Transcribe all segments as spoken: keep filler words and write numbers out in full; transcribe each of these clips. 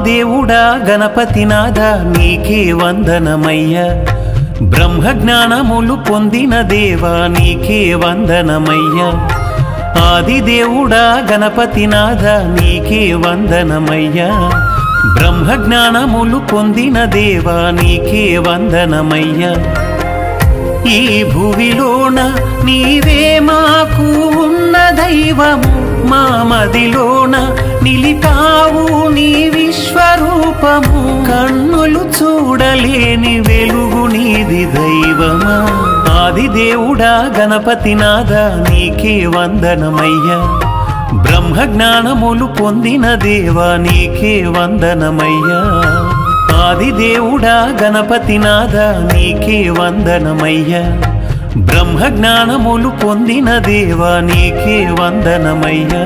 ఆదిదేవుడా గణపతినాథ నీకే వందనమయ్యా, బ్రహ్మ జ్ఞానములు పొందిన దేవా నీకే వందనమయ్యా, ఆదిదేవుడా గణపతినాథ నీకే వందనమయ్యా, బ్రహ్మ జ్ఞానములు పొందిన దేవా నీకే వందనమయ్యా। ఈ భువిలోన నీవే మాకు ఉన్న దైవము, మా మదిలోన నిలిపావు నీ విశ్వరూపము, కన్నులు చూడలేని వెలుగు నీది దైవమా, ఆదిదేవుడా గణపతినాథ నీకే వందనమయ్యా, బ్రహ్మ జ్ఞానములు పొందిన దేవా నీకే వందనమయ్యా, ఆదిదేవుడా గణపతినాథ నీకే వందనమయ్యా, బ్రహ్మ జ్ఞానములు పొందిన దేవా నీకే వందనమయ్యా।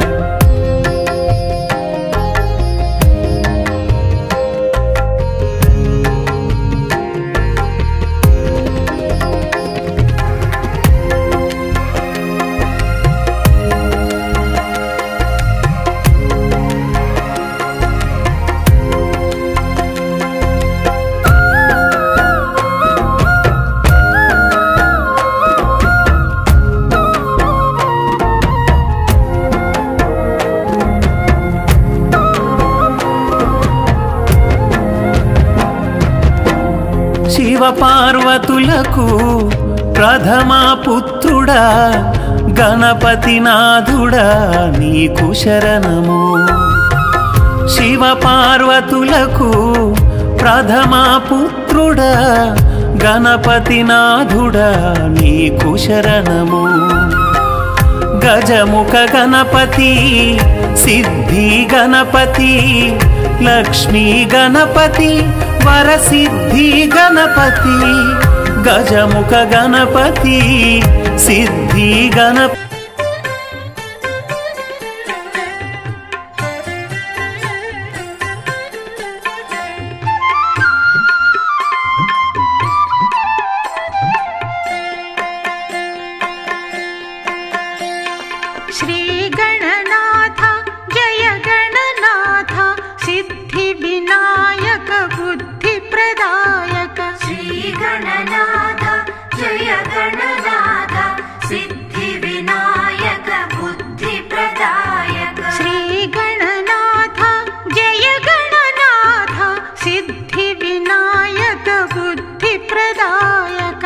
శివ పార్వతులకు ప్రథమా పుత్రుడా గణపతినాథుడా నీకు శరణము, శివ పార్వతులకు ప్రథమా పుత్రుడా గణపతినాథుడా నీకు శరణము, గజముఖ గణపతి సిద్ధి గణపతి లక్ష్మీ గణపతి వరసిద్ధి గణపతి, గజముఖ గణపతి సిద్ధి గణపతి श्री गणनाथ जय गणनाथ सिद्धि विनायक बुद्धि प्रदायक, श्री गणनाथ जय गणनाथ सिद्धि विनायक बुद्धि प्रदायक, श्री गणनाथ जय गणनाथ सिद्धि विनायक बुद्धि प्रदायक।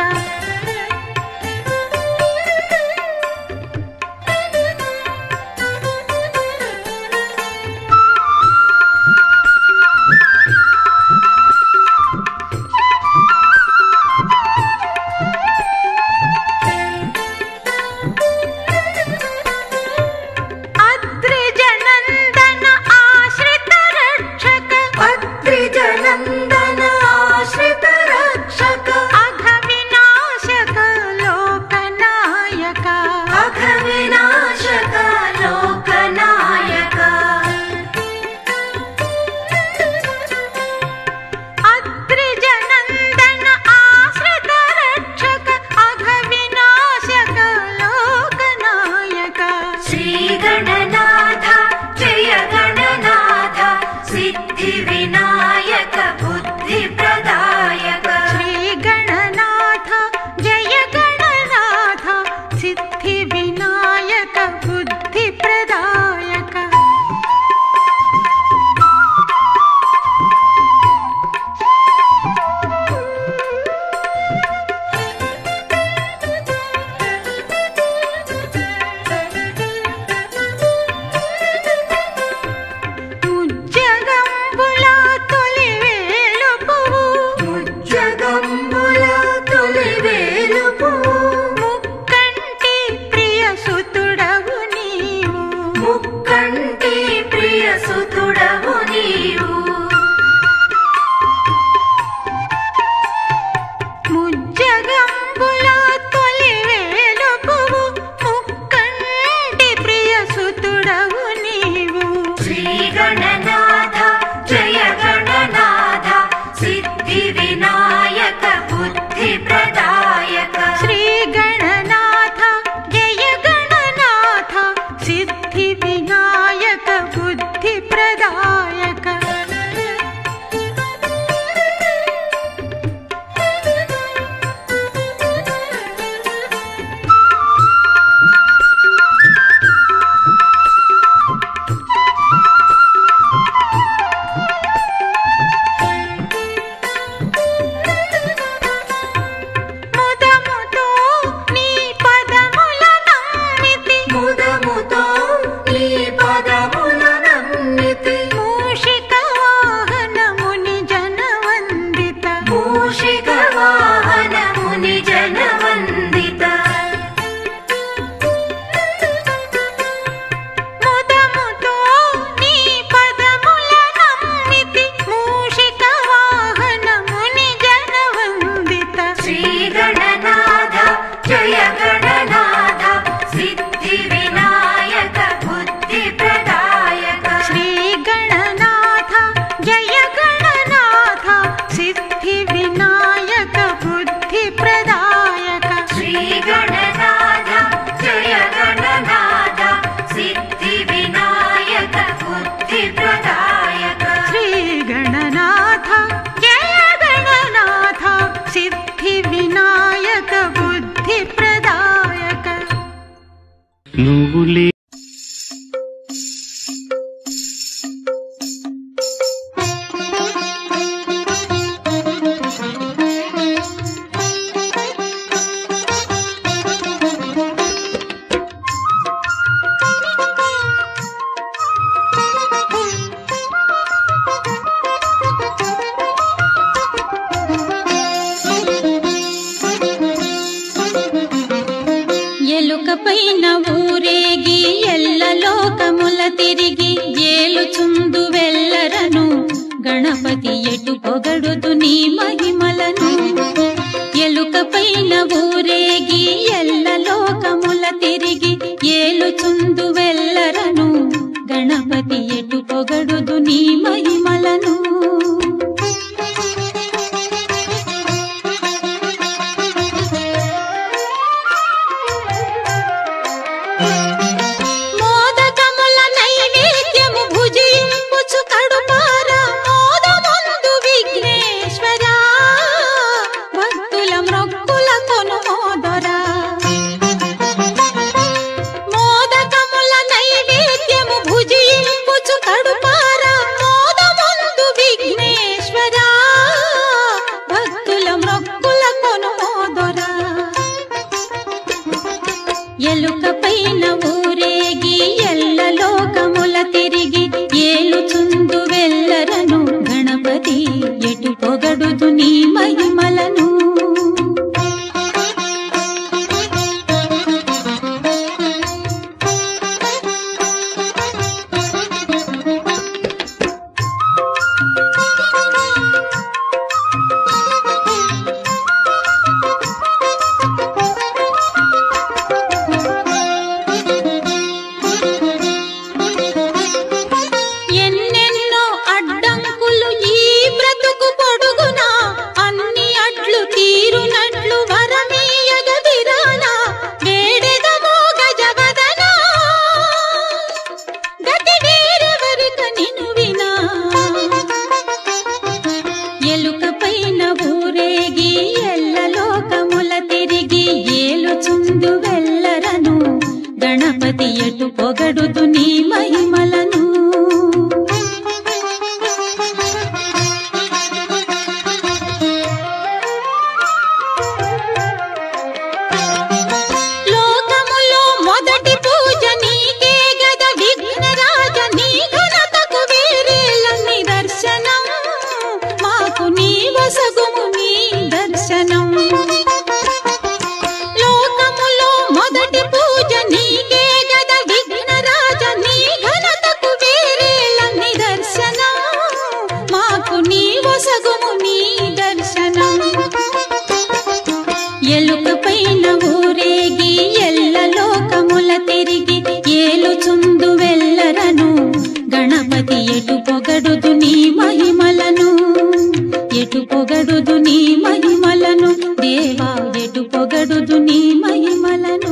नंदन आश्रित रक्षक अघ विनाशक लोकनायक, अघ विनाशक लोकनायक, अद्रिजनंदन आश्रित रक्षक अघ विनाशक लोकनायक, श्री गणनाथ जय गणनाथ सिद्धि विनायक बुद्धि प्रदायक, श्री गणनाथ जय गणनाथ सिद्धि विनायक बुद्धि प्रदायक। ముజ్జగంబుల తొలివేలుపువు, ముజ్జగంబుల తొలివేలుపువు, ముక్కంటి ప్రియసుతుడవు నీవు, ముక్కంటి ప్రియసుతుడవు నీవు, ముజ్జగంబుల తొలివేలుపువు, ముక్కంటి ప్రియసుతుడవు నీవు, श्री गणनाथ जय गणनाथ सिद्धि विनायक बुद्धि प्रदायक, श्री गणनाथ जय गणनाथ सिद्धि विनायक बुद्धि प्रदायक। నువ్వులే ఎలుకపైన ఊరేగి ఎల్ల లోకముల తిరిగి ఏలుచుందు వెల్లరను గణపతి ఎటు పొగడుదు నీ మహిమలను. ఎలుకపైన ఊరేగి ఎల్ల లోకముల తిరిగి ఏలుచుందు వెల్లరను గణపతి ఎటు పొగడుదు నీ మహిమలను. ఎలుకపైన ఊరేగి ఎల్ల లోకముల తిరిగి ఏలుచుందు వెల్లరను గణపతి ఎటు పొగడుదు నీ మహిమలను. ఎలుకపైన ఊరేగి ఎల్ల లోకముల తిరిగి ఏలుచుందు వెల్లరను గణపతి ఎటు పొగడుదు నీ మహిమలను. లోకములో మొదటి పూజ నీకే గద విఘ్నరాజ, నీ ఘనతకు వేరేల నిదర్శనం మాకు నీ వసగుము నీ దర్శనం. లోకములో మొదటి పూజ నీకే గద విఘ్నరాజ, నీ ఘనతకు వేరేల నిదర్శనం మాకు నీ వసగుము నీ దర్శనం. ఎలుకపైన ఊరేగి ఎల్ల లోకముల తిరిగి ఏలుచుందు వెల్లరను గణపతి ఎటు పొగడుదు నీ మహిమలను. ఎటు పొగడుదు నీ మహిమలను దేవా, ఎటు పొగడుదు నీ మహిమలను.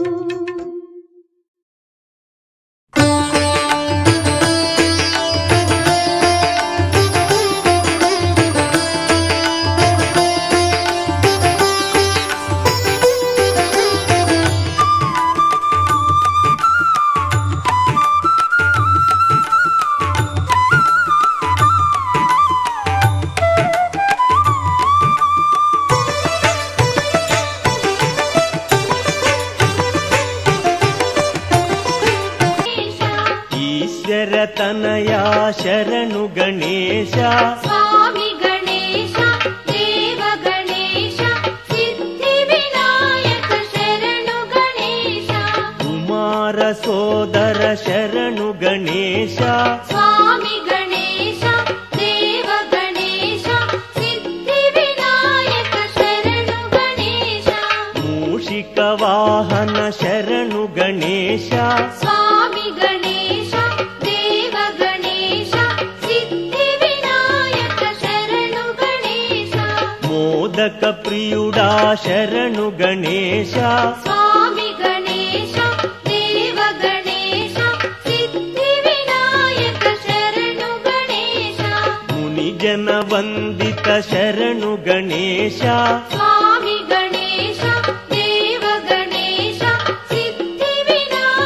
తనయా శరణు గణేశ, స్వామి గణేశ దేవ గణేశ సిద్ధి వినాయక శరణు గణేశ. కుమార సోదర శరణు గణేశ, స్వామి గణేశ దేవ గణేశ సిద్ధి వినాయక శరణు గణేశ. మూషిక వాహన శరణు గణేశ, స్వామి గణేశ దేవ గణేశ సిద్ధి వినాయక శరణు గణేశ. మోదక ప్రియుడా శరణు గణేశ, స్వామి గణేశ దేవ గణేశ సిద్ధి వినాయక శరణు గణేశ. ముని జన వందిత శరణు గణేశ, స్వామి గణేశ దేవ గణేశ సిద్ధి వినాయక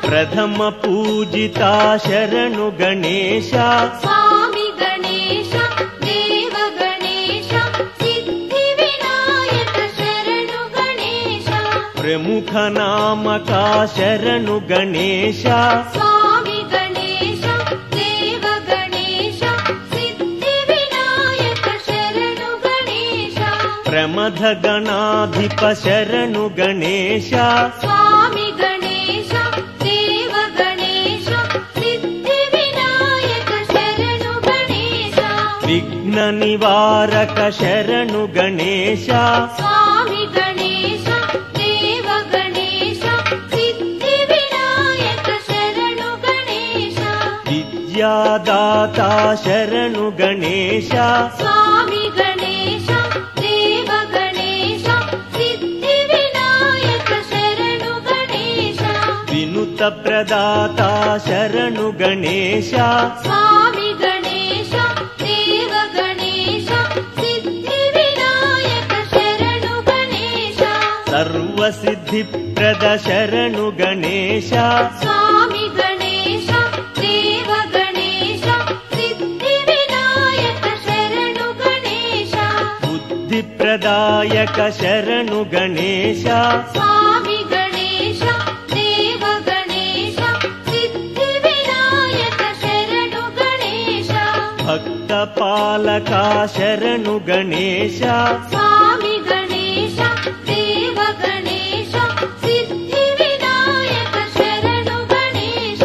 ಪ್ರಥಮ ಪೂಜಿತ ಶರಣು ಗಣೇಶ ಸ್ವಾಮಿ ಗಣೇಶ ದೇವ ಗಣೇಶ ಸಿದ್ಧಿ ವಿನಾಯಕ ಶರಣು ಗಣೇಶ ಪ್ರಮುಖ ನಾಮಕ ಶರಣು ಗಣೇಶ ಸ್ವಾಮಿ ಗಣೇಶ ದೇವ ಗಣೇಶ ಸಿದ್ಧಿ ವಿನಾಯಕ ಶರಣು ಗಣೇಶ ಪ್ರಮಥ ಗಣಾಧಿಪ ಶರಣು ಗಣೇಶ ಸ್ವಾಮಿ ಗಣೇಶ ದೇವ ಗಣೇಶ ಸಿದ್ಧಿ ವಿನಾಯಕ ಶರಣು ಗಣೇಶ ವಿಘ್ನ ನಿವಾರಕ ಶರಣು ಗಣೇಶ ಸ್ವಾಮಿ ಗಣೇಶ ದೇವ ಗಣೇಶ ಸಿದ್ಧಿ ವಿನಾಯಕ ಶರಣು ಗಣೇಶ ವಿದ್ಯಾದಾತ ಶರಣು ಗಣೇಶ ಸ್ವಾಮಿ ಗಣೇಶ ದೇವ ಗಣೇಶ ಸಿದ್ಧಿ ವಿನಾಯಕ ಶರಣು ಗಣೇಶ ವಿನುತ ಪ್ರದಾತ ಶರಣು ಗಣೇಶ ಸ್ವಾಮಿ ಗಣೇಶ ದೇವ ಗಣೇಶ ಸಿದ್ಧಿ ವಿನಾಯಕ ಶರಣು ಗಣೇಶ ಸರ್ವ ಸಿದ್ಧಿಪ್ರದ ಶರಣು ಗಣೇಶ ಸ್ವಾಮಿ ಗಣೇಶ ದೇವ ಗಣೇಶ ಸಿದ್ಧಿ ವಿನಾಯಕ ಶರಣು ಗಣೇಶ ಬುದ್ಧಿಪ್ರದಾಯಕ ಶರಣು ಗಣೇಶ ಸ್ವಾಮಿ ಗಣೇಶ ದೇವ ಗಣೇಶ ಸಿದ್ಧಿ ವಿನಾಯಕ ಶರಣು ಗಣೇಶ ಭಕ್ತ ಪಾಲಕ ಶರಣು ಗಣೇಶ ಸ್ವಾಮಿ ಗಣೇಶ ದೇವ ಗಣೇಶ ಸಿದ್ಧಿ ವಿನಾಯಕ ಶರಣು ಗಣೇಶ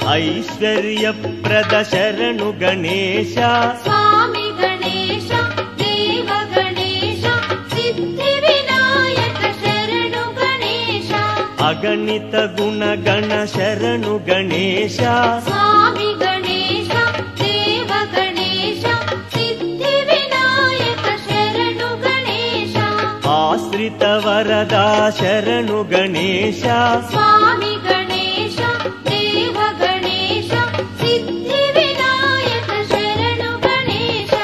ಐಶ್ವರ್ಯಪ್ರದ ಶರಣು ಗಣೇಶ ಸ್ವಾಮಿ ಗಣೇಶ ದೇವ ಗಣೇಶ ಸಿದ್ಧಿ ವಿನಾಯಕ ಶರಣು ಗಣೇಶ ಅಗಣಿತ ಗುಣಗಣ ಶರಣು ಗಣೇಶ ಸ್ವಾಮಿ ಗಣೇಶ ದೇವ ಗಣೇಶ ಸಿದ್ಧಿ ವಿನಾಯಕ ಶರಣು ಗಣೇಶ ಆಶ್ರಿತ ವರದ ಶರಣು ಗಣೇಶ ಸ್ವಾಮಿ ಗಣೇಶ ದೇವ ಗಣೇಶ ಸಿದ್ಧಿ ವಿನಾಯಕ ಶರಣು ಗಣೇಶ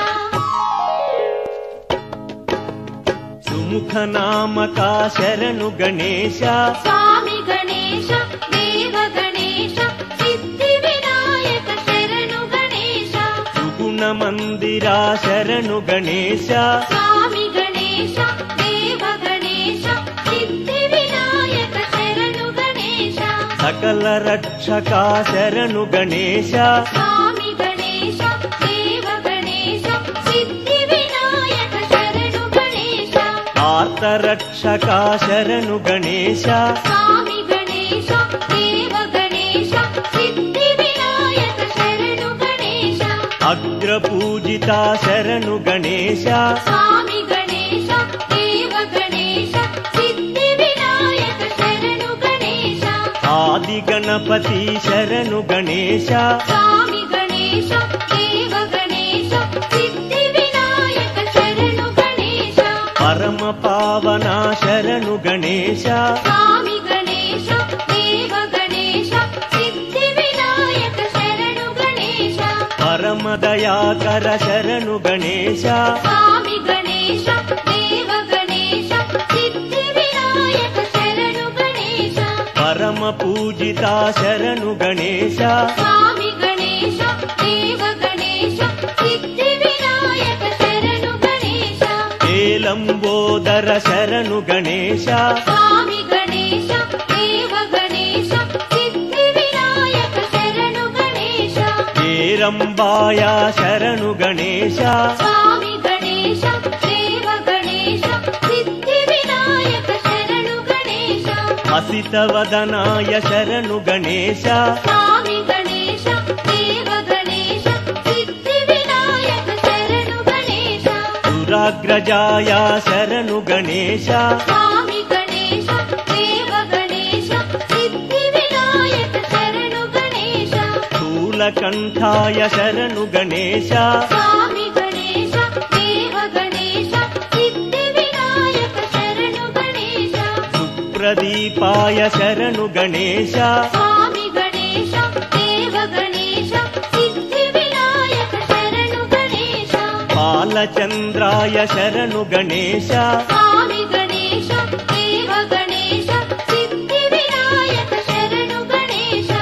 ಸುಮುಖ ನಾಮಕ ಶರಣು ಗಣೇಶ ಸ್ವಾಮಿ ಗಣೇಶ ದೇವ ಗಣೇಶ ಸಿದ್ಧಿ ವಿನಾಯಕ ಶರಣು ಗಣೇಶ ಸುಗುಣ ಮಂದಿರ ಶರಣು ಗಣೇಶ ಸ್ವಾಮಿ ಗಣೇಶ ದೇವ ಗಣೇಶ ಸಿದ್ಧಿ ವಿನಾಯಕ ಶರಣು ಗಣೇಶ ಸಕಲ ರಕ್ಷಕ ಶರಣು ಗಣೇಶ ಸ್ವಾಮಿ ಗಣೇಶ ದೇವ ಗಣೇಶ ಸಿದ್ಧಿ ವಿನಾಯಕ ಶರಣು ಗಣೇಶ ಆರ್ತ ರಕ್ಷಕ ಶರಣು ಗಣೇಶ ಸ್ವಾಮಿ ಗಣೇಶ ದೇವ ಗಣೇಶ ಸಿದ್ಧಿ ವಿನಾಯಕ ಶರಣು ಗಣೇಶ ಅಗ್ರ ಪೂಜಿತ ಶರಣು ಗಣೇಶ ಸ್ವಾಮಿ ಗಣೇಶ ದೇವ ಗಣೇಶ ಸಿದ್ಧಿ ವಿನಾಯಕ ಶರಣು ಗಣೇಶ ಆದಿ ಗಣಪತಿ ಶರಣು ಗಣೇಶ ಸ್ವಾಮಿ ಗಣೇಶ ದೇವ ಗಣೇಶ ಸಿದ್ಧಿ ವಿನಾಯಕ ಶರಣು ಗಣೇಶ ಪರಮ ಪಾವನ ಶರಣು ಗಣೇಶ ಸ್ವಾಮಿ ಗಣೇಶ ದೇವ ಗಣೇಶ ಸಿದ್ಧಿ ವಿನಾಯಕ ಶರಣು ಗಣೇಶ ಪರಮ ದಯಾಕರ ಶರಣು ಗಣೇಶ ಸ್ವಾಮಿ ಗಣೇಶ ದೇವ ಗಣೇಶ ಸಿದ್ಧಿ ವಿನಾಯಕ ಶರಣು ಗಣೇಶ ಪರಮ ಪೂಜಿತ ಶರಣು ಗಣೇಶ ಸ್ವಾಮಿ ಗಣೇಶ ದೇವ ಗಣೇಶ ಸಿದ್ಧಿ ವಿನಾಯಕ ಶರಣು ಗಣೇಶ ಏಲಂಬೋದರ ಶರಣು ಗಣೇಶ ಸ್ವಾಮಿ ಗಣೇಶ ದೇವ ಗಣೇಶ ಸಿದ್ಧಿ ವಿನಾಯಕ ಶರಣು ಗಣೇಶ ಏರಂಬಾಯ ಶರಣು ಗಣೇಶ ಸ್ವಾಮಿ ಗಣೇಶ ದೇವ ಗಣೇಶ ಸಿದ್ಧಿ ವಿನಾಯಕ ಶರಣು ಗಣೇಶ ಹಸಿತವದನಾಯ ಶರಣು ಗಣೇಶ ಸ್ವಾಮಿ ಗಣೇಶ ದೇವ ಗಣೇಶ ಸಿದ್ಧಿ ವಿನಾಯಕ ಶರಣು ಗಣೇಶ ದುರಾಗ್ರಜಾಯ ಶರಣು ಗಣೇಶ ಸ್ವಾಮಿ ಗಣೇಶ ದೇವ ಗಣೇಶ ಸಿದ್ಧಿ ವಿನಾಯಕ ಶರಣು ಗಣೇಶ ಸ್ಥೂಲಕಂಠಾಯ ಶರಣು ಗಣೇಶ ಸ್ವಾಮಿ ಗಣೇಶ ದೇವ ಗಣೇಶ ಸಿದ್ಧಿ ವಿನಾಯಕ ಶರಣು ಗಣೇಶ ಸುಪ್ರದೀಪಾಯ ಶರಣು ಗಣೇಶ ಸ್ವಾಮಿ ಗಣೇಶ ದೇವ ಗಣೇಶ ಸಿದ್ಧಿ ವಿನಾಯಕ ಶರಣು ಗಣೇಶ ಬಾಲಚಂದ್ರಾಯ ಶರಣು ಗಣೇಶ ಸ್ವಾಮಿ ಗಣೇಶ ದೇವ ಗಣೇಶ ಸಿದ್ಧಿ ವಿನಾಯಕ ಶರಣು ಗಣೇಶ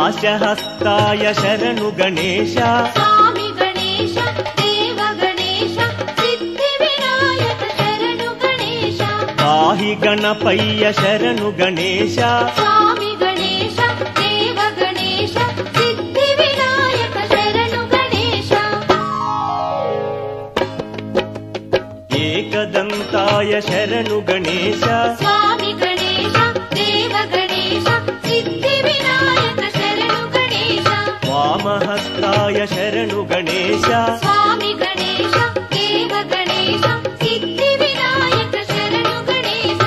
ಪಾಶಹಸ್ತಾಯ ಶರಣು ಗಣೇಶ ಸ್ವಾಮಿ ಗಣೇಶ ದೇವ ಗಣೇಶ ಸಿದ್ಧಿ ವಿನಾಯಕ ಶರಣು ಗಣೇಶ ಪಾಹಿ ಗಣಪಯ್ಯ ಶರಣು ಗಣೇಶ ಸ್ವಾಮಿ ಗಣೇಶ ದೇವ ಗಣೇಶ ಸಿದ್ಧಿ ವಿನಾಯಕ ಶರಣು ಗಣೇಶ ಏಕದಂತಾಯ ಶರಣು ಗಣೇಶ ಸ್ವಾಮಿ ಗಣೇಶ ದೇವ ಗಣೇಶ ಸಿದ್ಧಿ ವಿನಾಯಕ ಶರಣು ಗಣೇಶ ವಾಮಹಸ್ತಾಯ ಶರಣು ಗಣೇಶ ಸ್ವಾಮಿ ಗಣೇಶ ದೇವ ಗಣೇಶ ಸಿದ್ಧಿ ವಿನಾಯಕ ಶರಣು ಗಣೇಶ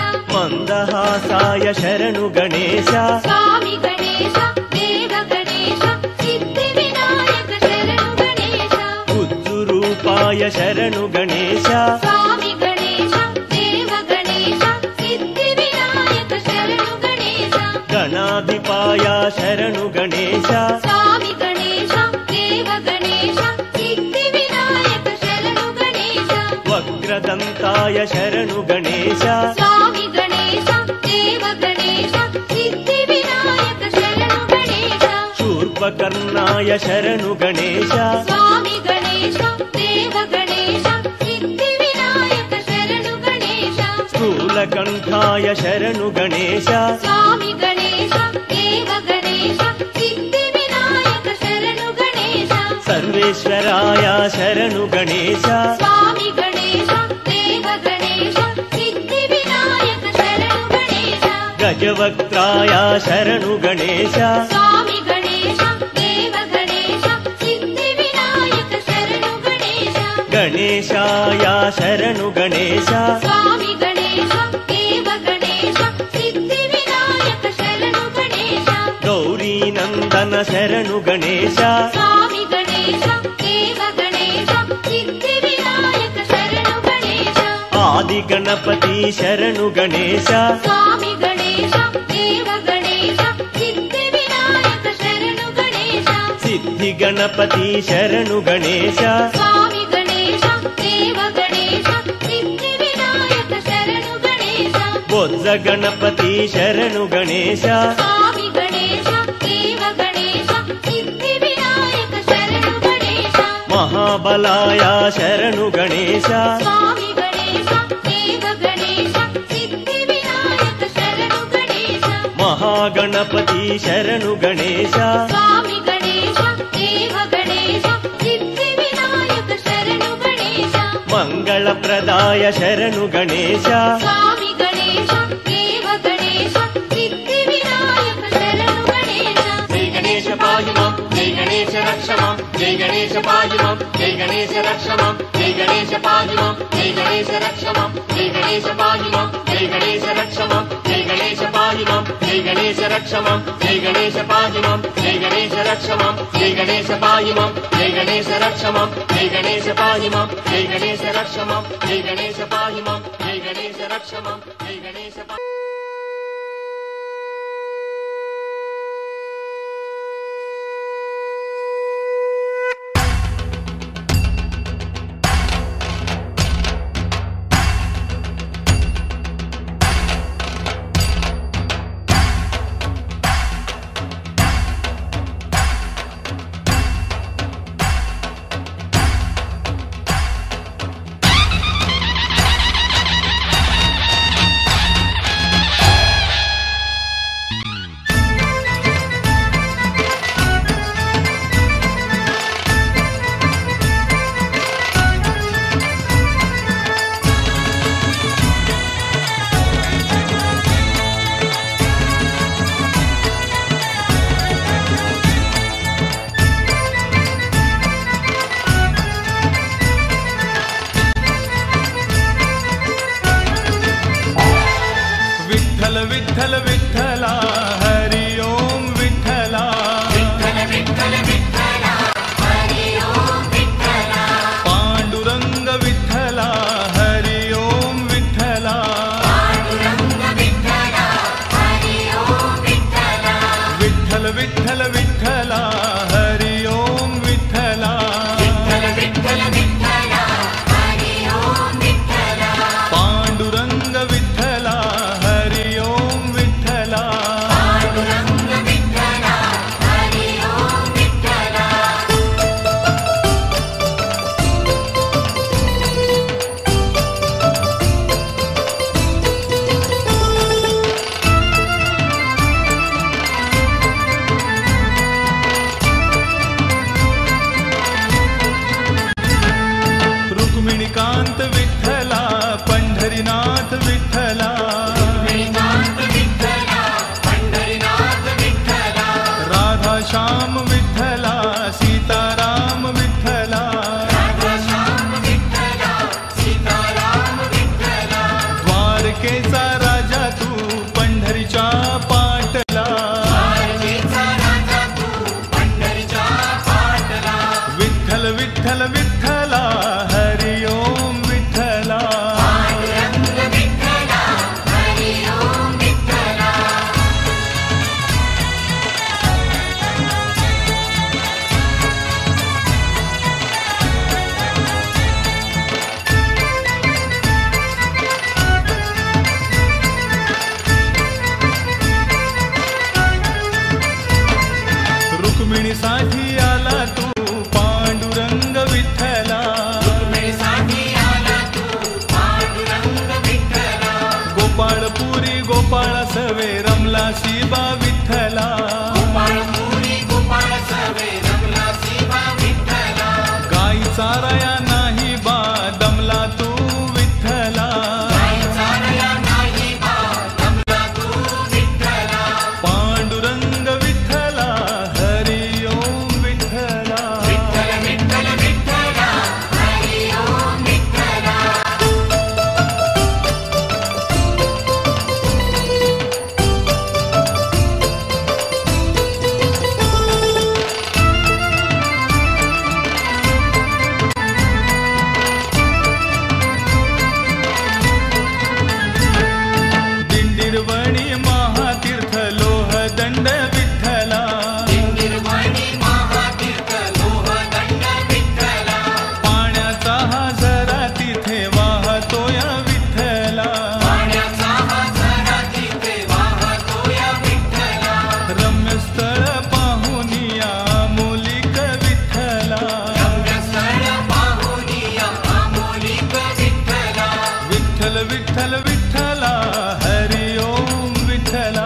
ಮಂದಹಾಸಾಯ ಶರಣು ಗಣೇಶ ಸ್ವಾಮಿ ಗಣೇಶ ದೇವ ಗಣೇಶ ಸಿದ್ಧಿ ವಿನಾಯಕ ಶರಣು ಗಣೇಶ ಉಜ್ಜುರೂಪಾಯ ಶರಣು ಗಣೇಶ ಸ್ವಾಮಿ ಗಣೇಶ ದೇವ ಗಣೇಶ ಸಿದ್ಧಿ ವಿನಾಯಕ ಶರಣು ಗಣೇಶ ಗಣಾಧಿಪಾಯ ಶರಣು ಗಣೇಶ ಸ್ವಾಮಿ ಗಣೇಶ ದೇವ ಗಣೇಶ ಸಿದ್ಧಿ ವಿನಾಯಕ ಶರಣು ಗಣೇಶ ವಕ್ರದಂತಾಯ ಶರಣು ಗಣೇಶ ಸ್ವಾಮಿ ಗಣೇಶ ದೇವ ಗಣೇಶ ಸಿದ್ಧಿ ವಿನಾಯಕ ಶರಣು ಗಣೇಶ ಶೂರ್ಪಕರ್ಣಾಯ ಶರಣು ಗಣೇಶ ಸ್ವಾಮಿ ಗಣೇಶ ದೇವ ಗಣೇಶ ಸಿದ್ಧಿ ವಿನಾಯಕ ಶರಣು ಗಣೇಶ ಸ್ಥೂಲಕಂಠಾಯ ಶರಣು ಗಣೇಶ ಸ್ವಾಮಿ ಗಣೇಶ ದೇವ ಗಣೇಶ ಸಿದ್ಧಿ ವಿನಾಯಕ ಶರಣು ಗಣೇಶ ಸರ್ವೇಶ್ವರಾಯ ಶರಣು ಗಣೇಶ ಸ್ವಾಮಿ ಗಣೇಶ ದೇವ ಗಣೇಶ ಸಿದ್ಧಿ ವಿನಾಯಕ ಶರಣು ಗಣೇಶ ಗಜವಕ್ತ್ರಾಯ ಶರಣು ಗಣೇಶ ಸ್ವಾಮಿ ಗಣೇಶ ದೇವ ಗಣೇಶ ಸಿದ್ಧಿ ವಿನಾಯಕ ಶರಣು ಗಣೇಶ ಗಣೇಶಾಯ ಶರಣು ಗಣೇಶ ಸ್ವಾಮಿ ಗಣೇಶ ದೇವ ಗಣೇಶ ಸಿದ್ಧಿ ವಿನಾಯಕ ಶರಣು ಗಣೇಶ ಗೌರಿ ನಂದನ ಶರಣು ಗಣೇಶ ಸ್ವಾಮಿ ಗಣೇಶ ದೇವ ಗಣೇಶ ಸಿದ್ಧಿ ವಿನಾಯಕ ಶರಣು ಗಣೇಶ ಆದಿ ಗಣಪತಿ ಶರಣು ಗಣೇಶ ಸ್ವಾಮಿ ಗಣೇಶ ದೇವ ಗಣೇಶ ಸಿದ್ಧಿ ವಿನಾಯಕ ಶರಣು ಗಣೇಶ ಸಿದ್ಧಿ ಗಣಪತಿ ಶರಣು ಗಣೇಶ ಸ್ವಾಮಿ ಗಣೇಶ ದೇವ ಗಣೇಶ ಸಿದ್ಧಿ ವಿನಾಯಕ ಶರಣು ಗಣೇಶ ಬೊಜ್ಜ ಗಣಪತಿ ಶರಣು ಗಣೇಶ ಸ್ವಾಮಿ ಗಣೇಶ ದೇವ ಗಣೇಶ ಸಿದ್ಧಿ ವಿನಾಯಕ ಶರಣು ಗಣೇಶ ಮಹಾಬಲಾಯ ಶರಣು ಗಣೇಶ ಸ್ವಾಮಿ ಗಣೇಶ ದೇವ ಗಣೇಶ ಸಿದ್ಧಿ ವಿನಾಯಕ ಶರಣು ಗಣೇಶ ಮಹಾಗಣಪತಿ ಶರಣು ಗಣೇಶ ಸ್ವಾಮಿ ಗಣೇಶ ದೇವ ಗಣೇಶ ಸಿದ್ಧಿ ವಿನಾಯಕ ಶರಣು ಗಣೇಶ ಮಂಗಳಪ್ರದಾಯ ಶರಣು ಗಣೇಶ ಸ್ವಾಮಿ ಗಣೇಶ ದೇವ ಗಣೇಶ ಸಿದ್ಧಿ ವಿನಾಯಕ ಶರಣು ಗಣೇಶ जय गणेश पाहि मां जय गणेश रक्ष मां जय गणेश पाहि मां जय गणेश रक्ष मां जय गणेश पाहि मां जय गणेश रक्ष मां जय गणेश पाहि मां जय गणेश रक्ष मां जय गणेश पाहि मां जय गणेश रक्ष मां जय गणेश पाहि मां जय गणेश रक्ष मां जय गणेश पाहि मां जय गणेश रक्ष मां जय गणेश पाहि मां जय गणेश रक्ष मां जय गणेश पाहि मां जय गणेश रक्ष मां जय गणेश पाहि विठ्ठल विठ्ठला हरि ओम विठ्ठला विठ्ठल विठ्ठल विठ्ठला हरि ओम विठ्ठला पांडुरंग विठ्ठला हरि ओम विठ्ठला पांडुरंग विठ्ठला हरि ओम विठ्ठला विठ्ठल विठ्ठल विठ्ठला हरि ओम विठ्ठला विठ्ठल विठ्ठल विठ्ठला हरि ओम विठ्ठला पांडुरंग विठ्ठला हरि ओम विठ्ठला रुक्मिणीकांत विठ्ठला पंढरीनाथ विठ्ठला राधा श्याम विठ्ठला सीताराम विठ्ठला द्वारकेचा राजा तू पंढरीच्या पाटला विठ्ठल विठ्ठल विठ्ठला हरि ओम विठ्ठला रुक्मिणीसाठी आला तू पांडुरंग विठ्ठला गोपाळपुरी गोपाळ सवे रमला शिबा विठ्ठला गाई चाराया नाही बा दमला तू विठ्ठला पांडुरंग विठ्ठला हरि ओम विठ्ठला दिंडीरवणी महातीर्थ लोह दंड विठ्ठला पाण्याचा हा झरा तिथे वाहतोया विठ्ठला रम्य स्थळ पाहुनिया मोलिक विठ्ठला विठ्ठल विठ्ठल विठ्ठला हरि ओम विठ्ठला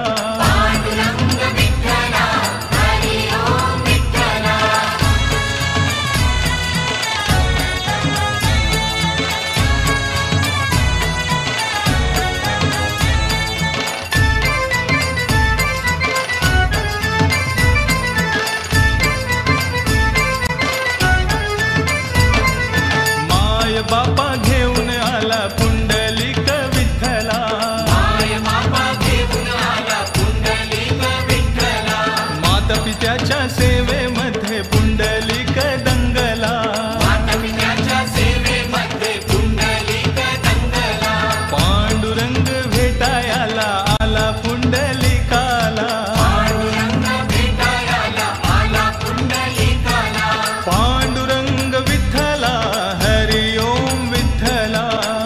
माय बापा घेऊन आला पुंडलिक विठ्ठला माता पित्याच्या सेवेमध्ये पुंडलिक दंगला पांडुरंग भेटायला आला पुंडलिकाला पांडुरंग विठ्ठला हरि ओम विठ्ठला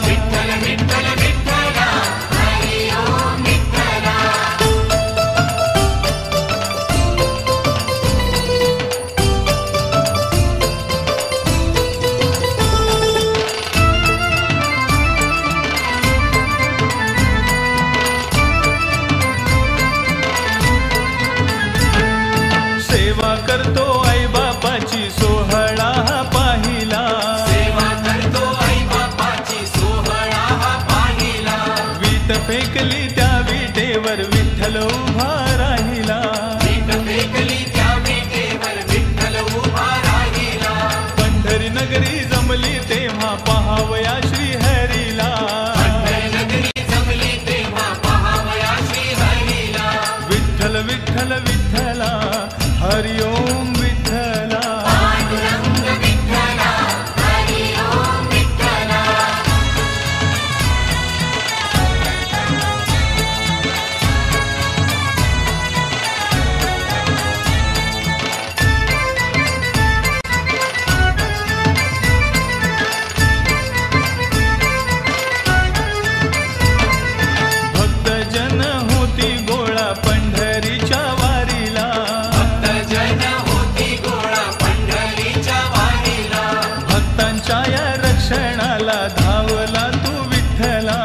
सेवा करतो आई बापाची सोहळा पाहिला वीट फेकली त्या विटेवर विठ्ठल उभा राहिला पंढरी नगरी जमली तेव्हा पहावया श्री हरीला विठ्ठल विठ्ठल विठ्ठला हरि ओम विठ्ठला भक्तजन होती गोळा पंढरीच्या वारीला भक्तांच्या या रक्षणाला धावला तू विठ्ठला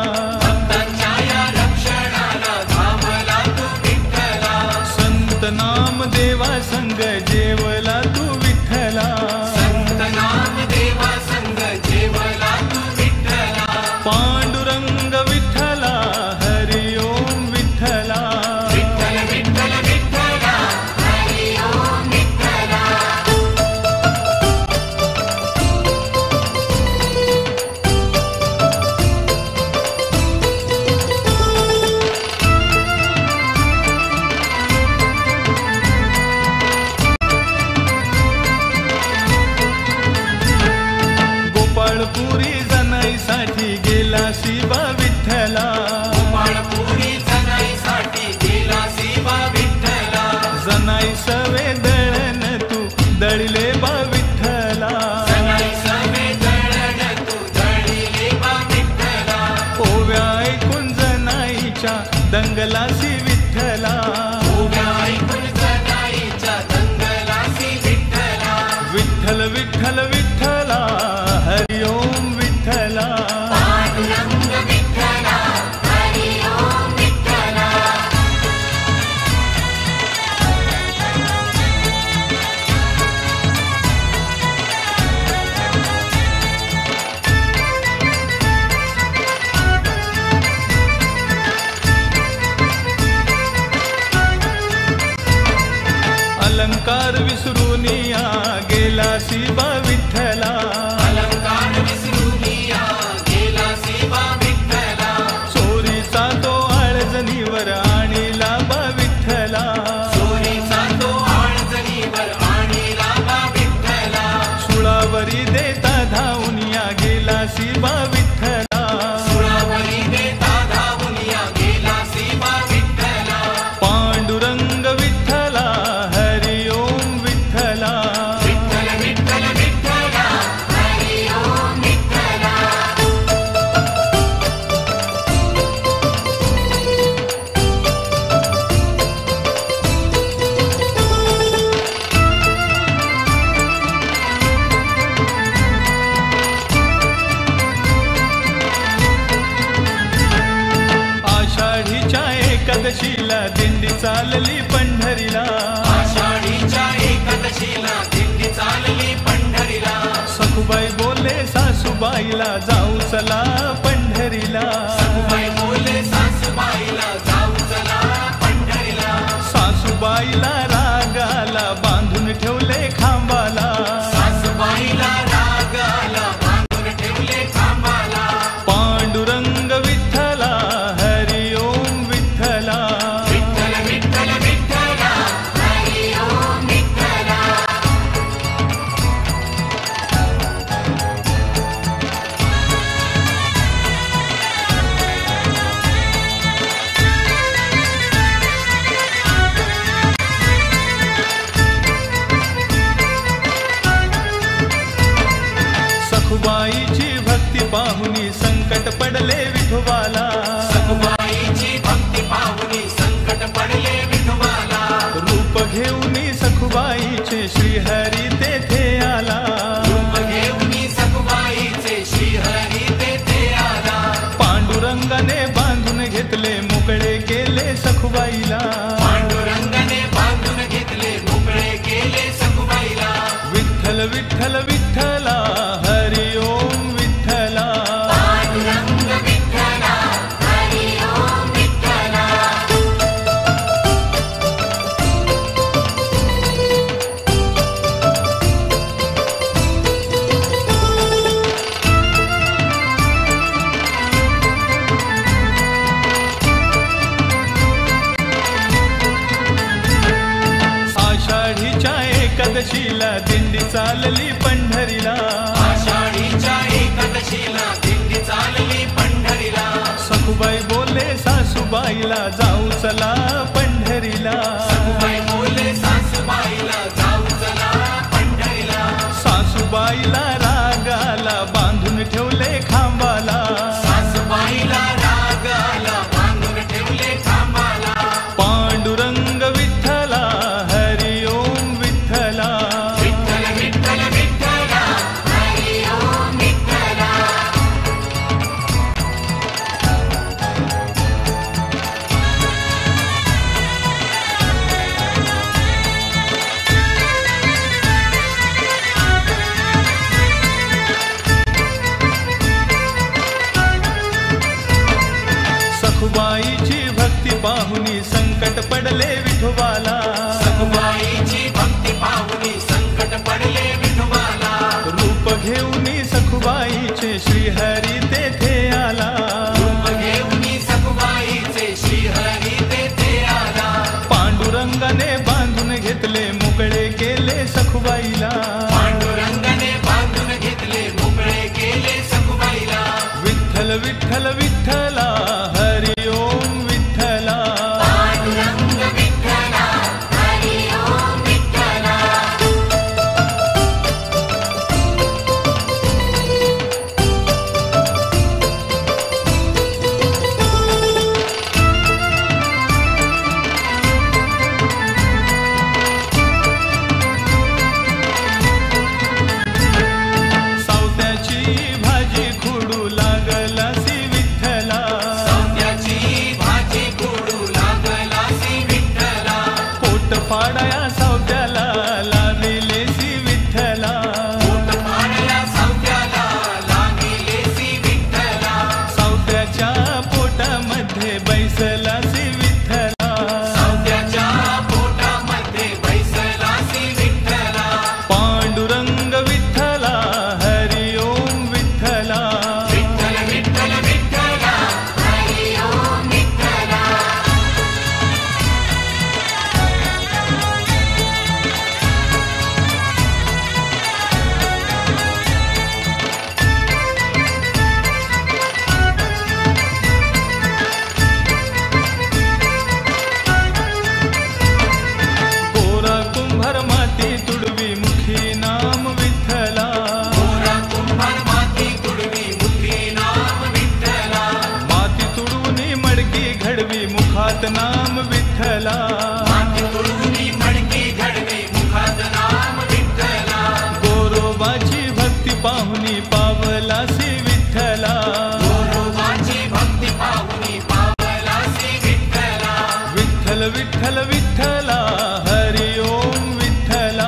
संत नाम देवा संग जेवला तू विठ्ठला संत नाम देवा संग जेवला तू दंगलासी विठ्ठला उभ्या ऐकून जगाईच्या दंगलासी विठ्ठला विठ्ठल विठ्ठल विठ्ठला हरिओम विठ्ठला पांडुरंग विठ्ठला हरी ओम विठ्ठला अलंकार विसरून या गेला शिवा विठ्ठला अलंकार विसरून या गेला शिवा विठ्ठला चोरीचा तो आळजणीवर आणीला बा विठ्ठला चोरीचा तो आळजणीवर आणीला बा विठ्ठला सुळावरी देता धावून या गेला शिवा विठ्ठला सुळावरी देता धावून या गेला शिवा विठ्ठला पांडुरंग विठ्ठला हरिओम विठ्ठला विठ्ठल विठ्ठल विठ्ठला हरी ओम विठ्ठला आषाढीच्या एकादशीला दिंडी चालली पंढरीला आषाढीच्या एकादशीला दिंडी चालली पंढरीला सखुबाई बोले सासूबाईला जाऊ चला पंढरीला सखुबाई बोले सासूबाईला जाऊ चला पंढरीला सासूबाईला रागाला बांधून ठेवले खांबाला सासूबाईला रागाला बांधून ठेवले खांबाला पांडुरंग विठ्ठला हरिओम विठ्ठला विठ्ठल विठ्ठल विठ्ठला हरी ओम विठ्ठला सखुबाईची भक्ती पाहुनी संकट पडले विठोबाला सखुबाईची भक्ती पाहुनी संकट पडले विठोबाला रूप घेऊनी सखुबाईचे श्रीहरी तेथे आला रूप घेऊनी सखुबाईचे श्रीहरी तेथे आला पांडुरंगाने बांधून घेतले मोकळे केले सखुबाईला पांडुरंगाने बांधून घेतले मोकळे केले सखुबाईला विठ्ठल विठ्ठल विठ्ठला हरिओम विठ्ठला पांडुरंग विठ्ठला हरी ओम विठ्ठला आषाढीच्या एकादशीला दिंडी चालली पंढरीला आषाढीच्या एकादशीला दिंडी चालली पंढरीला सखुबाई बोले सासूबाईला जाऊ चला पंढरीला सखुबाई बोले सासूबाईला जाऊ चला पंढरीला सासूबाईला रागाला बांधून ठेवले खांबाला सासूबाईला रागाला बांधून ठेवले खांबाला पांडुरंग विठ्ठला हरिओम विठ्ठला विठ्ठल विठ्ठल विठ्ठला हरी ओम विठ्ठला सखुबाईची भक्ती पाहुनी संकट पडले विठोबाला सखुबाईची भक्ती पाहुनी संकट पडले विठोबाला रूप घेऊनी सखुबाईचे श्रीहरी तेथे आला रूप घेऊनी सखुबाईचे श्रीहरी तेथे आला पांडुरंगाने बांधून घेतले मोकळे केले सखुबाईला पांडुरंगाने बांधून घेतले मोकळे केले सखुबाईला विठ्ठल विठ्ठल विठ्ठला हरिओम विठ्ठला पांडुरंग विठ्ठला हरी ओम विठ्ठला मुखात नाम विठ्ठला गोरोबाची भक्ती पाहुनी पावलासी विठ्ठला विठ्ठल विठ्ठल विठ्ठला हरि ओम विठ्ठला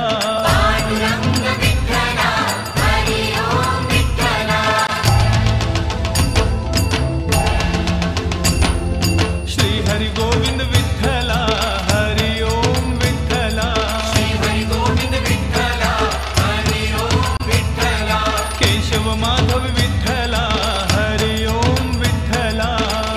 श्री हरि गोविंद विठ्ठला हरि ओम विठ्ठला केशव माधव विठ्ठला हरि ओम विठ्ठला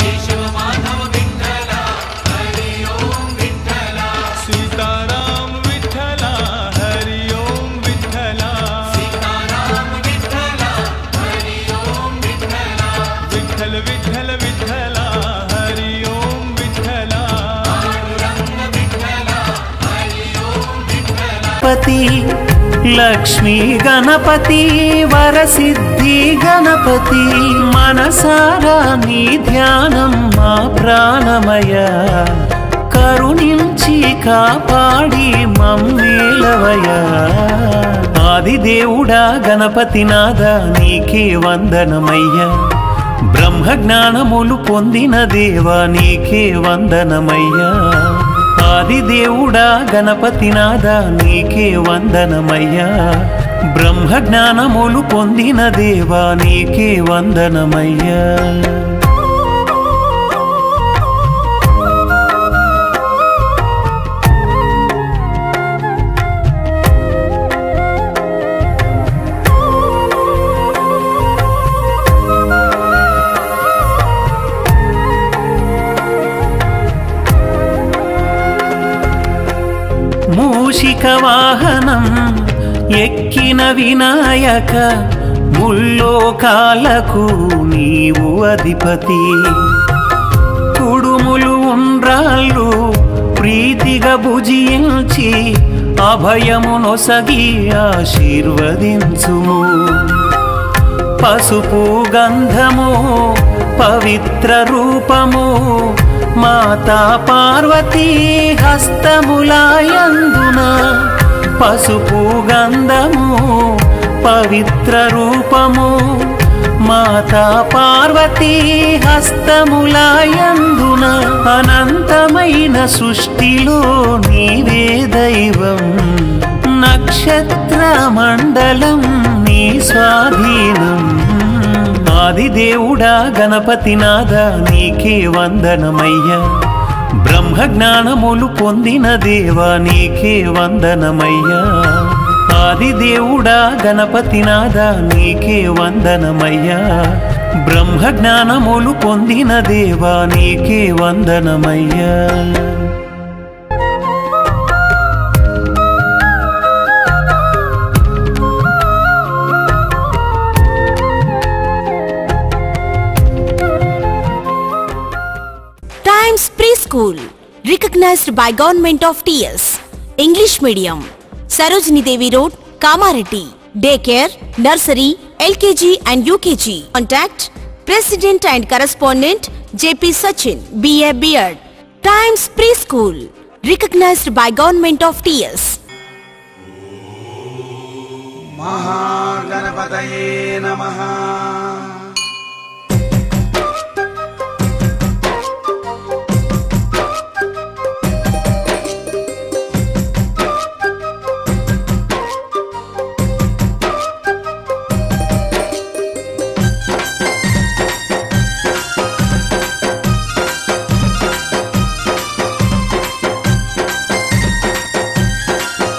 सीताराम विठ्ठला हरि ओम विठ्ठला विठ्ठल विठ्ठल विठ्ठला हरि ओम विठ्ठला गणपति लक्ष्मी गणपति वरसिद्धि गणपति मनसारा नी ध्याనం మా ప్రాణమయ కరుణించి కాపాడి మమ్మేలవయ ఆదిదేవుడా గణపతినాథ నీకే వందనమయ్యా బ్రహ్మ జ్ఞానములు పొందిన దేవా నీకే వందనమయ్యా ఆదిదేవుడా గణపతినాథ నీకే వందనమయ్యా బ్రహ్మ జ్ఞానములు పొందిన దేవా నీకే వందనమయ్యా మూషిక వాహనం ఎక్కిన వినాయక ముల్లోకాలకు నీవు అధిపతి కుడుములు ఉండ్రాళ్ళు ప్రీతిగా భుజించి అభయము నొసగి ఆశీర్వదించుము పసుపు గంధము పవిత్ర రూపము మాతా పార్వతీ హస్తములాయందున పసుపు గంధము పవిత్ర రూపము మాతా పార్వతీ హస్తములాయందున అనంతమైన సృష్టిలో నీవే దైవం నక్షత్ర మండలం నీ స్వాధీనం ఆదిదేవుడా గణపతినాథ నీకే వందనమయ్యా బ్రహ్మ జ్ఞానములు పొందిన దేవా నీకే వందనమయ్యా ఆదిదేవుడా గణపతినాథ నీకే వందనమయ్యా బ్రహ్మ జ్ఞానములు పొందిన దేవా నీకే వందనమయ్యా Times Preschool, recognized by Government of T S. English Medium, Sarojini Devi Road, Kamareddy. Daycare, Nursery, L K G and U K G. Contact President and Correspondent J P Sachin, B A B Ed. Times Preschool, recognized by Government of T S. महागणपतये नमः।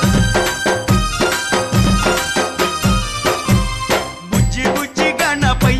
బుజ్జి బుజ్జి Ganapayya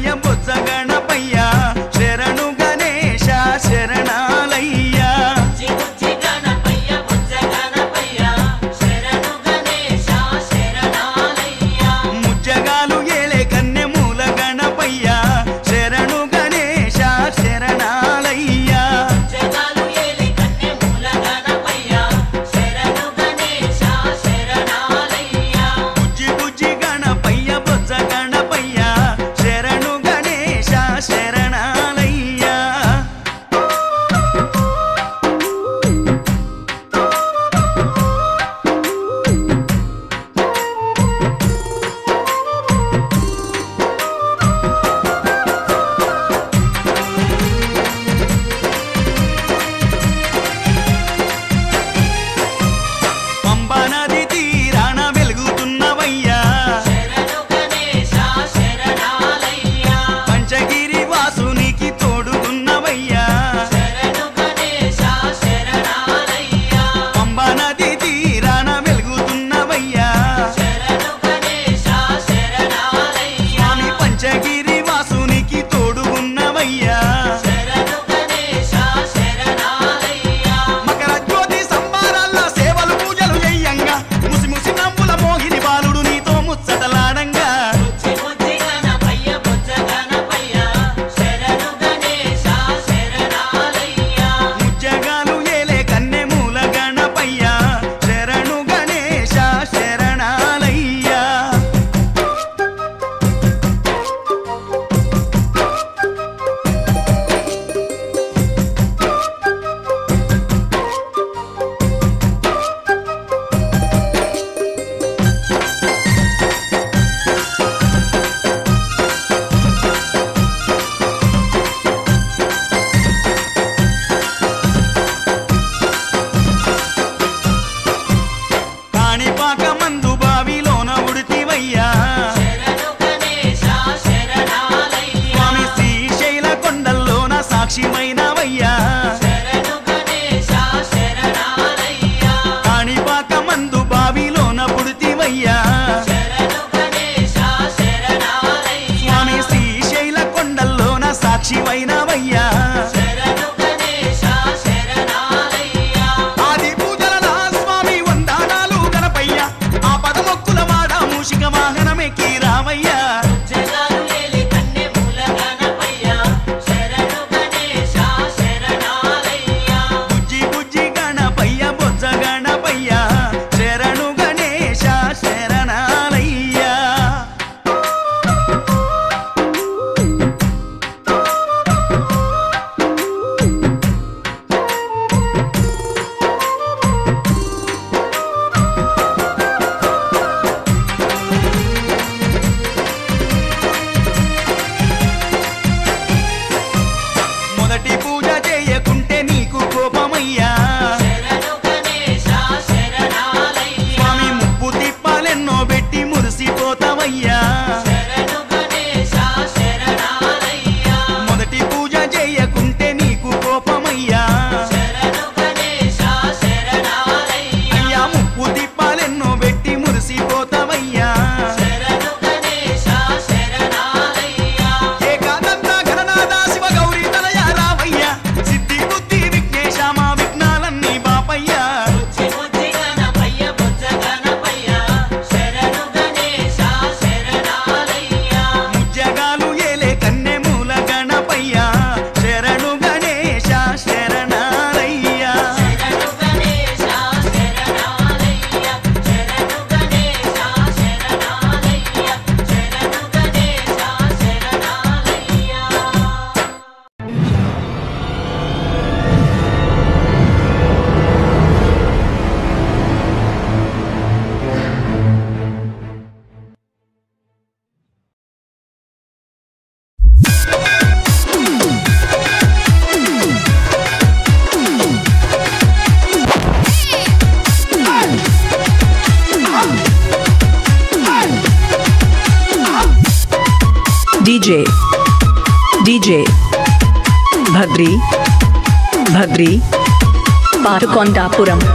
DJ DJ Bhadri Bhadri Parkondapuram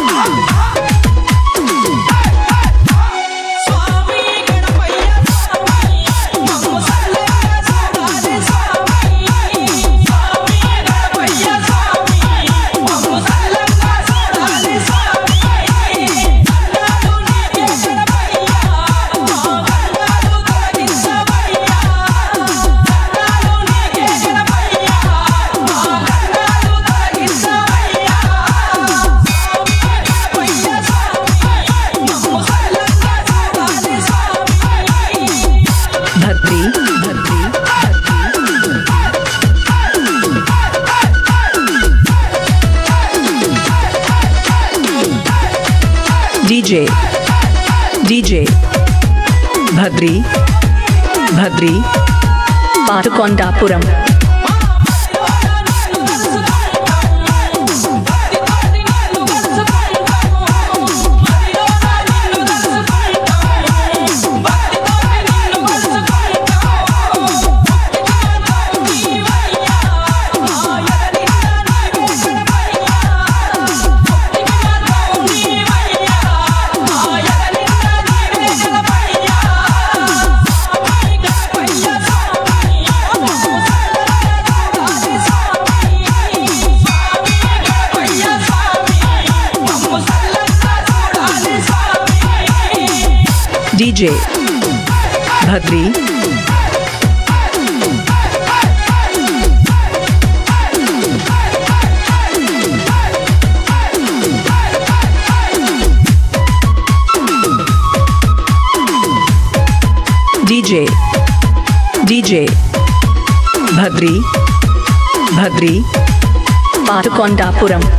DJ DJ Bhadri Bhadri Parkondapuram DJ Bhadri DJ DJ Bhadri Bhadri Parkondapuram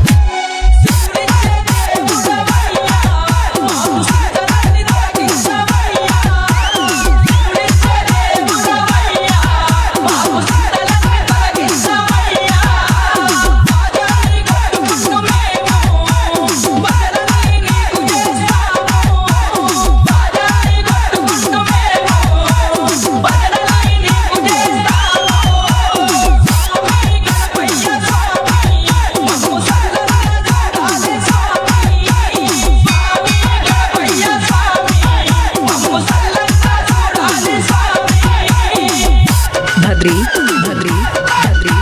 Bhadri Bhadri Bhadri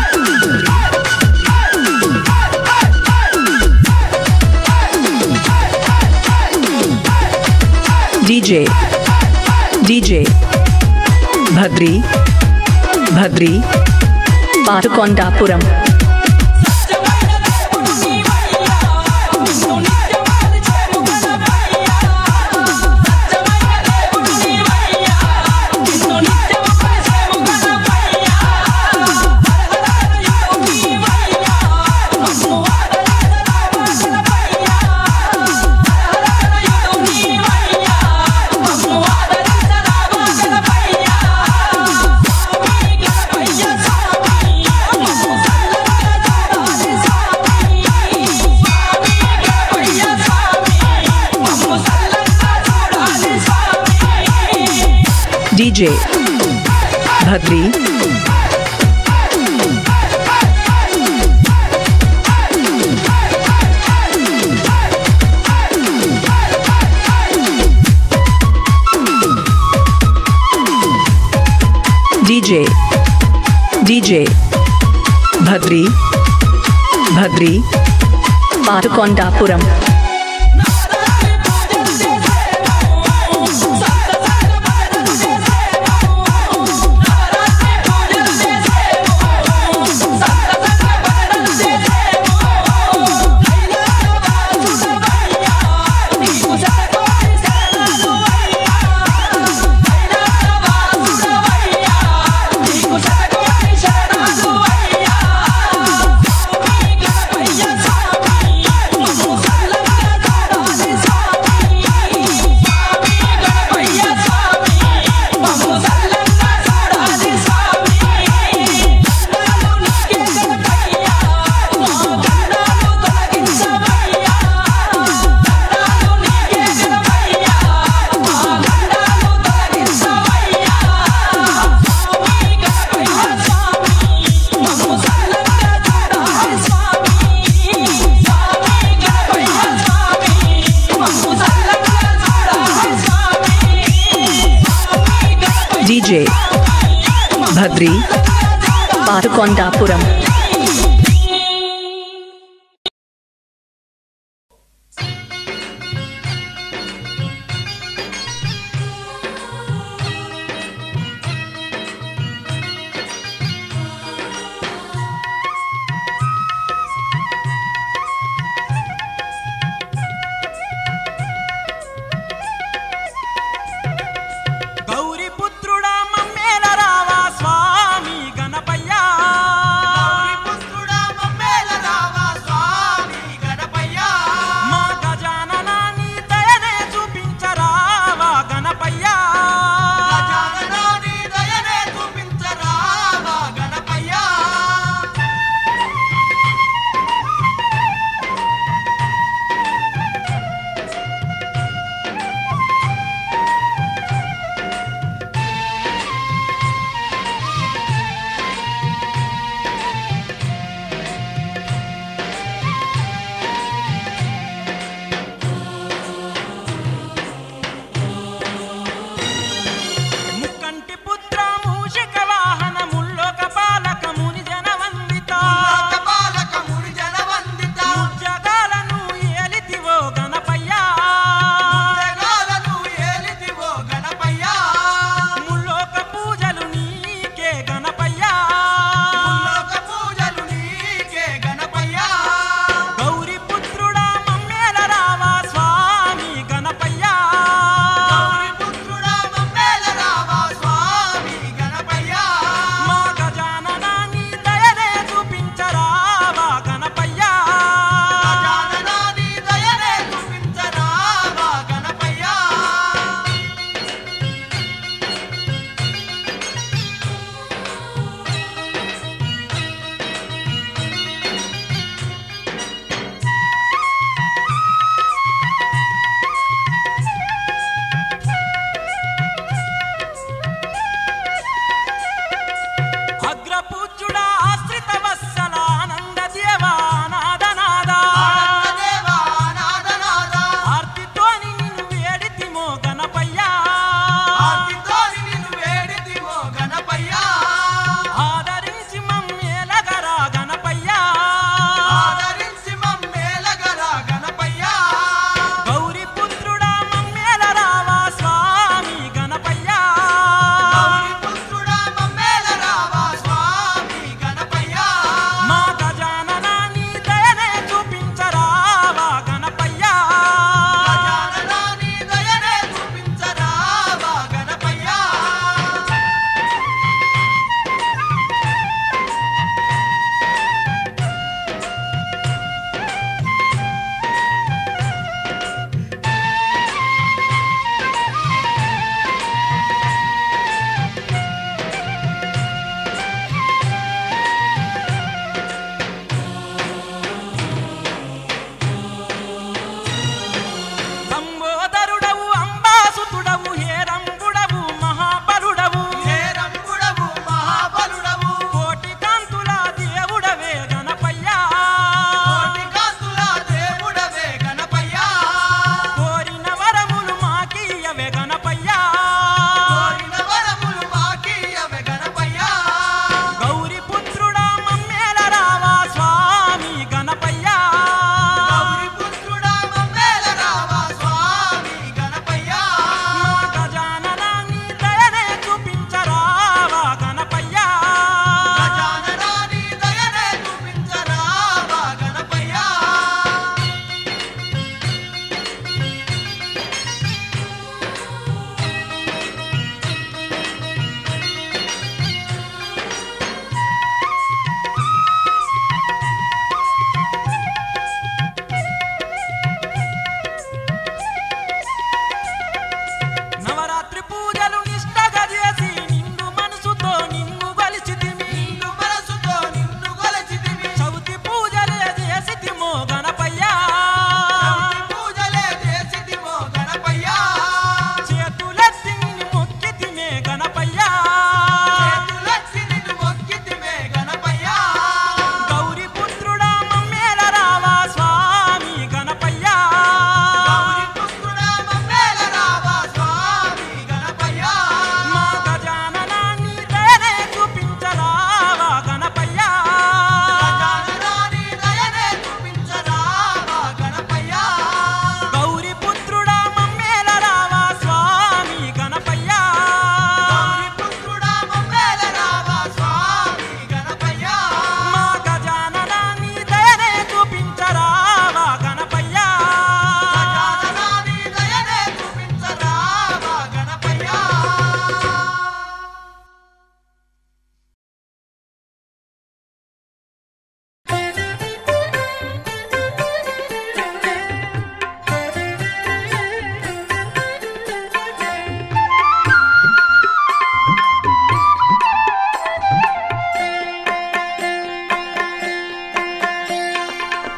DJ DJ Bhadri Bhadri Parkondapuram DJ Bhadri DJ DJ Bhadri Bhadri Parkondapuram Salud. Bhadri Parukondapuram Gauri పుత్రుడా మమ్మేల రావా స్వామి గణపయ్యా గౌరీ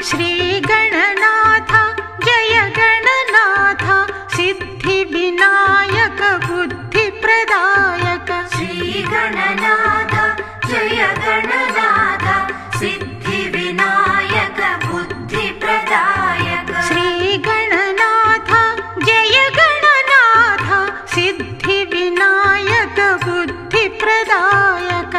శ్రీ గణనాథ జయ గణనాథ సిద్ధి వినాయక బుద్ధి ప్రదాయక శ్రీ గణనాథ జయ గణనాథ సిద్ధి వినాయక బుద్ధి ప్రదాయక శ్రీ గణనాథ జయ గణనాథ సిద్ధి వినాయక బుద్ధి ప్రదాయక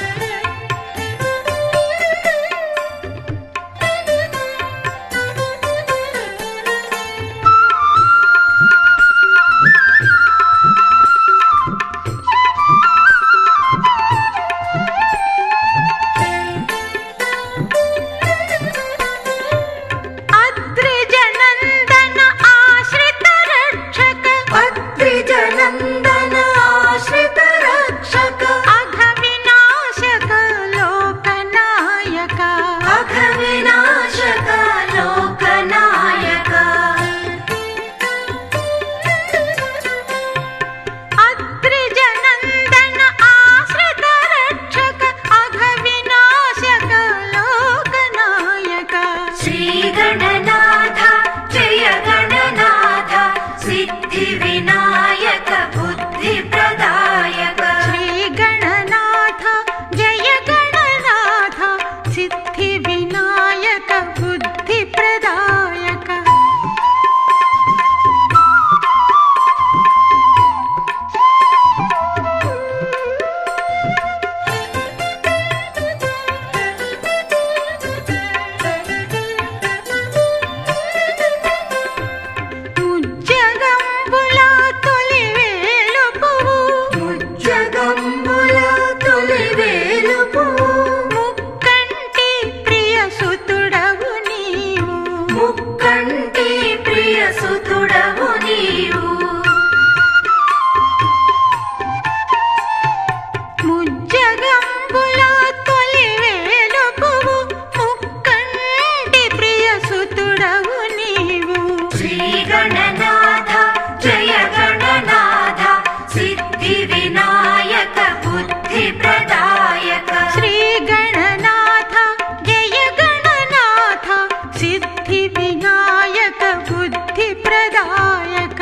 అద్రిజనందన ఆశ్రిత రక్షక అద్రిజనందన ఆశ్రిత రక్షక అఘ వినాశక లోకనాయక అఘ వినాశక లోకనాయక అద్రిజనందన ఆశ్రిత రక్షక అఘ వినాశక లోకనాయక శ్రీ గణనాథ జయ గణనాథ సిద్ధి వినాయక బుద్ధి ప్రదాయక శ్రీ గణనాథ జయ గణనాథ సిద్ధి వినాయక బుద్ధి ప్రదాయక ముజ్జగంబుల తొలి వేలుపువు ముజ్జగంబుల తొలి వేలుపువు ముక్కంటి ప్రియ సుతుడవు నీవు ముక్కంటి ప్రియ సుతుడవు నీవు ముజ్జగంబుల తొలి వేలుపువు ముక్కంటి ప్రియ సుతుడవు నీవు శ్రీ గణనాథ జయ గణనాథ సిద్ధి వినాయక బుద్ధి ప్రదాయక శ్రీ గణనాథ జయ గణనాథ సిద్ధి వినాయక బుద్ధి ప్రదాయక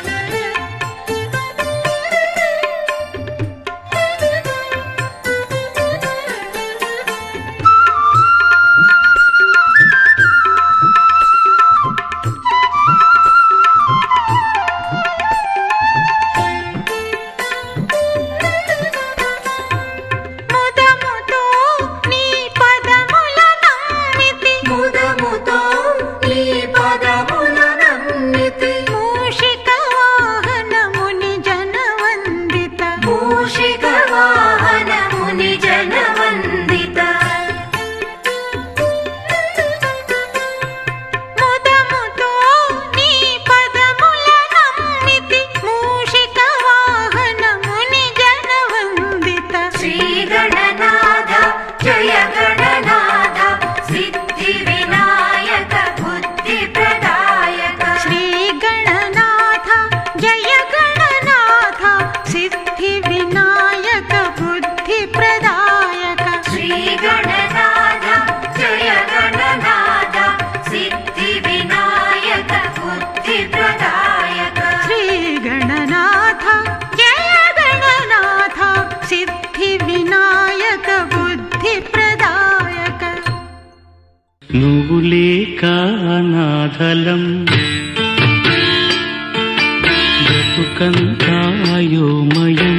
ముదముతో నీ పదముల నమ్మితి ముదముతో నీ పదముల నమ్మితి మూషిక వాహనముని జనవందిత మూషిక వాహనముని జనవందిత ముదముతో నీ పదముల నమ్మితి మూషిక వాహనముని జనవందిత శ్రీ గణనాథ జయ గణనాథ సిద్ధి వినాయక బుద్ధి ప్రదాయక శ్రీ గణనాథ జయ గణనాథ సిద్ధి వినాయక బుద్ధి ప్రదాయక శ్రీ గణనాథ జయ గణనాథ సిద్ధి వినాయక బుద్ధి ప్రదాయక శ్రీ గణనాథ జయ గణనాథ సిద్ధి వినాయక బుద్ధి ప్రదాయక నువ్వు లేక అనాథలం బ్రతుకంతాయోమయం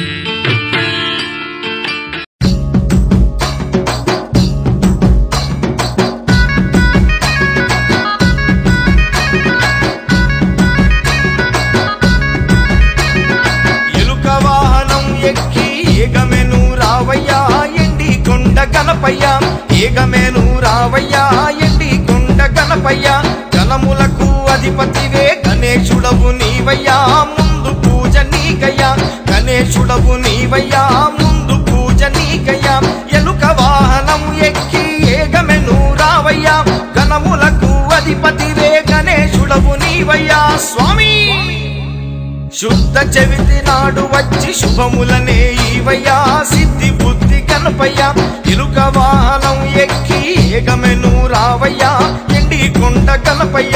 ఎలుక వాహనం ఎక్కి ఏగమెను రావయ్యా ఎండి కొండ గణపయ్య ఏగమెను రావయ్యా ఎండి కొండ గణపయ్య గణములకు అధిపతివే గణేశుడవు నీవయ్యా ముందు పూజ నీకయ్యా గణేశుడవు నీవయ్యా ముందు పూజ నీకయ్యా ఎలుక వాహనం ఎక్కి ఏగమెను రావయ్యా గణములకు అధిపతివే గణేశుడవు నీవయ్యా స్వామి శుద్ధ చవితి నాడు వచ్చి శుభములనే ఈవయ్యా సిద్ధి బుద్ధి గణపయ్య ఇలుక వాహనం ఎక్కి ఏగమెను రావయ్యా కొండ గణపయ్య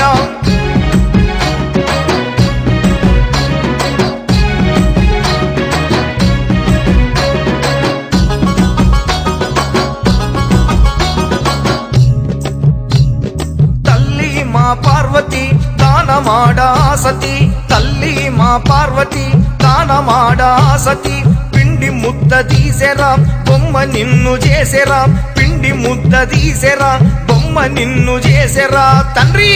తల్లి మా పార్వతి తానమాడా సతి తల్లి మా పార్వతి తానమాడా సతి పిండి ముద్ద తీసెరా బొమ్మ నిన్ను చేసెరా పిండి ముద్ద తీసెరా బొమ్మ నిన్ను చేసెరా తండ్రి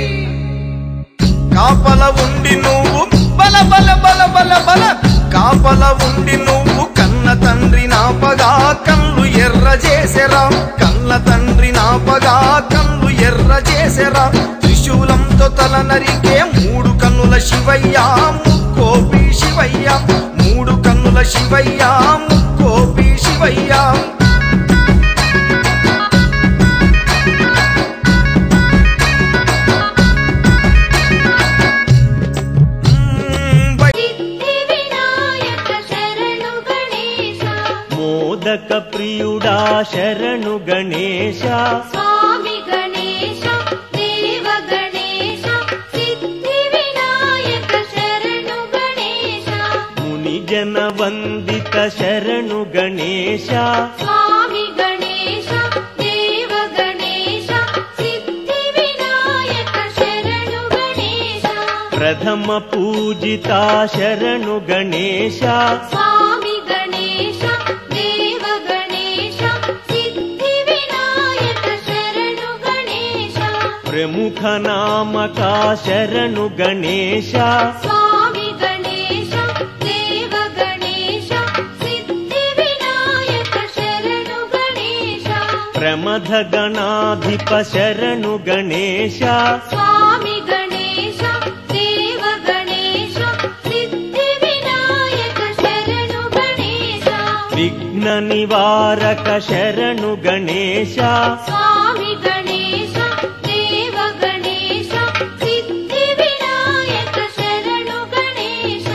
కాపల ఉండి నువ్వు బల బల బల బల బల కాపల ఉండి నువ్వు కన్న తండ్రి నాపగా కళ్ళు ఎర్ర చేసెరా కన్న తండ్రి నాపగా కళ్ళు ఎర్ర చేసెరా త్రిశూలంతో తల నరికే మూడు కన్నుల శివయ్య ముక్కోపి శివయ్య మూడు కన్నుల శివయ్య ముక్కోపి శివయ్య మోదక ప్రియుడా శరణు గణేశ స్వామి గణేశ దేవ గణేశ సిద్ధి వినాయక శరణు గణేశ ముని జన వందిత శరణు గణేశ స్వామి గణేశ దేవ గణేశ సిద్ధి వినాయక శరణు గణేశ ప్రథమ పూజిత శరణు గణేశ స్వామి గణేశ దేవ గణేశ సిద్ధి వినాయక శరణు గణేశ ప్రముఖ నామక శరణు గణేశ స్వామి గణేశ దేవ గణేశ సిద్ధి వినాయక శరణు గణేశ ప్రమథ గణాధిప శరణు గణేశ స్వామి గణేశ దేవ గణేశ సిద్ధి వినాయక శరణు గణేశ విఘ్న నివారక శరణు గణేశ స్వామి గణేశ దేవ గణేశ సిద్ధి వినాయక శరణు గణేశ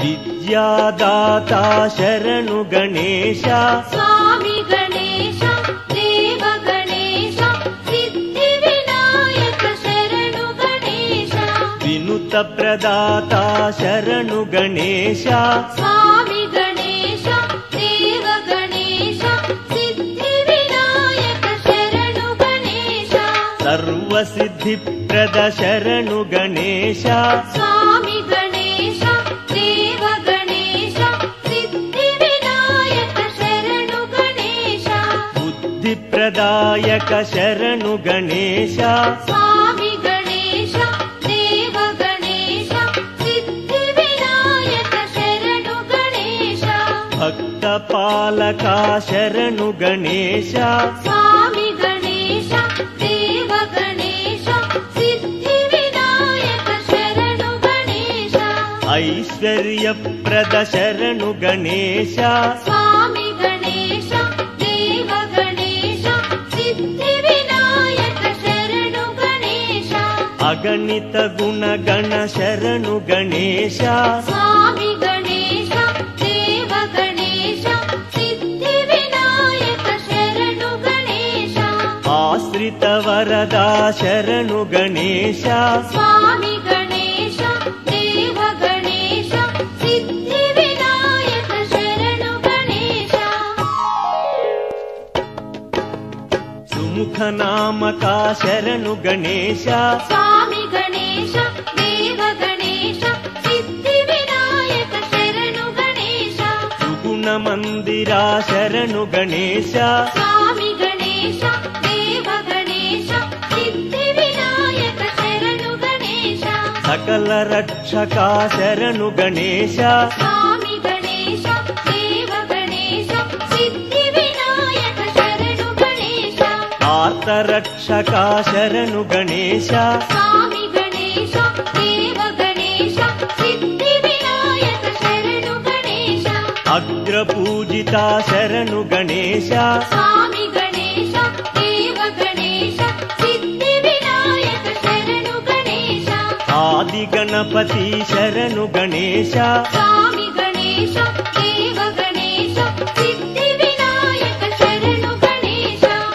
విద్యాదాత శరణు గణేశ స్వామి గణేశ దేవ గణేశ సిద్ధి వినాయక శరణు గణేశ వినుత ప్రదాత శరణు గణేశ స్వామి గణేశ దేవ గణేశ సిద్ధి వినాయక శరణు గణేశ సర్వ సిద్ధి ప్రద శరణు గణేశ స్వామి గణేశ దేవ గణేశ సిద్ధి వినాయక శరణు గణేశ బుద్ధి ప్రదాయక శరణు గణేశ స్వామి గణేశ దేవ గణేశ సిద్ధి వినాయక శరణు గణేశ భక్త పాలక శరణు గణేశ స్వామి గణేశ దేవ గణేశ సిద్ధి వినాయక శరణు గణేశ ఐశ్వర్య ప్రద శరణు గణేశ స్వామి గణేశ దేవ గణేశ సిద్ధి వినాయక శరణు గణేశ అగణిత గుణ గణ శరణు గణేశ స్వామి గణేశ దేవ గణేశ సిద్ధి వినాయక శరణు గణేశ ఆశ్రిత వరదా శరణు గణేశ స్వామి గణేశ దేవ గణేశ సిద్ధి వినాయక శరణు గణేశ సుముఖ నామక శరణు గణేశ స్వామి గణేశ దేవ గణేశ సిద్ధి వినాయక శరణు గణేశ సుగుణ మందిరా శరణు గణేశ స్వామి గణేశ దేవ గణేశ సిద్ధి వినాయక శరణు గణేశ సకల రక్షక శరణు గణేశ స్వామి గణేశ దేవ గణేశ సిద్ధి వినాయక శరణు గణేశ ఆర్త రక్షక శరణు గణేశ స్వామి గణేశ దేవ గణేశ సిద్ధి వినాయక శరణు గణేశ అగ్రపూజిత శరణు గణేశ స్వామి గణేశ దేవ గణేశ సిద్ధి వినాయక శరణు గణేశ ఆది గణపతి శరణు గణేశ స్వామి గణేశ దేవ గణేశ సిద్ధి వినాయక శరణు గణేశ పరమ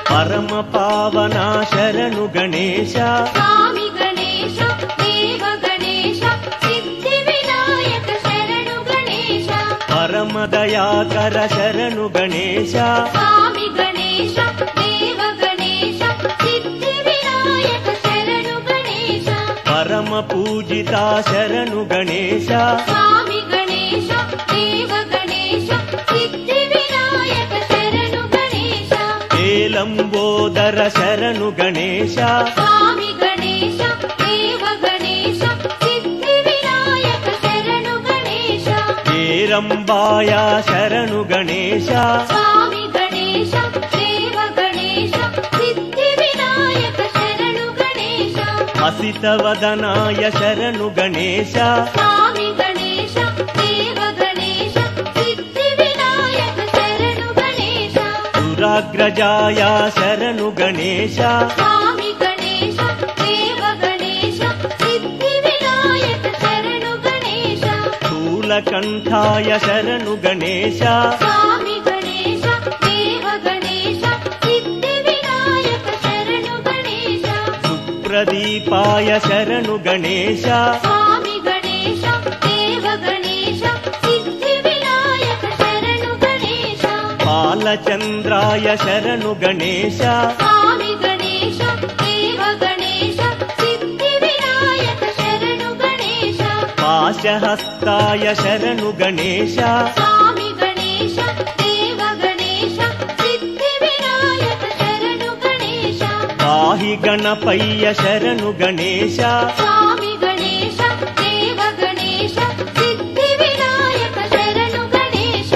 పరమ పావన శరణు గణేశ స్వామి గణేశ దేవ గణేశ సిద్ధి వినాయక శరణు గణేశ పరమ దయాకర శరణు గణేశ స్వామి గణేశ దేవ గణేశ సిద్ధి వినాయక శరణు గణేశ పరమ పూజిత శరణు గణేశ స్వామి గణేశ దేవ గణేశ సిద్ధి వినాయక శరణు గణేశ ఏలంబోదర శరణు గణేశ స్వామి గణేశ దేవ గణేశ సిద్ధి వినాయక శరణు గణేశ ఏరంబాయ శరణు గణేశ స్వామి గణేశ దేవ గణేశ సిద్ధి వినాయక శరణు గణేశ హసితవదనాయ శరణు గణేశ స్వామి గణేశ దేవ గణేశ సిద్ధి వినాయక శరణు గణేశ దురాగ్రజాయ శరణు గణేశ స్వామి గణేశ దేవ గణేశ సిద్ధి వినాయక శరణు గణేశ స్థూలకంఠాయ శరణు గణేశ స్వామి గణేశ దేవ గణేశ సిద్ధి వినాయక శరణు గణేశ సుప్రదీపాయ శరణు గణేశ స్వామి గణేశ దేవ గణేశ సిద్ధి వినాయక శరణు గణేశ బాలచంద్రాయ శరణు గణేశ స్వామి గణేశ దేవ గణేశ సిద్ధి వినాయక శరణు గణేశ పాశహస్తాయ శరణు గణేశ స్వామి గణేశ దేవ గణేశ సిద్ధి వినాయక శరణు గణేశ పాహి గణపయ్య శరణు గణేశ స్వామి గణేశ దేవ గణేశ సిద్ధి వినాయక శరణు గణేశ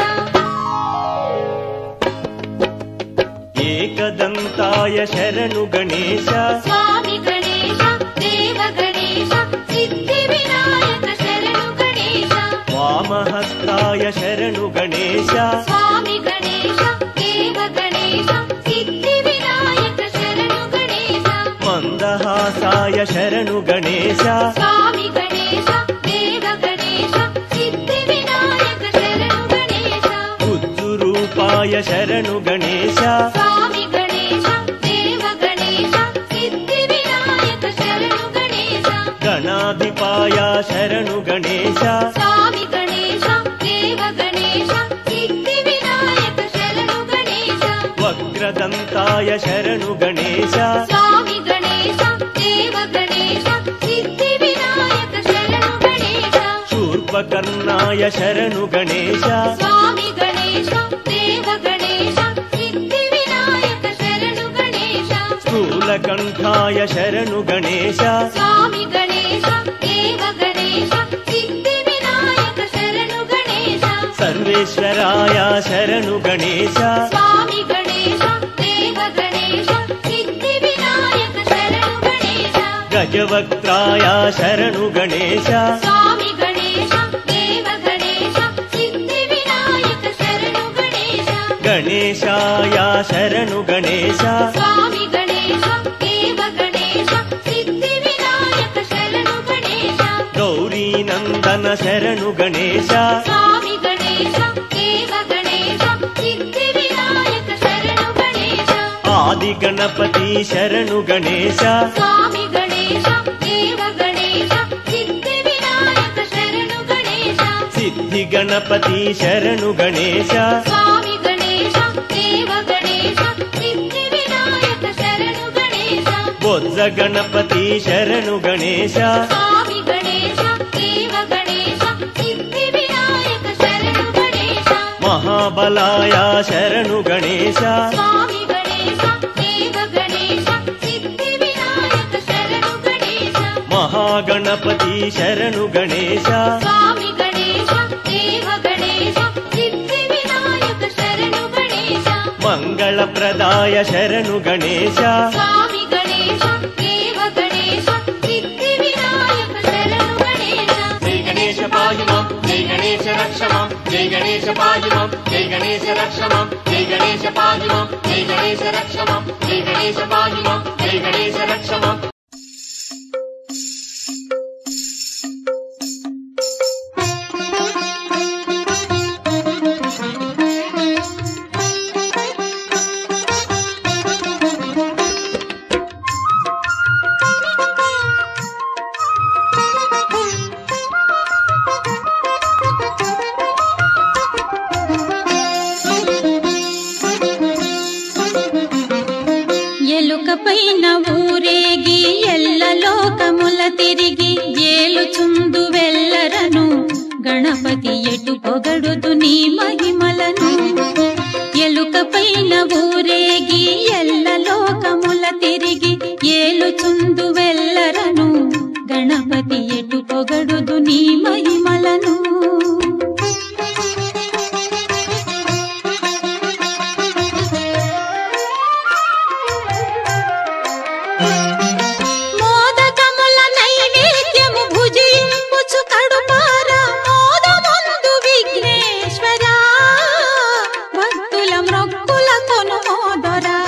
ఏకదంతాయ శరణు గణేశ స్వామి గణేశ దేవ గణేశ సిద్ధి వినాయక శరణు గణేశ వామహస్తాయ శరణు గణేశ స్వామి గణేశ దేవ గణేశ సిద్ధి వినాయక శరణు గణేశ మందహాసాయ శరణు గణేశ స్వామి గణేశ దేవ గణేశ సిద్ధి వినాయక శరణు గణేశ ఉజ్జురూపాయ శరణు గణేశ స్వామి గణేశ దేవ గణేశ సిద్ధి వినాయక శరణు గణేశ గణాధిపాయ శరణు గణేశ స్వామి గణేశ దేవ గణేశ సిద్ధి వినాయక శరణు గణేశ వక్రదంతాయ శరణు గణేశ స్వామి గణేశ దేవ గణేశ సిద్ధి వినాయక శరణు గణేశ శూర్పకర్ణాయ శరణు గణేశ స్వామి గణేశ దేవ గణేశ సిద్ధి వినాయక శరణు గణేశ స్థూలకంఠాయ శరణు గణేశ స్వామి గణేశ దేవ గణేశ సిద్ధి వినాయక శరణు గణేశ సర్వేశ్వరాయ శరణు గణేశ స్వామి గణేశ దేవ గణేశ సిద్ధి వినాయక శరణు గణేశ గజవక్త్రాయ శరణు గణేశ స్వామి గణేశ దేవ గణేశ సిద్ధి వినాయక శరణు గణేశ గణేశాయ శరణు గణేశ స్వామి గణేశ దేవ గణేశ సిద్ధి వినాయక శరణు గణేశ గౌరీనందన శరణు గణేశ స్వామి గణేశ దేవ గణేశ సిద్ధి వినాయక శరణు గణేశ ఆది గణపతి శరణు గణేశ స్వామి గణేశ దేవ గణేశ సిద్ధి వినాయక శరణు గణేశ సిద్ధి గణపతి శరణు గణేశ స్వామి గణేశ దేవ గణేశ సిద్ధి వినాయక శరణు గణేశ బొజ్జ గణపతి శరణు గణేశ స్వామి గణేశ దేవ గణేశ సిద్ధి వినాయక శరణు గణేశ మహాబలాయ శరణు గణేశ స్వామి గణేశ దేవ గణేశ సిద్ధి వినాయక శరణు గణేశ మహాగణపతి శరణు గణేశ స్వామి గణేశ దేవ గణేశ సిద్ధి వినాయక శరణు గణేశ మంగళప్రదాయ శరణు గణేశ స్వామి గణేశ దేవ గణేశ సిద్ధి వినాయక శరణు గణేశ జై గణేశ పాహిమాం జై గణేశ రక్షమాం జై గణేశ పాహిమాం జై గణేశ రక్షమాం జై గణేశ పాహిమాం జై గణేశ రక్షమాం జై గణేశ పాహిమాం జై గణేశ రక్షమాం ఎలుకపైన ఊరేగి ఎల్ల లోకముల తిరిగి ఏలుచుందు వెల్లరను గణపతి ఎటు పొగడుదు నీ మహిమలను. ఎలుకపైన ఊరేగి ఎల్ల లోకముల తిరిగి ఏలుచుందు వెల్లరను గణపతి ఎటు పొగడుదు నీ మహిమలను. మోదకముల నైవేద్యము భుజింపుచు కడుపార మోదముందు విఘ్నేశ్వరా భక్తుల మ్రొక్కుల కొను మోదరా.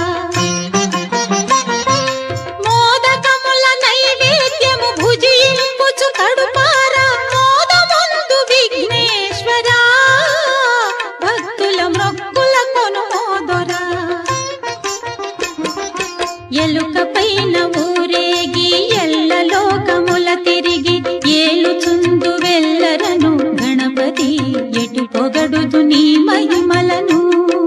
మోదకముల నైవేద్యము భుజింపుచు కడుపార మోదముందు విఘ్నేశ్వరా భక్తుల మ్రొక్కుల కొను మోదరా. ఎలుకపైన ఊరేగి ఎల్ల లోకముల తిరిగి ఏలుచుందు వెల్లరను గణపతి ఎటు పొగడుదు నీ మహిమలను.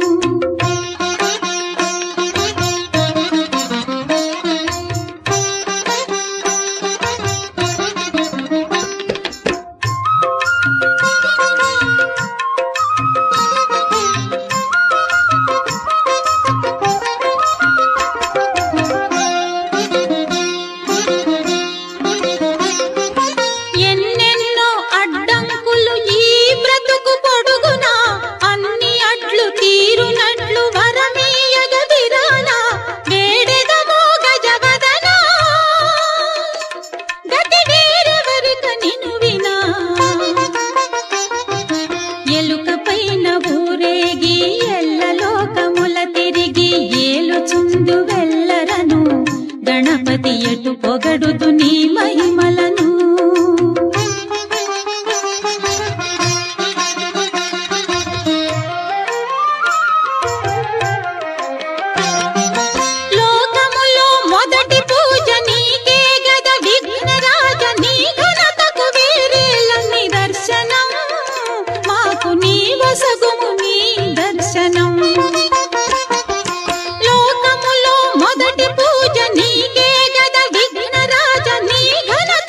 ఎన్నెన్నో అడ్డంకులు ఈ బ్రతుకు పొడుగునా అన్ని అడ్లు తీరునట్లు వరమీయగ విరానా వేడెదమో గజవదనా గతి వేరెవరిక నిను వినా. ఎలుకపైన ఊరేగి ఎల్ల లోకముల తిరిగి ఏలుచుందు వెల్లరను గణపతి ఎటు పొగడుదు నీ మహిమలను. లోకములో మొదటి పూజ నీకే గద విఘ్నరాజ నీ ఘనతకు వేరేల నిదర్శనం మాకు నీ వసగుము నీ దర్శనం. లోకములో మొదటి పూజ నీకే గద విఘ్నరాజ నీ ఘనత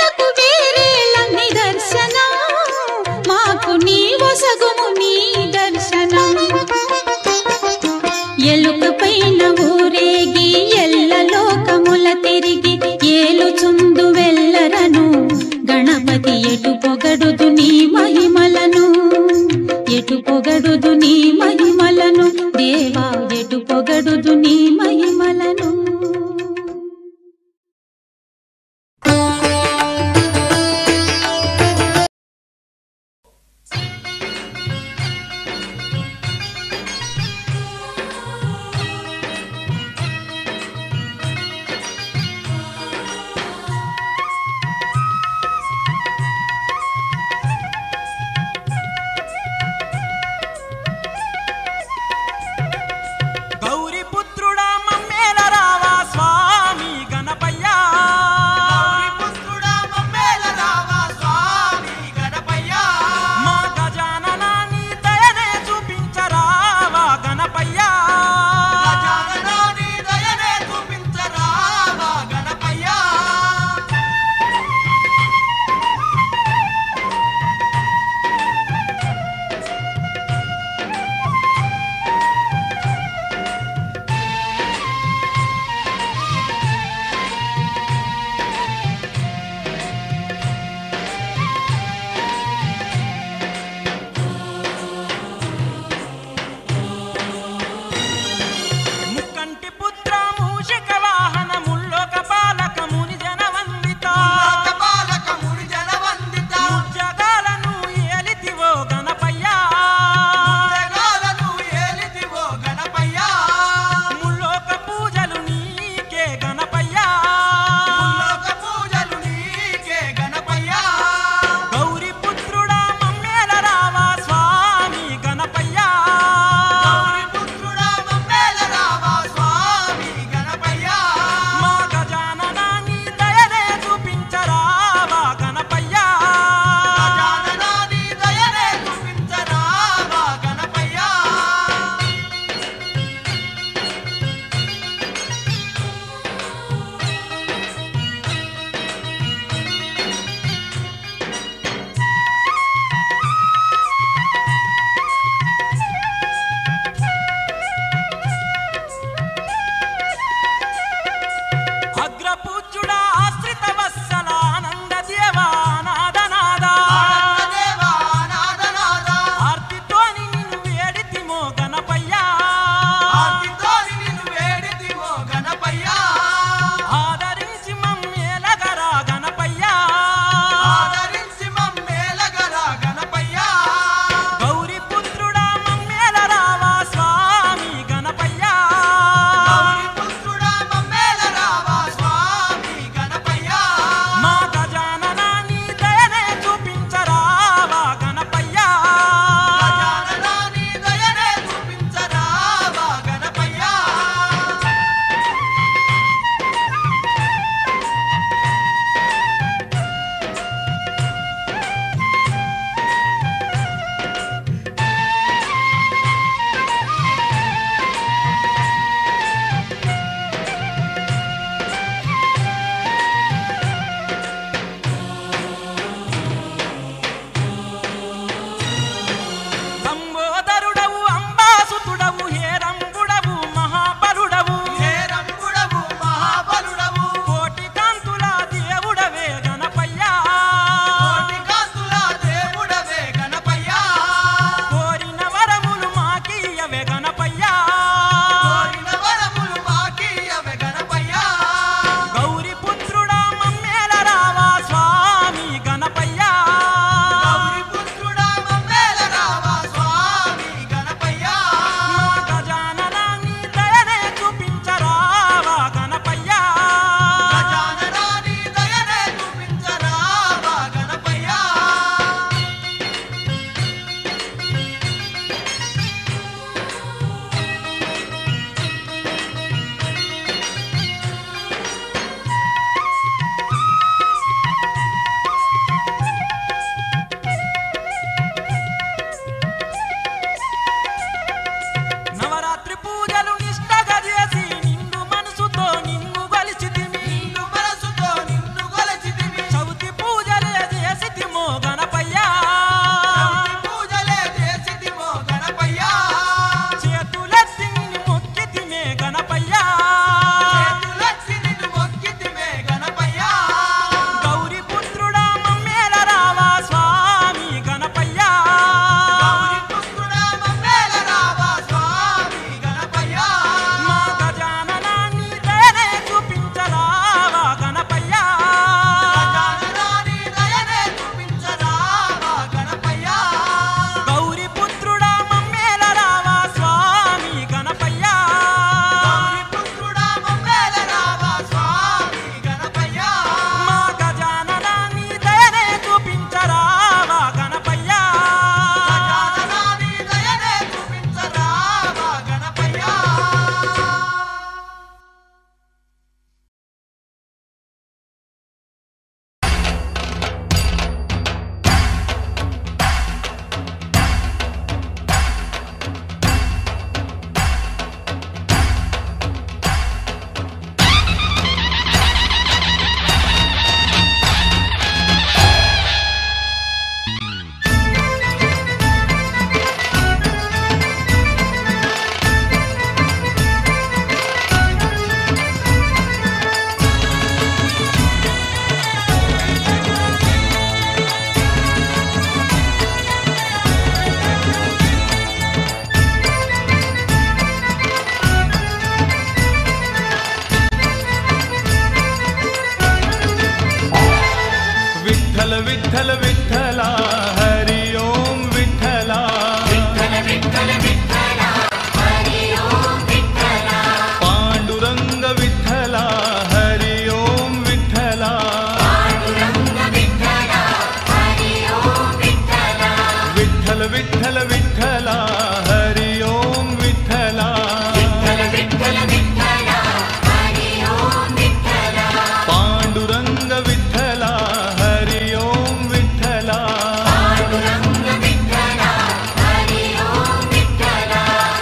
विठ्ठल विठ्ठला हरि ओम विठ्ठला विठ्ठल विठ्ठल विठ्ठला हरि ओम विठ्ठला पांडुरंग विठ्ठला हरि ओम विठ्ठला पांडुरंग विठ्ठला हरि ओम विठ्ठला विठ्ठल विठ्ठल विठ्ठला हरि ओम विठ्ठला विठ्ठल विठ्ठल विठ्ठला हरि ओम विठ्ठला पांडुरंग विठ्ठला हरि ओम विठ्ठला पांडुरंग विठ्ठला हरि ओम विठ्ठला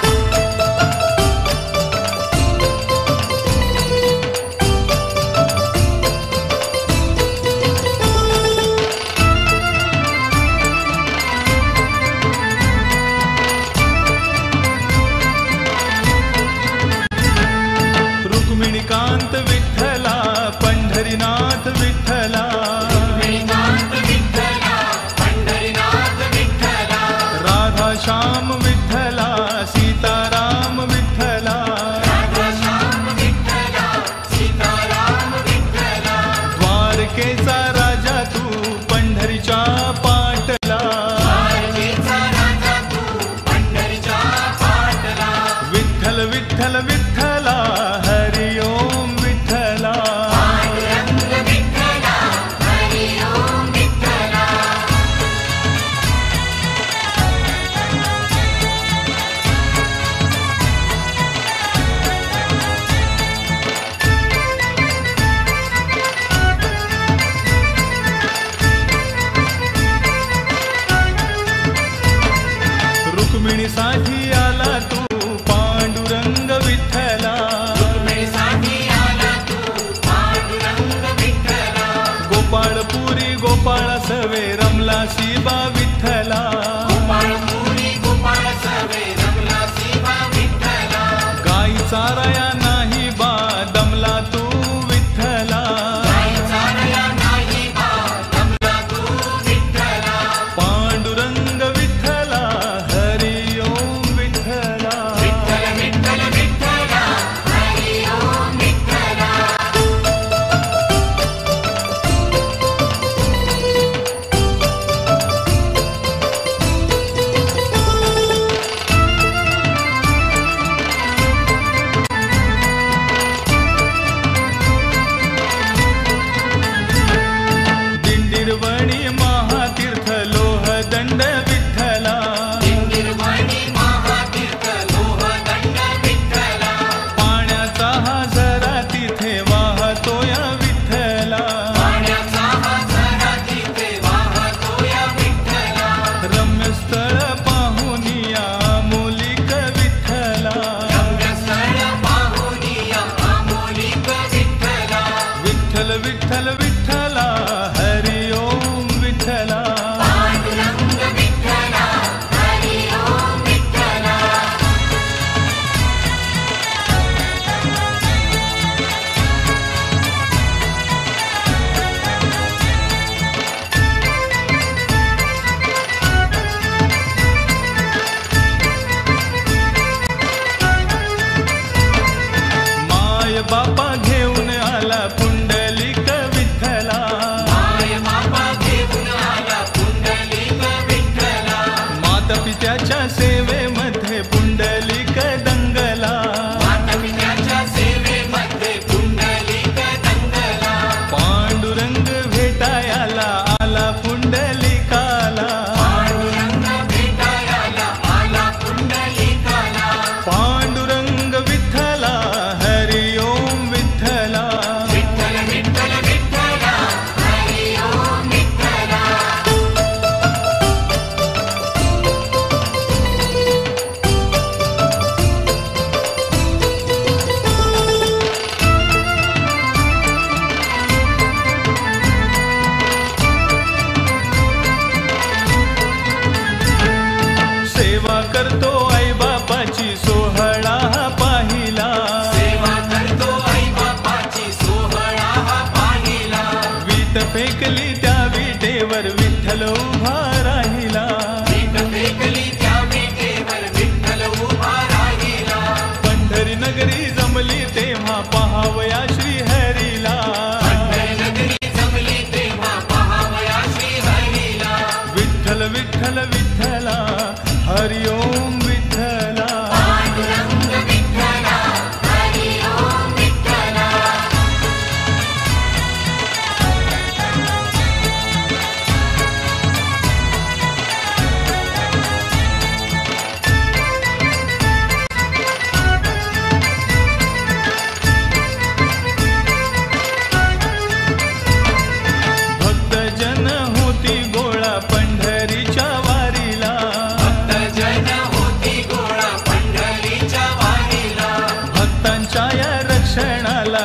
रुक्मिणीकांत विठ्ठला पंढरीनाथ विठ्ठला रुक्मिणीकांत विठ्ठला पंढरीनाथ विठ्ठला राधाश्याम विठ्ठला सीताराम विठ्ठला राधाश्याम विठ्ठला सीताराम विठ्ठला द्वारकेचा राजा तू पंढरीच्या पाटला द्वारकेचा राजा तू पंढरीच्या पाटला विठ्ठल विठ्ठल विठ्ठला हरि ओम विठ्ठला पांडुरंग विठ्ठला हरि ओम विठ्ठला रुक्मिणीसाठी आला तू पांडुरंग विठ्ठला रुक्मिणीसाठी आला तू पांडुरंग विठ्ठला गोपाळपुरी गोपाळ सवे रमला शिबा विठ्ठला गोपाळपुरी गोपाळ सवे रमला शिवा विठ्ठला गाई चाराया नाही बा दमला तू विठ्ठला गाई चारया नाही बा दमला तू विठ्ठला पांडुरंग विठ्ठला हरि ओम विठ्ठला विठ्ठल विठ्ठल विठ्ठला हरि ओम विठ्ठला दिंडीरवणी महातीर्थ लोह दंड विठ्ठला निर्वाणी महातीर्थ लोह दंड विठ्ठला पाण्याचा हा झरा तिथे वाहतो या विठ्ठला पाण्याचा हा झरा तिथे वाहतो या विठ्ठला रम्य स्थळ पाहुनिया मोलिक विठ्ठला रम्यस्थळ पाहुनिया आमोलिक विठ्ठला विठ्ठल विठ्ठल विठ्ठला हरि ओम विठ्ठला पांडुरंग विठ्ठला हरि ओम विठ्ठला माय बापा घेऊन आला पुंडलिक विठ्ठला माय बापा घेऊन आला पुंडलिक विठ्ठला माता पित्याच्या सेवेमध्ये पुंडलिक दंगला मातापित्याच्या सेवेमध्ये पुंडलिक दंगला पांडुरंग भेटायला आला पुंडलिकाला पांडुरंग भेटायला आला पुंडलिकाला पांडुरंग विठ्ठला हरि ओम विठ्ठला विठ्ठल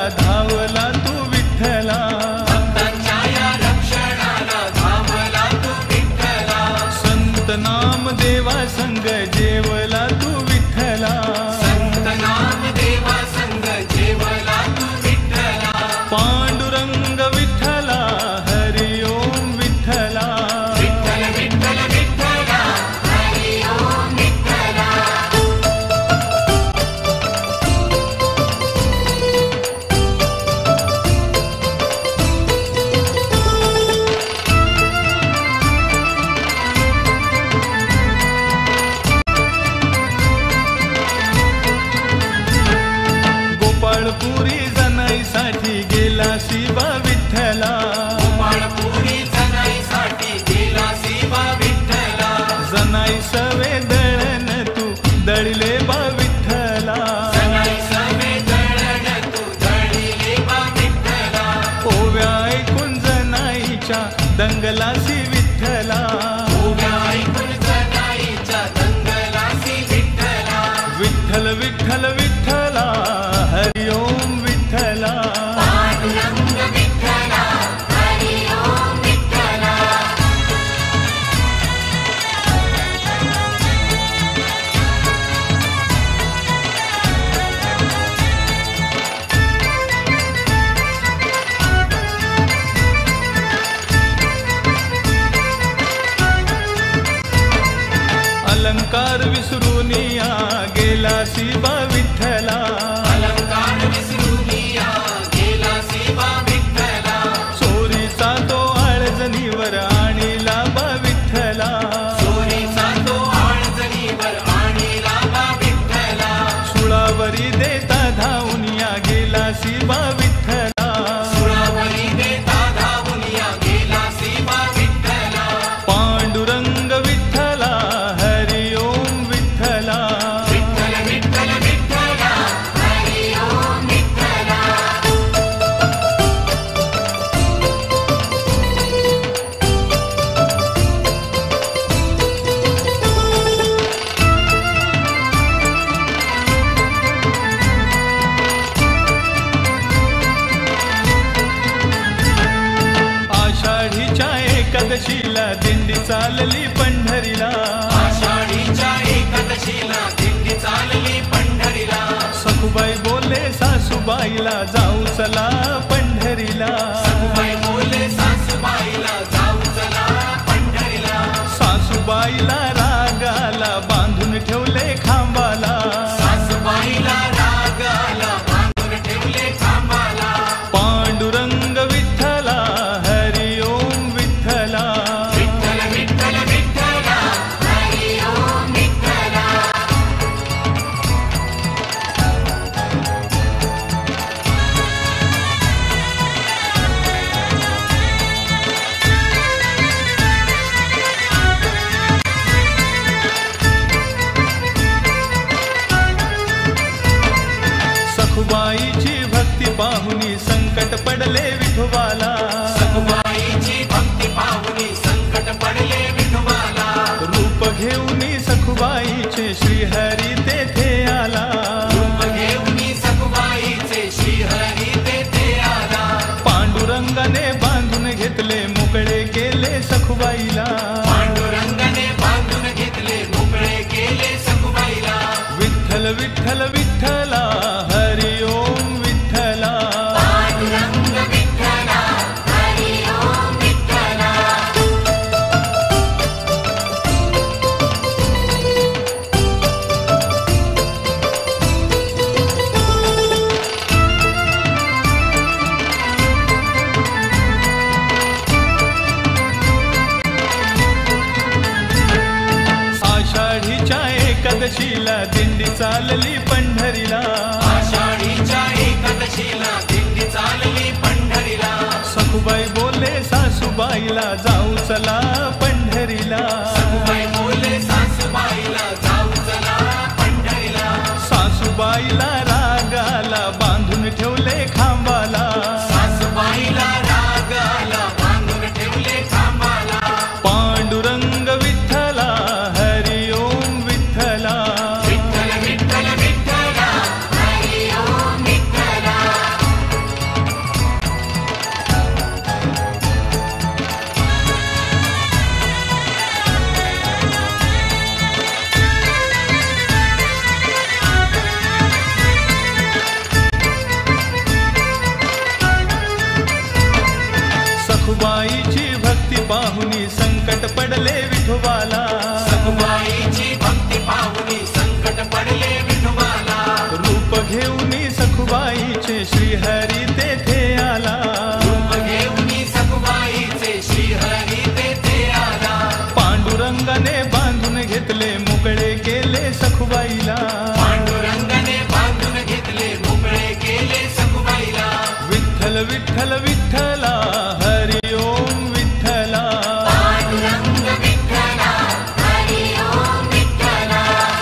धावला तू विठ्ठला, भक्तांच्या या रक्षणाला धावला तू विठ्ठला, संत नाम देवा संग जेवला तू विठ्ठला, संत नाम देवा संग जेवला तू विठ्ठला, पांडुरंग विठ्ठला हरि ओम विठ्ठला, विठ्ठल विठ्ठल विठ्ठला हरि ओम विठ्ठला. गोपाळपुरी जनाईसाठी गेला शिवा विठ्ठला, गोपाळपुरी जनाईसाठी गेला शिवा विठ्ठला, जनाई सवे दळण तू दळले बा विठ्ठला, जनाई सवे दळण तू दळिले बा विठ्ठला, ओव्या ऐकून जनाईच्या दंगलासी विठ्ठला, उभ्या ऐकून जनाईच्या दंगलासी विठ्ठला, विठ्ठल विठ्ठल विठ्ठला हरि ओम विठ्ठला, पांडुरंग विठ्ठला हरि ओम विठ्ठला. अलंकार विसरून या गेला शिवा विठ्ठला, अलंकार विसरून या गेला शिवा विठ्ठला, चोरीचा तो आळजणीवर आणीला बा विठ्ठला, चोरीचा तो आळजणीवर आणीला बा विठ्ठला, सुळावरी देता धावून या गेला शिवा विठ्ठला, सुळावरी देता धावून या गेला शिवा विठ्ठला, पांडुरंग विठ्ठला हरि ओम विठ्ठला, विठ्ठल विठ्ठल विठ्ठला हरि ओम विठ्ठला. आषाढीच्या एकादशीला दिंडी चालली पंढरीला, आषाढीच्या एकादशीला दिंडी चालली पंढरीला, सखुबाई बोले सासूबाईला जाऊ चला पंढरीला, सखुबाई बोले सासूबाईला जाऊ चला पंढरीला, सासूबाईला रागाला बांधून ठेवले खांबाला, सासूबाईला रागाला बांधून ठेवले खांबाला, पांडुरंग विठ्ठला हरि ओम विठ्ठला, विठ्ठल विठ्ठल विठ्ठला हरि ओम विठ्ठला. सखुबाईची भक्ती पाहुनी संकट पडले विठोबाला, सखुबाईची भक्ती पाहुनी संकट पडले विठोबाला, रूप घेऊनी सखुबाईचे श्रीहरी तेथे आला, रूप घेऊनी सखुबाईचे श्रीहरी तेथे आला, पांडुरंगाने बांधून घेतले मोकळे केले सखुबाईला, पांडुरंगाने बांधून घेतले मोकळे केले सखुबाईला, विठ्ठल विठ्ठल विठ्ठला हरि ओम विठ्ठला, पांडुरंग विठ्ठला हरि ओम विठ्ठला. आषाढीच्या एकादशीला दिंडी चालली पंढरीला, आषाढीच्या एकादशीला दिंडी चालली पंढरीला, सखुबाई बोले सासूबाईला जाऊ चला पंढरीला, सखुबाई बोले सासूबाईला जाऊ चला पंढरीला, सासूबाईला रागाला बांधून ठेवले खांबाला, सासूबाईला रागाला बांधून ठेवले खांबाला, पांडुरंग विठ्ठला हरि ओम विठ्ठला, विठ्ठल विठ्ठल विठ्ठला हरि ओम विठ्ठला. श्रीहरी तेथे आला घेऊनी सखुबाईचे श्रीहरी तेथे आला पांडुरंगाने बांधून घेतले मोकळे केले सखुबाईला पांडुरंगाने बांधून घेतले मोकळे केले सखुबाईला विठ्ठल विठ्ठल विठ्ठला हरि ओम विठ्ठला पांडुरंग विठ्ठला हरि ओम विठ्ठला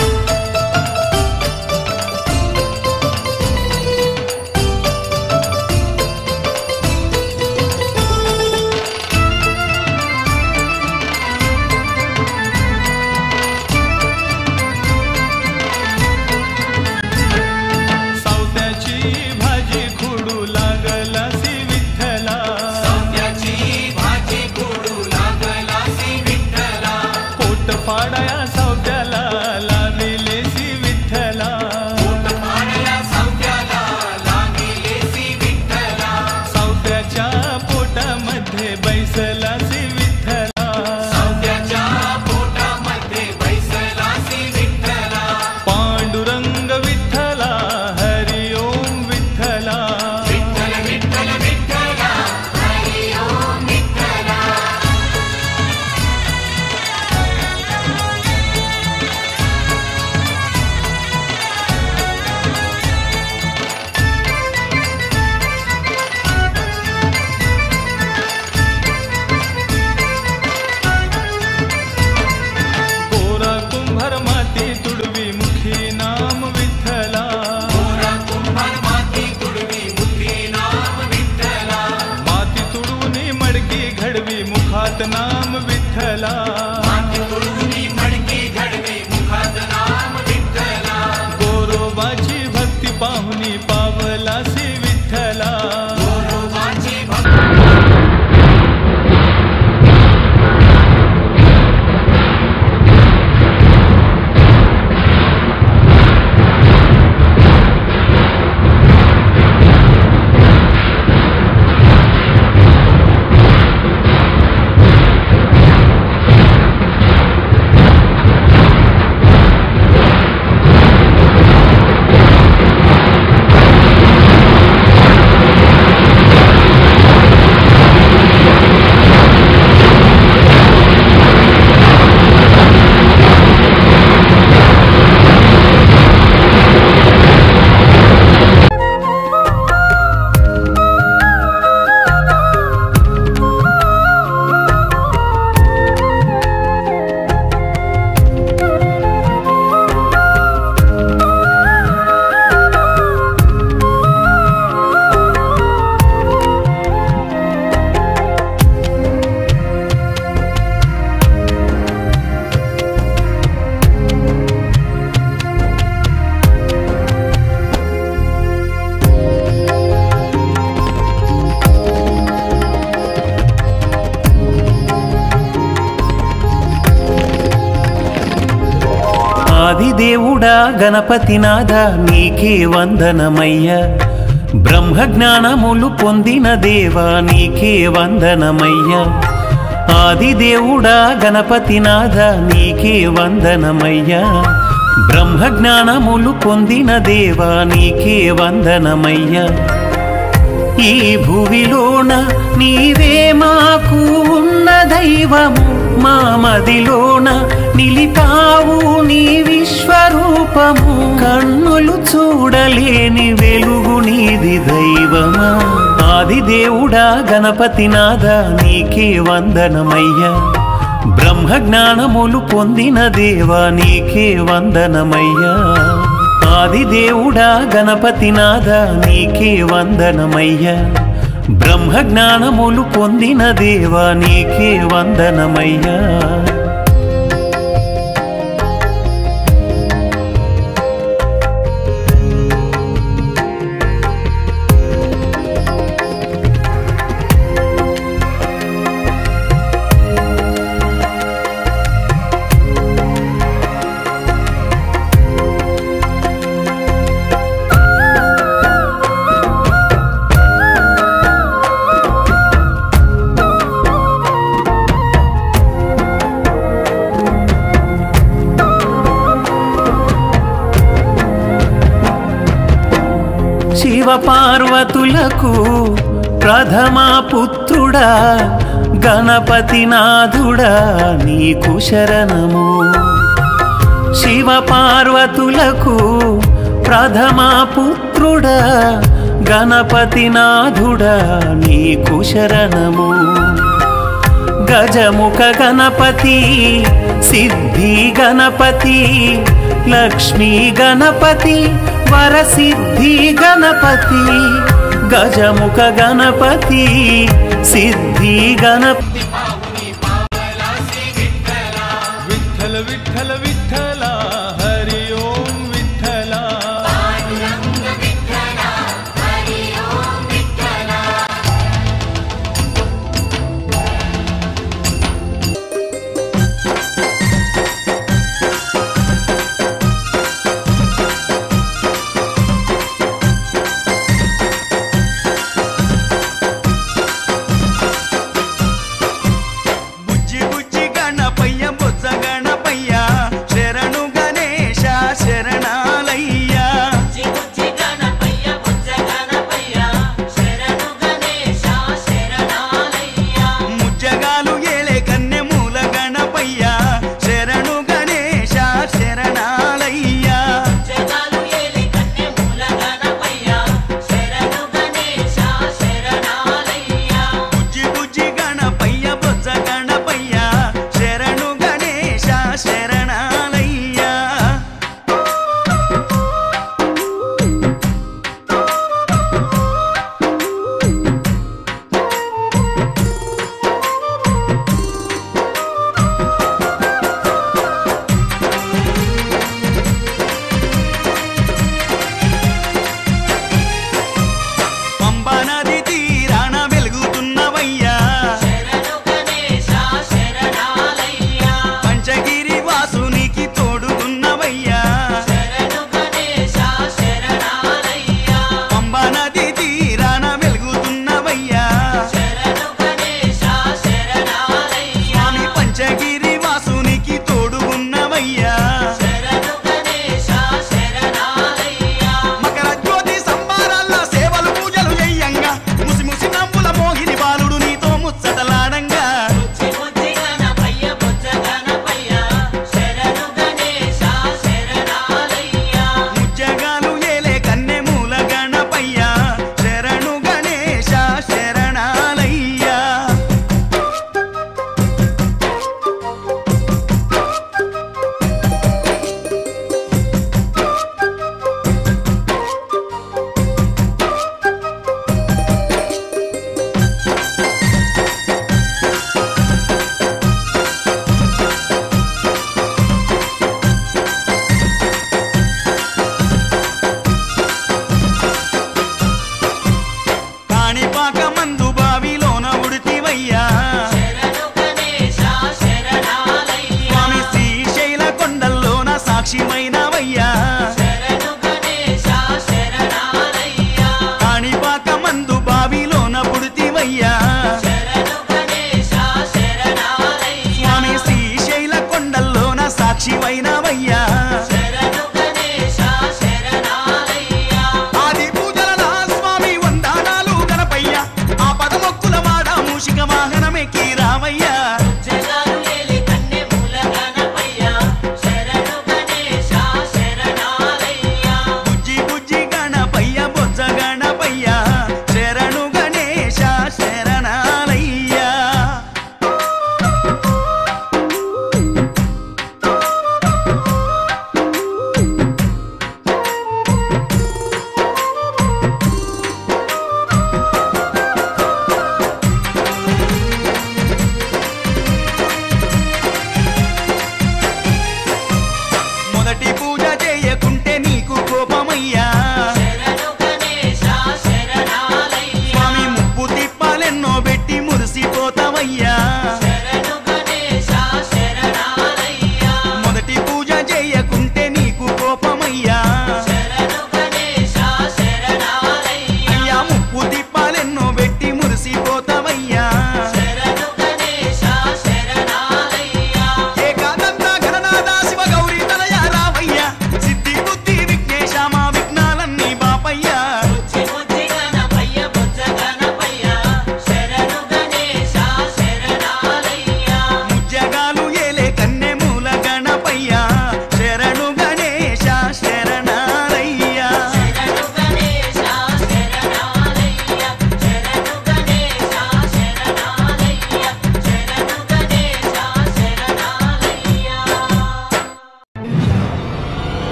सावत्याची भाजी खुडू लागला सी विठ्ठला सौत्याची भाजी कोडू लागला सी विठ्ठला पोट फाडाया सावत्याला लाविले सी विठ्ठला पोट पाडया सौत्याला लागिले सी विठ्ठला सावत्याच्या पोटामध्ये बैसला सी विठ्ठला सौत्याच्या पोटामध्ये बैसला सी विठ्ठला पांडुरंग विठ्ठला हरि ओम विठ्ठला विठ्ठल विठ्ठल विठ्ठला हरि ओम विठ्ठला गोरा कुंभार माती तुडवी मुखी नाम विठ्ठला गोरा कुंभार माती तुडवी मुखी नाम विठ्ठला माती तुडवून मडकी घडवी मुखात नाम विठ्ठला माती तुडवूनी मडकी घडवी मुखात नाम विठ्ठला गोरोबाची भक्ती पाहुनी पावला सी विठ्ठला गोरोबाची भक्ती ఆదిదేవుడా గణపతినాథ నీకే వందనమయ్యా బ్రహ్మజ్ఞానములు పొందిన దేవా నీకే వందనమయ్యా ఆదిదేవుడా గణపతినాథ నీకే వందనమయ్యా బ్రహ్మజ్ఞానములు పొందిన దేవా నీకే వందనమయ్యా ఈ భువిలోన నీవే మాకు ఉన్న దైవము మా మదిలోన నిలిపావు నీ విశ్వరూపము కన్నులు చూడలేని వెలుగు నీది దైవమా ఆదిదేవుడా గణపతినాథ నీకే వందనమయ్యా బ్రహ్మజ్ఞానములు పొందిన దేవా నీకే వందనమయ్యా ఆదిదేవుడా గణపతినాథ నీకే వందనమయ్యా బ్రహ్మజ్ఞానములు పొందిన దేవా నీకే వందనమయ్యా పార్వతులకు ప్రథమా పుత్రుడా గణపతినాథుడా నీకు శరణము. శివ పార్వతులకు ప్రథమా పుత్రుడా గణపతినాథుడా నీకు శరణము. గజముఖ గణపతి సిద్ధి గణపతి లక్ష్మీ గణపతి వరసిద్ధి గణపతి. గజముఖ గణపతి సిద్ధి గణపతి. విఠల విఠల విఠల హరి ఓం విఠల.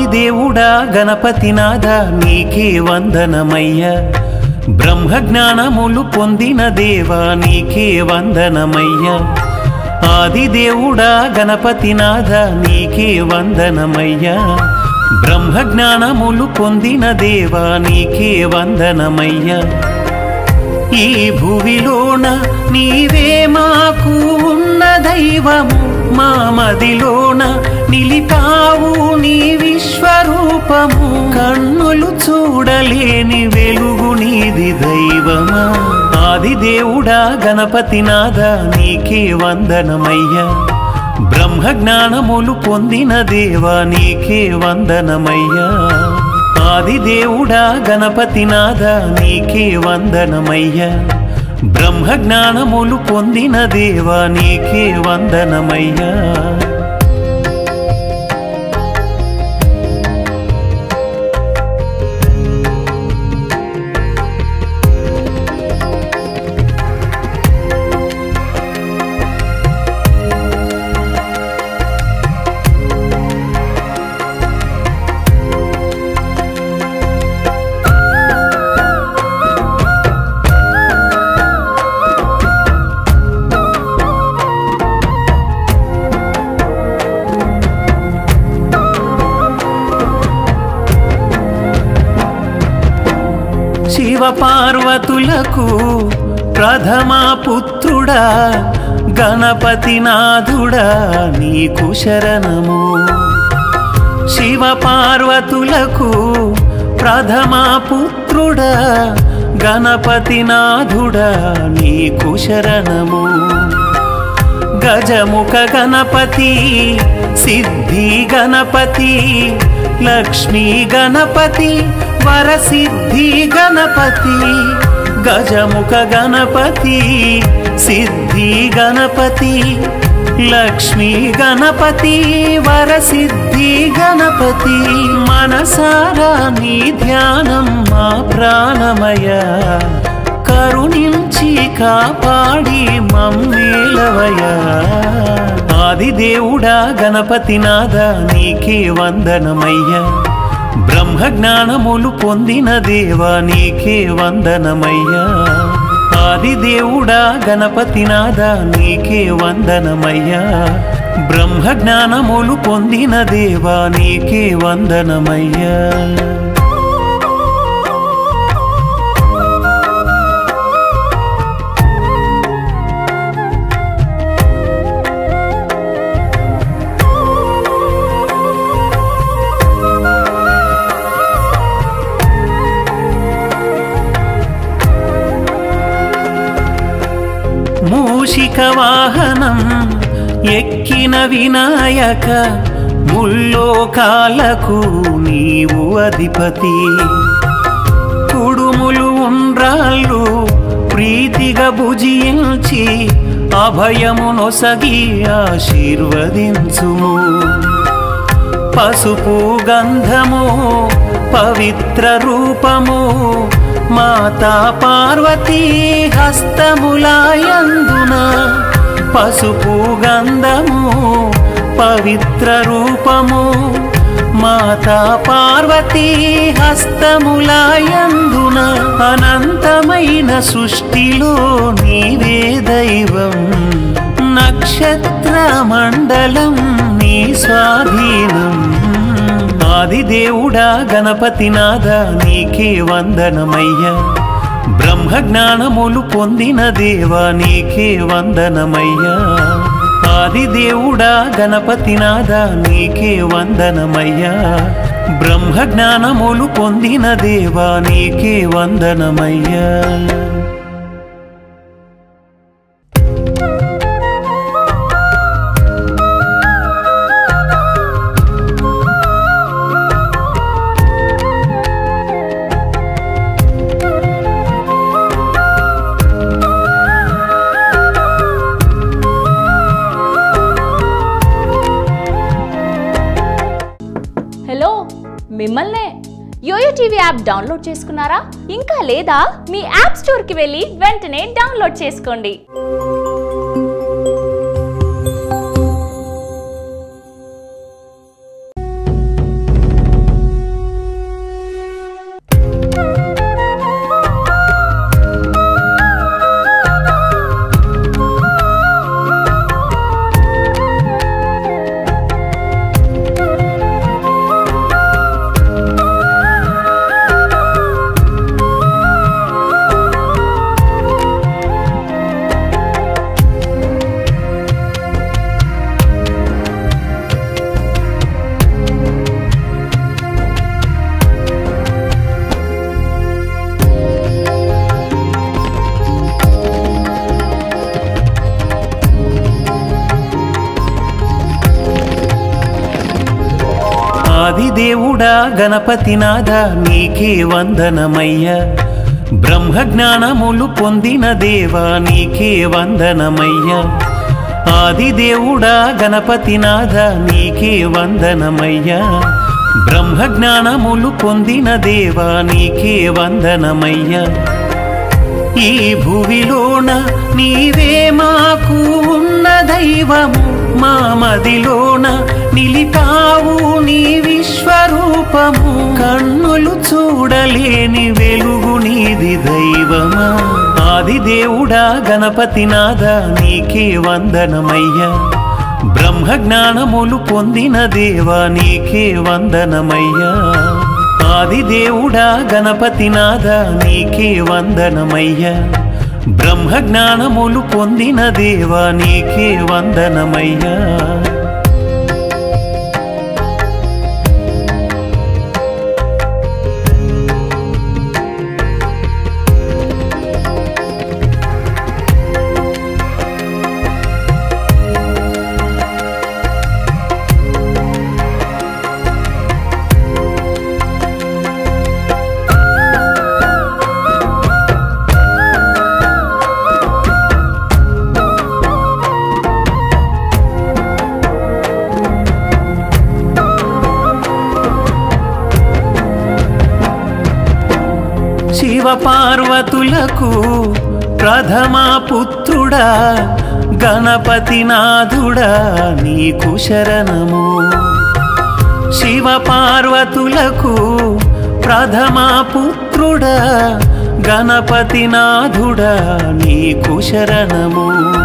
ఆదిదేవుడా గణపతినాథ నీకే వందనమయ్యా బ్రహ్మ జ్ఞానములు పొందిన దేవా నీకే వందనమయ్యా ఆదిదేవుడా గణపతినాథ నీకే వందనమయ్యా బ్రహ్మ జ్ఞానములు పొందిన దేవా నీకే వందనమయ్యా ఈ భువిలోన నీవే మాకు ఉన్న దైవము మా మదిలోన నిలిపావు నీ విశ్వరూపము కన్నులు చూడలేని వెలుగు నీది దైవమా ఆదిదేవుడా గణపతినాథ నీకే వందనమయ్యా బ్రహ్మ జ్ఞానములు పొందిన దేవా నీకే వందనమయ్యా ఆదిదేవుడా గణపతినాథ నీకే వందనమయ్యా బ్రహ్మ జ్ఞానములు పొందిన దేవా నీకే వందనమయ్యా శివ పార్వతులకు ప్రథమా పుత్రుడా గణపతినాథుడా నీకు శరణము శివ పార్వతులకు ప్రథమా పుత్రుడా గణపతినాథుడా నీకు శరణము గజముఖ గణపతి సిద్ధి గణపతి లక్ష్మీ గణపతి వరసిద్ధి గణపతి గజముఖ గణపతి సిద్ధి గణపతి లక్ష్మీ గణపతి వరసిద్ధి గణపతి మనసారా నీ ధ్యానం మా ప్రాణమయ కరుణించి కాపాడి మమ్మేలవయా ఆదిదేవుడా గణపతినాథ నీకే వందనమయ్యా బ్రహ్మ జ్ఞానములు పొందిన దేవా నీకే వందనమయ్యా ఆదిదేవుడా గణపతినాథ నీకే వందనమయ్యా బ్రహ్మ జ్ఞానములు పొందిన దేవా నీకే వందనమయ్యా మూషిక వాహనం ఎక్కిన వినాయక ముల్లోకాలకు నీవు అధిపతి కుడుములు ఉండ్రాళ్ళు ప్రీతిగా భుజించి అభయమునొసగి ఆశీర్వదించుము పసుపు గంధము పవిత్ర రూపము మాతా పార్వతీ హస్తములాయందున పసుపు గంధము పవిత్ర రూపము మాతా పార్వతీ హస్తములాయందున అనంతమైన సృష్టిలో నీవే దైవం నక్షత్ర మండలం నీ స్వాధీనం ఆదిదేవుడా గణపతినాథ నీకే వందనమయ్యా బ్రహ్మ జ్ఞానములు పొందిన దేవా నీకే వందనమయ్యా ఆదిదేవుడా గణపతినాథ నీకే వందనమయ్యా బ్రహ్మ జ్ఞానములు పొందిన దేవా నీకే వందనమయ్యా మిమ్మల్నే యోయో టీవీ యాప్ డౌన్లోడ్ చేసుకున్నారా? ఇంకా లేదా? మీ యాప్ స్టోర్ కి వెళ్ళి వెంటనే డౌన్లోడ్ చేసుకోండి. ఆదిదేవుడా గణపతినాథ నీకే వందనమయ్యా బ్రహ్మ జ్ఞానములు పొందిన దేవా నీకే వందనమయ్యా ఆదిదేవుడా గణపతినాథ నీకే వందనమయ్యా బ్రహ్మ జ్ఞానములు పొందిన దేవా నీకే వందనమయ్యా ఈ భువిలోన నీవే మాకు ఉన్న దైవము మా మదిలోన నిలిపావు నీ విశ్వరూపము కన్నులు చూడలేని వెలుగు నీది దైవమా ఆదిదేవుడా గణపతినాథ నీకే వందనమయ్యా బ్రహ్మ జ్ఞానములు పొందిన దేవా నీకే వందనమయ్యా ఆదిదేవుడా గణపతినాథ నీకే వందనమయ్యా బ్రహ్మ జ్ఞానములు పొందిన దేవా నీకే వందనమయ్యా శివ పార్వతులకు ప్రథమా పుత్రుడా గణపతినాథుడా నీకు శరణము శివ పార్వతులకు ప్రథమా పుత్రుడా గణపతినాథుడా నీకు శరణము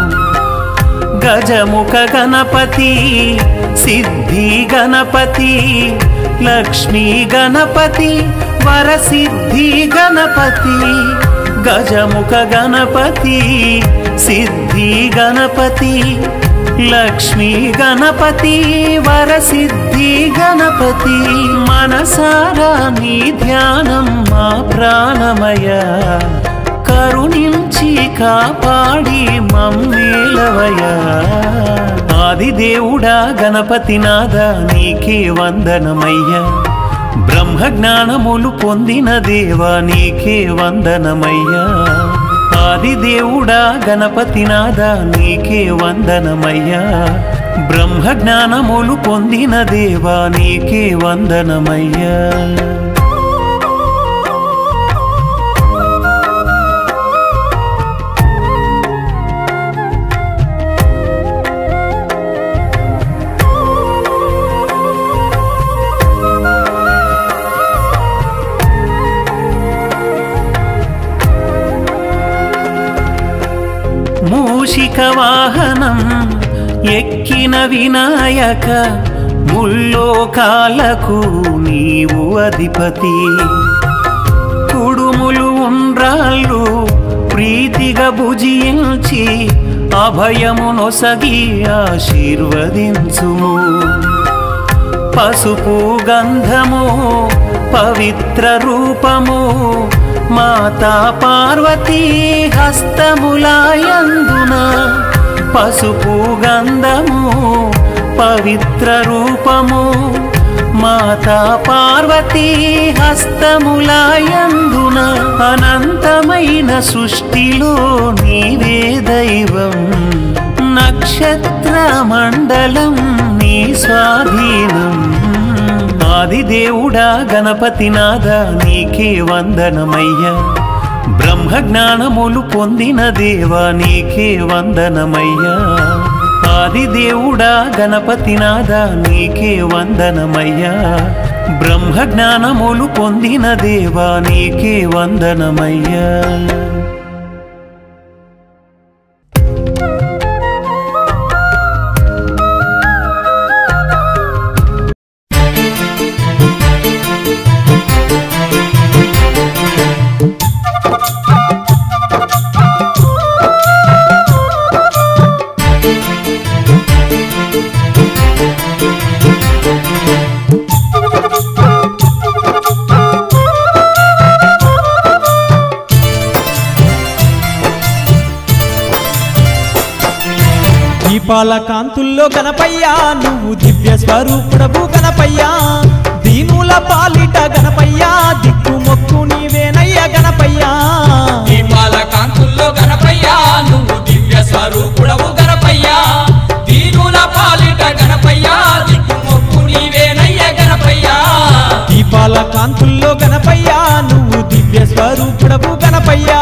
గజముఖ గణపతి సిద్ధి గణపతి లక్ష్మీ గణపతి వరసిద్ధి గణపతి గజముఖ గణపతి సిద్ధి గణపతి లక్ష్మీ గణపతి వరసిద్ధి గణపతి మనసారా నీ ధ్యానం మా ప్రాణమయ కరుణించి కాపాడి మమ్మేలవయా ఆదిదేవుడా గణపతినాథ నీకే వందనమయ్యా బ్రహ్మ జ్ఞానములు పొందిన దేవా నీకే వందనమయ్యా ఆదిదేవుడా గణపతినాథ నీకే వందనమయ్యా బ్రహ్మ జ్ఞానములు పొందిన దేవా నీకే వందనమయ్యా మూషిక వాహనం ఎక్కిన వినాయక ముల్లోకాలకు నీవు అధిపతి కుడుములు ఉండ్రాళ్ళు ప్రీతిగా భుజించి అభయమునొసగి ఆశీర్వదించుము పసుపు గంధము పవిత్ర రూపము మాతా పార్వతీ హస్తములాయందున పసుపు గంధము పవిత్ర రూపము మాతా పార్వతీ హస్తములాయందున అనంతమైన సృష్టిలో నీవే దైవం నక్షత్ర మండలం నీ స్వాధీనం ఆదిదేవుడా గణపతినాథ నీకే వందనమయ్యా బ్రహ్మ జ్ఞానములు పొందిన దేవా నీకే వందనమయ్యా ఆదిదేవుడా గణపతినాథ నీకే వందనమయ్యా బ్రహ్మ జ్ఞానములు పొందిన దేవా నీకే వందనమయ్యా దీపాల కాంతుల్లో గణపయ్యా నువ్వు దివ్య స్వరూపుడవు గణపయ్యా దీను దీనుల పాలిట గణపయ్యా దిక్కు మొక్కు నీవేనయ్య గణపయ్యా దీపాల కాంతుల్లో గణపయ్యా నువ్వు దివ్య స్వరూపుడవు గణపయ్యా దీనుల పాలిట గణపయ్యా దిక్కు మొక్కు నీవేనయ్య గణపయ్యా దీపాల కాంతుల్లో గణపయ్యా నువ్వు దివ్య స్వరూపుడవు గణపయ్యా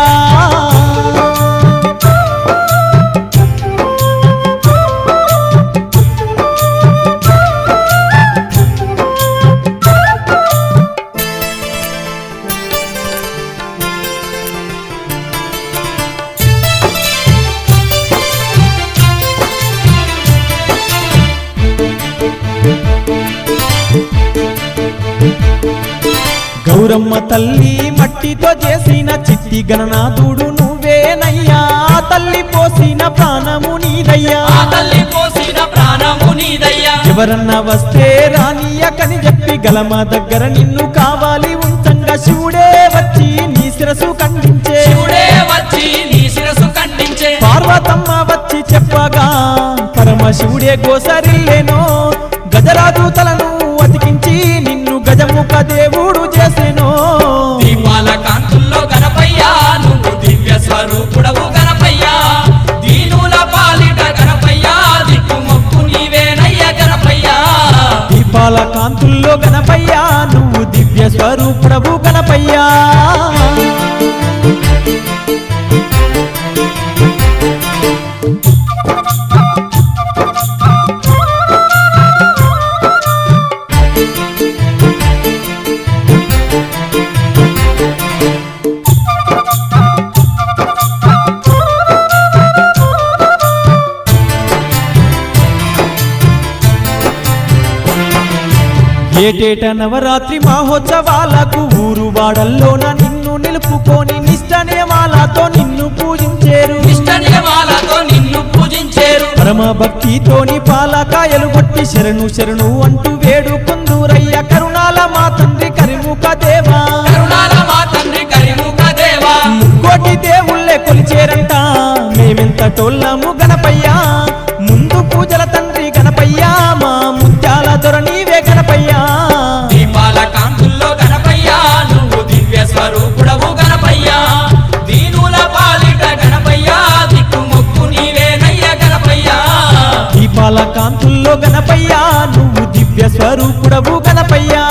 గౌరమ్మ తల్లి మట్టితో చేసిన చిట్టి గణనాథుడు నువ్వేనయ్యా తల్లి పోసిన ప్రాణము నీదయ్యా తల్లి పోసిన ప్రాణము నీదయ్యా ఎవరన్నా వస్తే రానియకని చెప్పి గలమ దగ్గర నిన్ను కావాలి ఉంచంగా శివుడే వచ్చి నీ శిరసు ఖండించే శివుడే వచ్చి నీ శిరసు ఖండించే పార్వతమ్మ వచ్చి చెప్పగా పరమశివుడే గోసరిల్లేనో గజరాజు తలను అతికించి నిన్ను గజముఖ దేవుడు చేసెనో దీపాల కాంతుల్లో గణపయ్యా నువ్వు దివ్య స్వరూపుడవు గణపయ్యా దీనుల పాలిట గణపయ్యా దిక్కు మొక్కు నీవేనయ్య గణపయ్యా దీపాల కాంతుల్లో గణపయ్యా నువ్వు దివ్య స్వరూపుడవు గణపయ్యా ఏటేట నవరాత్రి మహోత్సవాలకు ఊరు వాడల్లోన నిన్ను నిలుపుకొని నిష్ట నియమాలతో నిన్ను పూజించేరు నిష్ట నియమాలతో నిన్ను పూజించేరు పరమ భక్తితోని పాలకాయలు కొట్టి శరణు శరణు అంటూ వేడుకుందురయ్య కరుణాల మా తండ్రి కరిముఖ దేవా కరుణాల మా తండ్రి కరిముఖ దేవా కోటి దేవుళ్ళే కొలిచేరంట మేమెంత టోళ్ళము గణపయ్యా ముందు పూజల తండ్రి గణపయ్యా మా ముత్యాల దొర నీవే గణపయ్యా దీపాల కాంతుల్లో గణపయ్యా నువ్వు దివ్య స్వరూపుడవు గణపయ్యా దీనుల పాలిట గణపయ్యా దిక్కు మొక్కు నీవేనయ్య గణపయ్యా దీపాల కాంతుల్లో గణపయ్యా నువ్వు దివ్య స్వరూపుడవు గణపయ్యా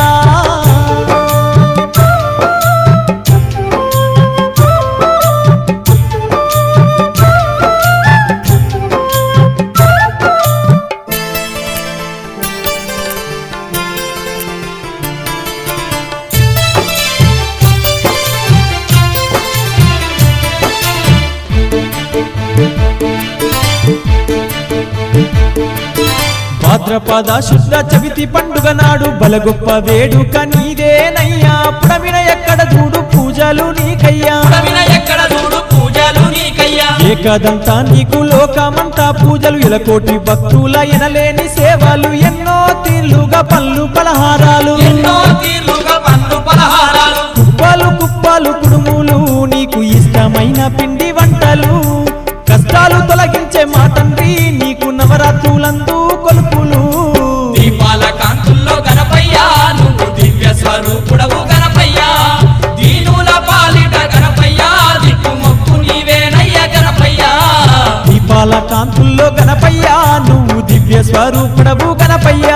భాద్రపద శుద్ధ చవితి పండుగ నాడు బలగొప్ప వేడుక నీదేనయ్యా పుడమిన ఎక్కడ చూడు పూజలు నీకయ్యా పుడమిన ఎక్కడ చూడు పూజలు నీకయ్యా ఏకదంతా నీకు లోకమంతా పూజలు ఇలకోటి భక్తుల ఎనలేని సేవలు ఎన్నో తీర్లుగా పళ్ళు పలహారాలు ఎన్నో తీర్లుగా పళ్ళు పలహారాలు కుప్పలు కుప్పలు కుడుములు నీకు ఇష్టమైన పిండి వంటలు కష్టాలు తొలగించే మా తండ్రి నీకు నవరాత్రులందు కొలుపులు దీపాల కాంతుల్లో గణపయ్యా నువ్వు దివ్య స్వరూపుడవు గణపయ్యా దీనుల పాలిట గణపయ్యా దిక్కు మొక్కు నీవేనయ్య గణపయ్యా దీపాల కాంతుల్లో గణపయ్యా నువ్వు దివ్య స్వరూపుడవు గణపయ్యా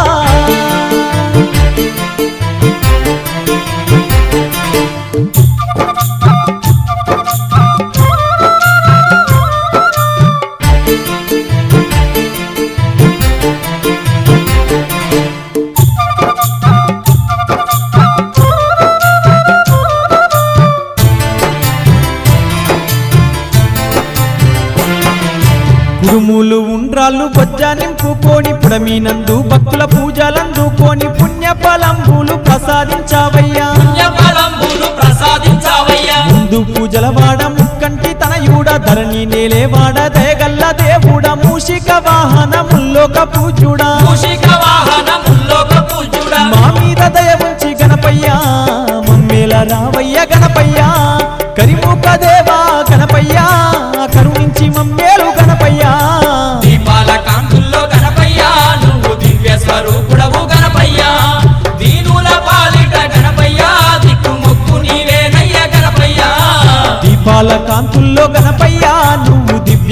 కుడుములు ఉండ్రాళ్ళు బొజ్జ నింపుకొని పుడమినందు భక్తుల పూజలందుకొని పుణ్య ఫలంబులు ప్రసాదించావయ్యా పుణ్య ఫలంబులు ప్రసాదించావయ్యా ముందు పూజల వాడ ముక్కంటి తనయుడ ధరణి నేలేవాడ దయగల్ల దేవుడ మూషిక వాహనముల్లోక పూజుడా మూషిక వాహనముల్లోక పూజుడా మా మీద దయ ఉంచి గణపయ్యా మమ్మేల రావయ్య గణపయ్యా కరిముఖ దేవా గణపయ్యా కరుణించి మమ్మేలు గణపయ్యా దీపాల కాంతుల్లో గణపయ్యా నువ్వు దివ్య స్వరూపుడవు గణపయ్యా దీనుల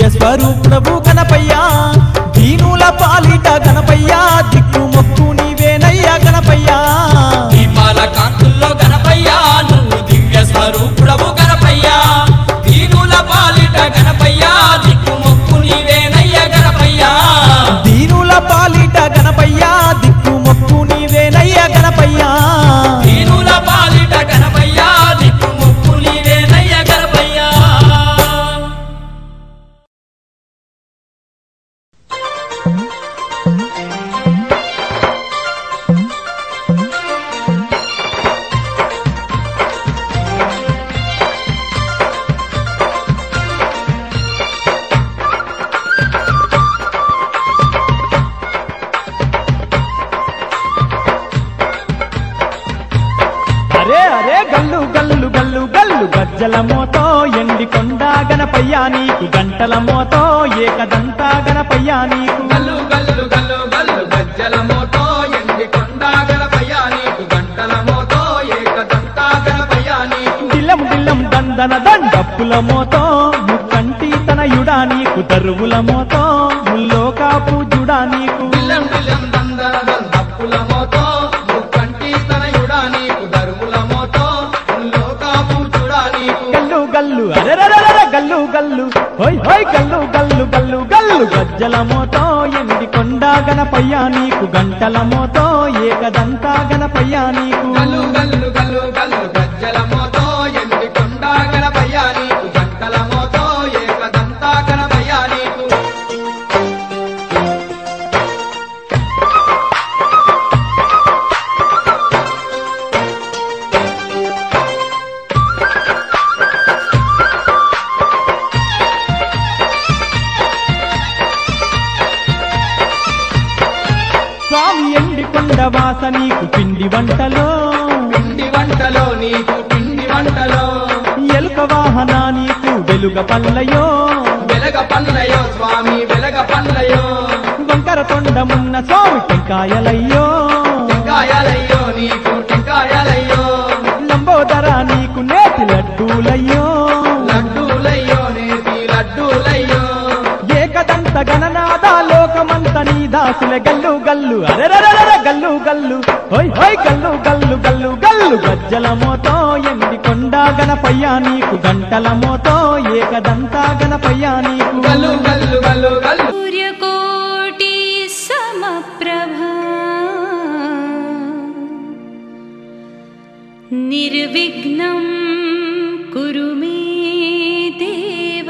స్వరూపుడవు గణపయ్యా దీనుల పాలిట గణపయ్యా దిక్కు మొక్కు నీవేనయ్యా గణపయ్యా దీపాల కాంతుల్లో గణపయ్యా నువ్వు దివ్య స్వరూపుడవు గణపయ్యా దీనుల పాలిట గణపయ్యా దిక్కు మొక్కు నీవేనయ్య గణపయ్యా దీనుల పాలిట గణపయ్యా దిక్కు మొక్కు నీవేనయ్యా గణపయ్యా దీనుల పాలిట గణపయ్యా దిక్కు మొక్కు నీవేనయ్య గణపయ్యా అరే అరే గల్లు గల్లు గల్లు గల్లు గజ్జల మోతో ఎండి కొండ గణపయ్యా నీకు గంటల మోతో ఏకదంత గణపయ్యా నీకు గల్లు గల్లు గల్లు గల్లు గజ్జల మోతో ఎండి కొండ గణపయ్యా నీకు గంటల మోతో ఏకదంత గణపయ్యా నీకు దిల్లం దిల్లం దందన దండప్పుల మోతో ముక్కంటి తనయుడా నీకు దరువుల మోతో ముల్లోకా పూజుడా నీకు బిల్లం బిల్లం దందన దండప్పుల మోతో ముక్కంటి తనయుడా నీకు దరువుల మోతో లోకా పూజుడా నీకు గల్లు గల్లు అరెరరెర గల్లు గల్లు హోయ్ హోయ్ గల్లు గల్లు గల్లు గల్లు గజ్జల మోతో ఎండి కొండ గణపయ్యా నీకు గంటల మోతో ఏకదంత గణపయ్యా నీకు గల్లు గల్లు గల్లు గల్లు గజ్జల మోతో ఎండి కొండ గణపయ్యా నీకు గంటల మోతో ఏకదంత గణపయ్యా నీకు స్వామి ఎండి కొండ వాస నీకు పిండి వంటలో పిండి వంటలో నీకు పిండి వంటలో ఎలుక వాహన నీకు వెలుగ పల్లయో వెలగ పల్లయో స్వామి వెలగ పల్లయో వంకర తొండమున్న స్వామి టెంకాయలయ్యో టెంకాయలయ్యో నీకు టెంకాయలయ్యో లంబోదర నీకు నేతి లడ్డూలయ్యో లడ్డూలయ్యో నేతి లడ్డూలయ్యో ఏకదంత గణనాద లోకమంత నీ దాసుల గల్లు గల్లు అరెరరెర గల్లు గల్లు హోయ్ హోయ్ గల్లు గల్లు గల్లు గల్లు గజ్జల మోతో ఎండి కొండ గణపయ్యా నీకు గంటల మోతో ఏకదంత గణపయ్యా నీకు గల్లు గల్లు గల్లు గల్లు సూర్యకోటి సమప్రభా నిర్విఘ్నం కురు మే దేవ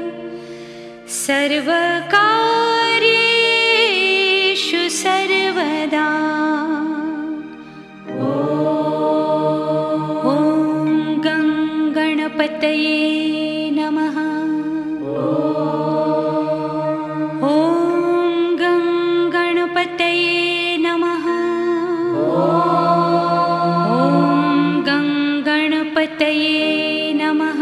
సర్వకార్యేషు సర్వదా ఓం గం గణపతయే నమః ఓం గం గణపతయే నమః ఓం గం గణపతయే నమః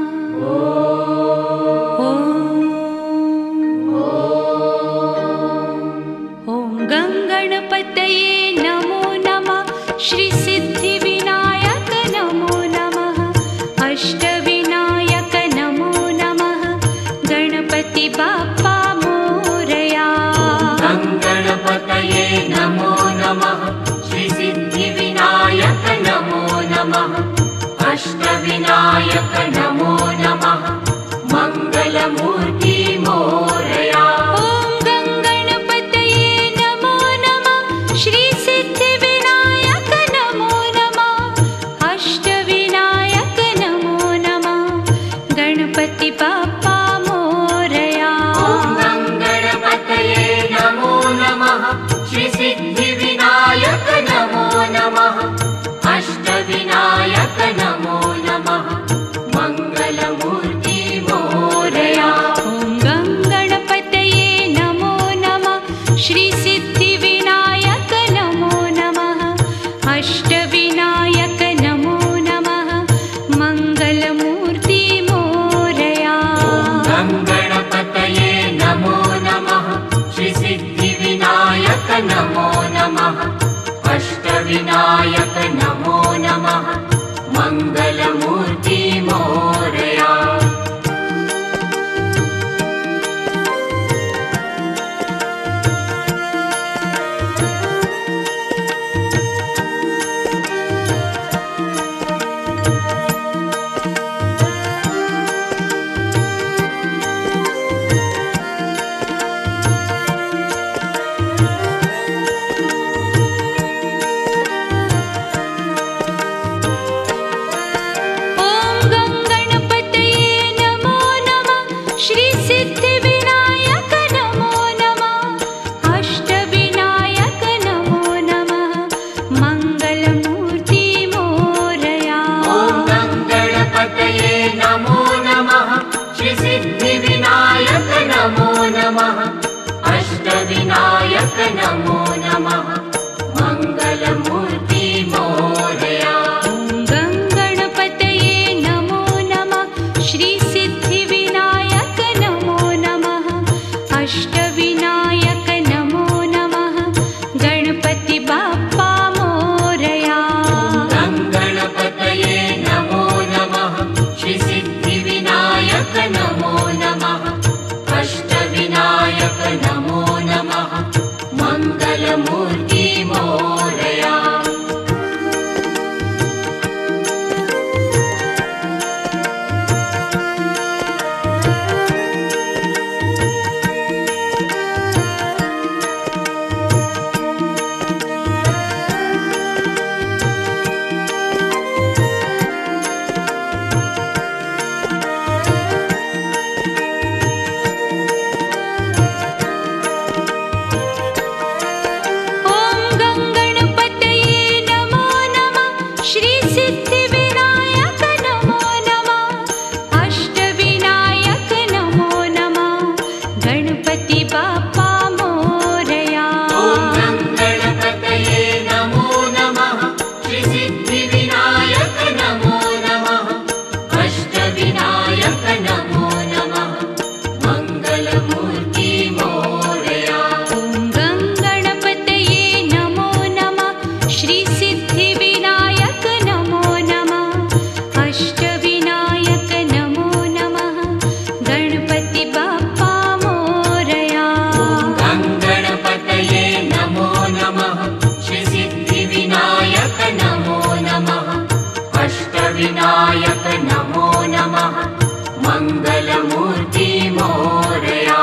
ఓం గం గణపతయే నమో నమః శ్రీ సిద్ధి వినాయక నమో నమః అష్ట వినాయక నమో నమః గణపతి బాప్పా మోరయా గం గణపతయే నమో నమః శ్రీ సిద్ధి వినాయక నమో నమః అష్ట వినాయక నమో నమః మంగళమూర్తి మోరయా ఓం గం గణపతయే నమో నమః శ్రీ సిద్ధి వినాయక నమో నమః అష్ట వినాయక నమో నమః గణపతి బాప్పా మోరయా ఓం గం గణపతయే నమో నమః శ్రీ సిద్ధి వినాయక నమో నమః అష్ట వినాయక నమో నమః మంగళమూర్తి మోరయా ఓం గం మంగళమూర్తి మోరయా ఓం గం గణపతయే నమో నమః శ్రీ సిద్ధి వినాయక నమో నమః అష్ట వినాయక నమో నమః గణపతి బాప్పా మోరయా గం గణపతయే నమో నమః శ్రీ సిద్ధి వినాయక నమో నమః అష్ట వినాయక నమో నమః మంగళమూర్తి మోరయా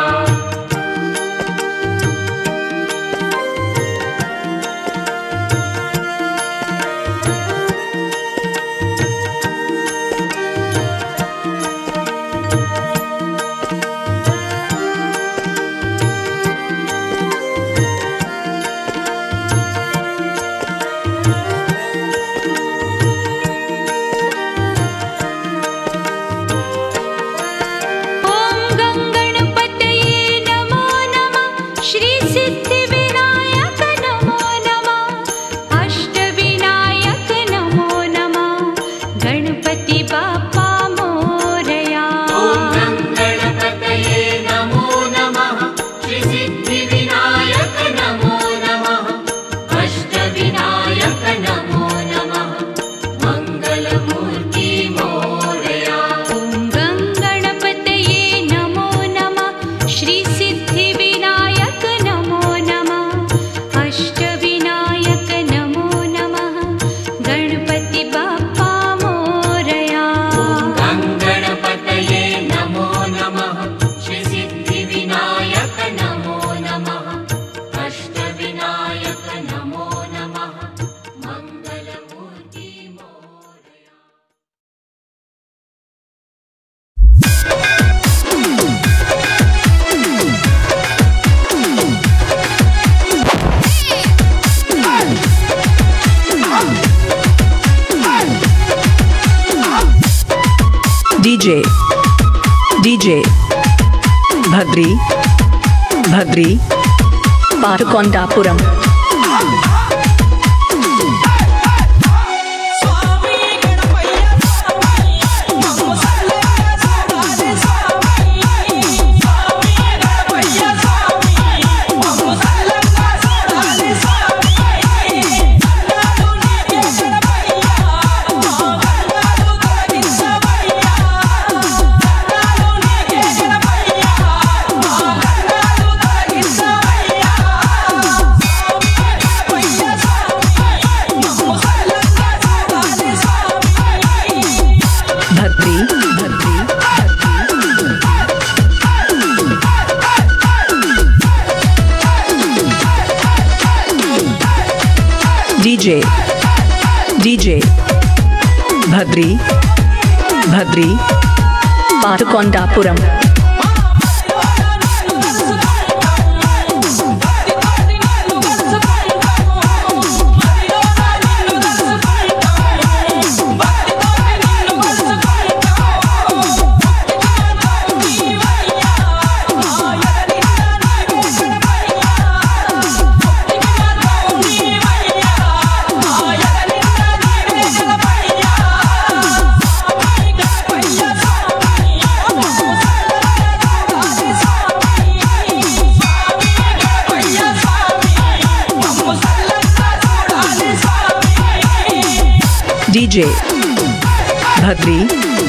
ఓం గం గణపతయే నమో నమః శ్రీ సిద్ధి వినాయక నమో నమః అష్ట వినాయక నమో నమః గణపతి బాప్పా మోరయా ఓం గం గణపతయే నమో నమః శ్రీ సిద్ధి వినాయక నమో నమః అష్ట వినాయక నమో నమః మంగళమూర్తి మోరయా ఓం గం గణపతయే నమో నమః శ్రీ సిద్ధి వినాయక నమో నమః అష్ట వినాయక నమో నమః గణపతి బాప్పా మోరయా గం గణపతయే నమో నమః శ్రీ సిద్ధి వినాయక నమో నమః అష్ట వినాయక నమో నమః Mangalmurti Morya DJ DJ Bhadri Bhadri Parkondapuram Bhadri Bhadri DJ DJ Bhadri Bhadri Parkondapuram DJ Bhadri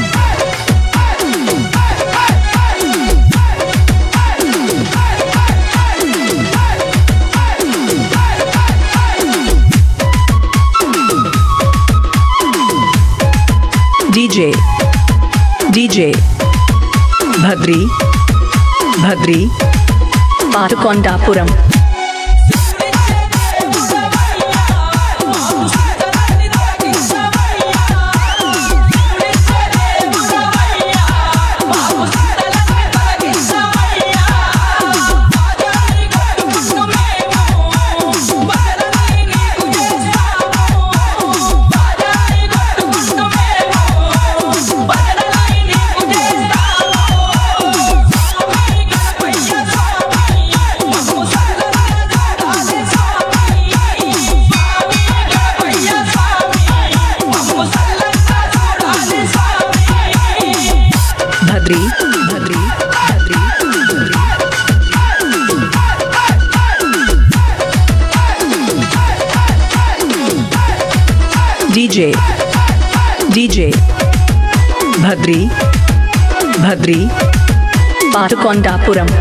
DJ DJ Bhadri Bhadri Parkondapuram Vamos a DJ DJ Bhadri Bhadri Patkondapuram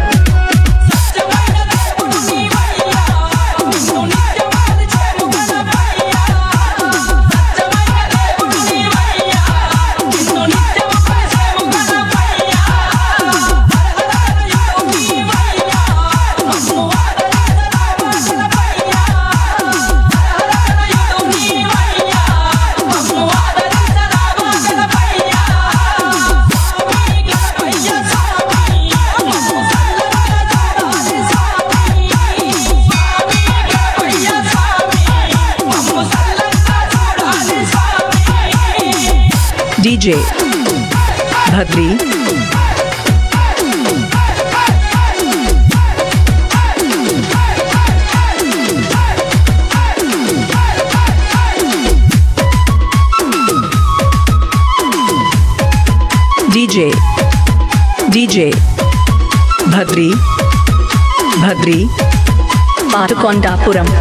DJ Bhadri DJ DJ Bhadri Bhadri Patkondapuram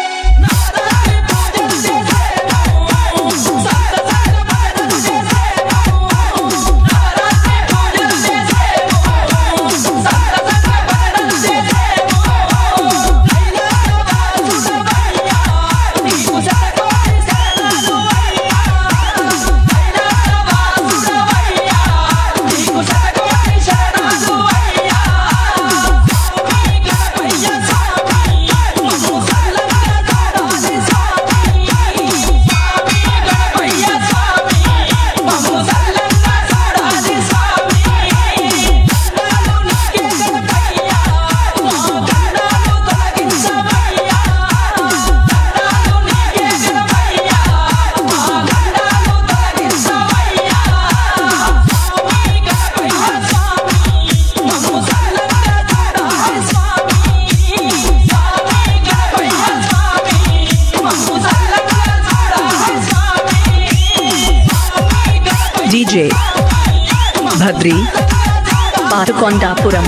DJ Bhadri Patkondapuram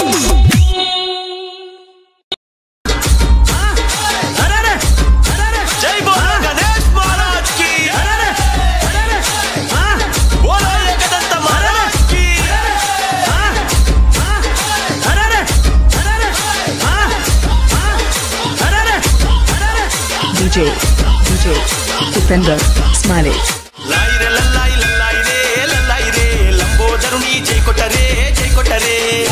DJ DJ Upendra smiley जय कोटरे जय कोटरे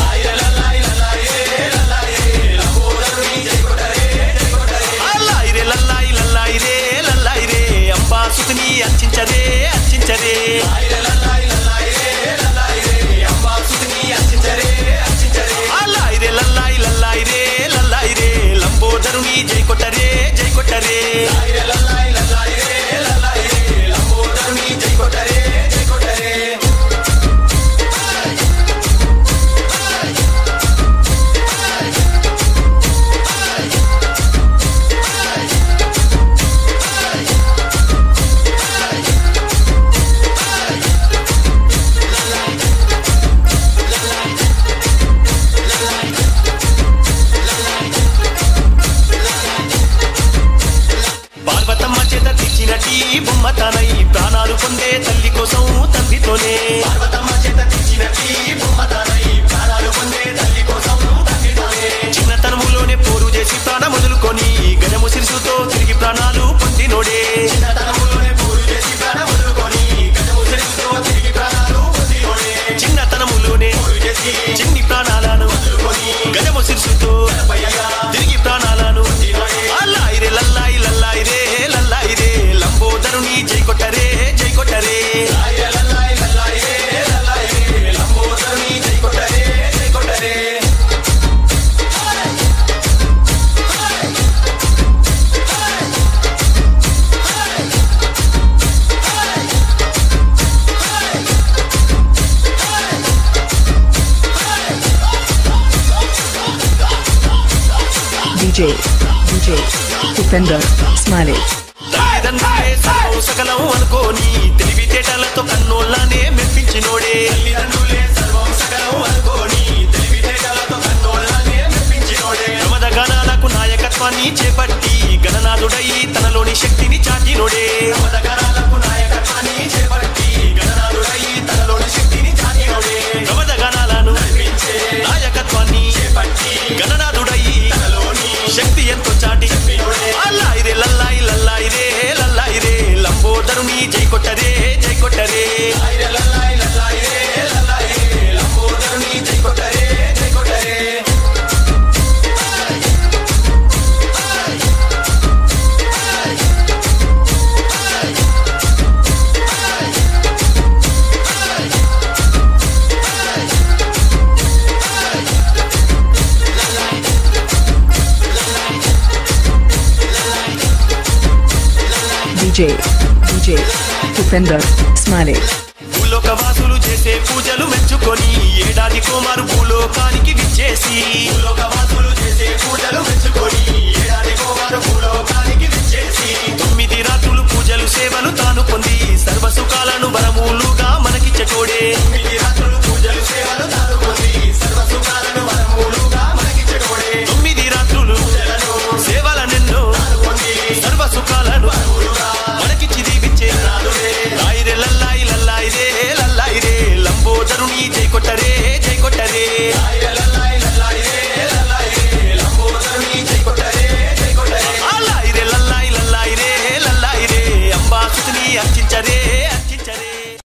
लल्लाई रे लल्लाई लल्लाई रे लल्लाई रे अंबा सुतनी अर्चिंचरे अर्चिंचरे लल्लाई रे लल्लाई लल्लाई रे लल्लाई रे लंबोदरुनी जय कोटरे जय कोटरे लल्लाई लल्लाई रे लल्लाई रे लंबोदरुनी जय कोटरे जय कोटरे బొమ్మతనై ప్రాణాలు పొందే తల్లి కోసం తండ్రితోనే పార్వతమ్మ చేత తెచ్చినట్టి బొమ్మతనై ప్రాణాలు పొందే తల్లి కోసం తండ్రితోనే చిన్నతనములోనే పోరు చేసి ప్రాణం వదులుకొని గజము సిరుసుతో తిరిగి ప్రాణాలు పొందినోడే చిన్నతనములోనే పోరు చేసి ప్రాణం వదులుకొని గజము సిరుసుతో తిరిగి ప్రాణాలు పొందినోడే చిన్నతనములోనే పోరు చేసి చిన్ని ప్రాణాలను వదులుకొని గజము సిరుసుతో తిరిగి ప్రాణాలను పొందినోడే లల్లాయి రే లల్లాయి లల్లాయి రే లల్లాయి రే లంబోదరుని జై కొట్టరే జై కొట్టరే లల్లాయి లల్లాయి రే లల్లాయి రే లంబోదరుని జై కొట్టరే జై కొట్టరే डीजे डीजे उपेंद्र स्माइली తల్లిదండ్రులే సర్వం సకలం అనుకోని తెలివితేటలతో కన్నోళ్ళనే మెప్పించినోడే తల్లిదండ్రులే సర్వం సకలం అనుకోని తెలివితేటలతో కన్నోళ్ళనే మెప్పించినోడే ప్రమద గానాలకు నాయకత్వాన్ని చేపట్టి గణనాథుడై తనలోని శక్తిని చాటినోడే నవదగణాలకు నాయకత్వాన్ని చేపట్టి గణనాథుడై తనలోని శక్తిని చాటినోడే నవదగణాలను నడిపించే నాయకత్వాన్ని చేపట్టి గణనాథుడై తనలోని శక్తి ఎంతో చాటి అల్లాయి రే లల్లాయి లల్లాయి రే లల్లాయి రే లంబోదరుని జై కొట్టరే జై కొట్టరే లల్లాయి లల్లాయి రే లల్లాయి రే లంబోదరుని జై కొట్టరే జై కొట్టరే D J, D J, Upender, Smiley. భూలోకవాసులు చేసే పూజలు మెచ్చుకొని ఏడాది కోమారు భూలోకానికి విచ్చేసి భూలోకవాసులు చేసే పూజలు మెచ్చుకొని ఏడాది కోమారు భూలోకానికి విచ్చేసి తొమ్మిది రాత్రులు పూజలు సేవలు తాను పొంది సర్వసుఖాలను వరమూలుగా మనకిచ్చటోడే తొమ్మిది రాత్రులు పూజలు సేవలు తాను పొంది సర్వసుఖాలను వరమూలుగా మనకిచ్చటోడే తొమ్మిది రాత్రులు సేవలనెన్నో సర్వసుఖాలను మనకిచ్చి దీవించే రాయి రే లల్లాయి లల్లాయి రే లల్లాయి రే లంబోదరుని జై కొట్టరే జై కొట్టరే లల్లాయి లల్లాయి రే లల్లాయి రే లంబోదరుని జై కొట్టరే జై కొట్టరే లల్లాయి రే లల్లాయి లల్లాయి రే లల్లాయి రే అంబాసుని అర్చించరే అర్చించరే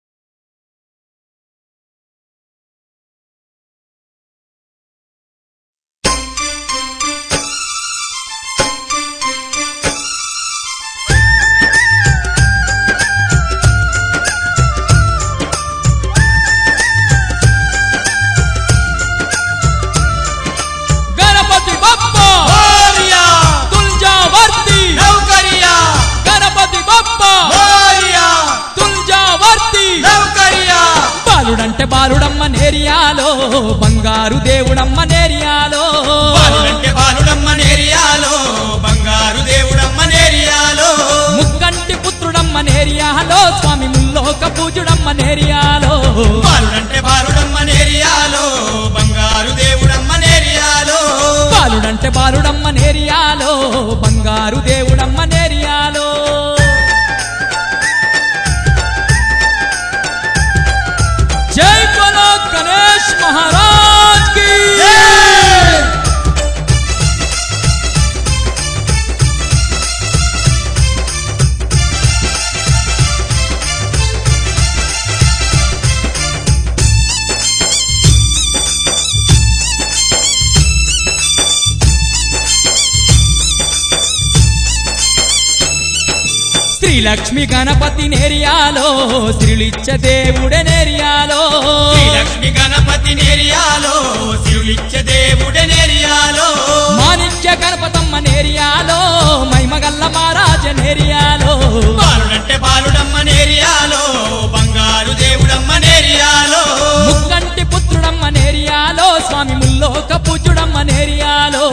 గణపతి బప్పా మోరియా తుల్జావర్తి నౌకరియా గణపతి బప్పా మోరియా తుల్జావర్తి నౌకరియా బాలుడంటే బాలుడమ్మ నేరియాలో బంగారు దేవుడమ్మ నేరియాలో బాలుడంటే బాలుడమ్మ నేరియాలో బంగారు దేవుడమ్మ నేరియాలో ముక్కంటి పుత్రుడమ్మ నేరియాలో స్వామి ముల్లోక పూజుడమ్మ నేరియాలో బాలుడంటే బాలుడమ్మ నేరియాలో బంగారు దేవుడమ్మ నేరియాలో బాలుడంటే బాలుడమ్మ నేరియాలో బంగారు దేవుడమ్మ నేరియాలో జై బలో గణేష్ మహారాజ్ కి శ్రీలక్ష్మి గణపతి నేరియాలో శ్రీలిచ్చ దేవుడే నేరియాలో శ్రీలక్ష్మి గణపతి నేరియాలో శ్రీలిచ్చ దేవుడే నేరియాలో మాణిక్య గణపతమ్మ నేరియాలో మైమగల్ల మహారాజ నేరియాలో బాలుడంటే బాలుడమ్మ నేరియాలో బంగారు దేవుడమ్మ నేరియాలో ముక్కంటి పుత్రుడమ్మ నేరియాలో స్వామి ముల్లోక పూజుడమ్మ నేరియాలో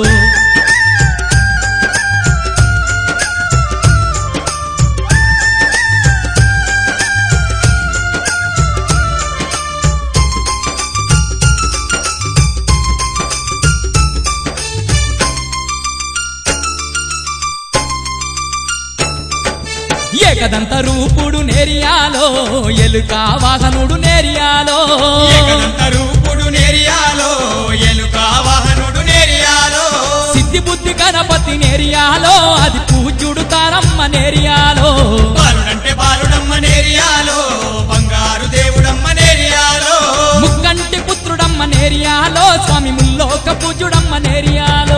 ఏకదంత రూపుడు నేరియాలో ఎలుక వాహనుడు నేరియాలో ఏకదంత రూపుడు నేరియాలో ఎలుక వాహనుడు నేరియాలో సిద్ధి బుద్ధి గణపతి నేరియాలో అది పూజ్యుడు తారమ్మ నేరియాలో బాలుడంటే బాలుడమ్మ నేరియాలో బంగారు దేవుడమ్మ నేరియాలో ముక్కంటి పుత్రుడమ్మ నేరియాలో స్వామి ముల్లోక పూజ్యుడమ్మ నేరియాలో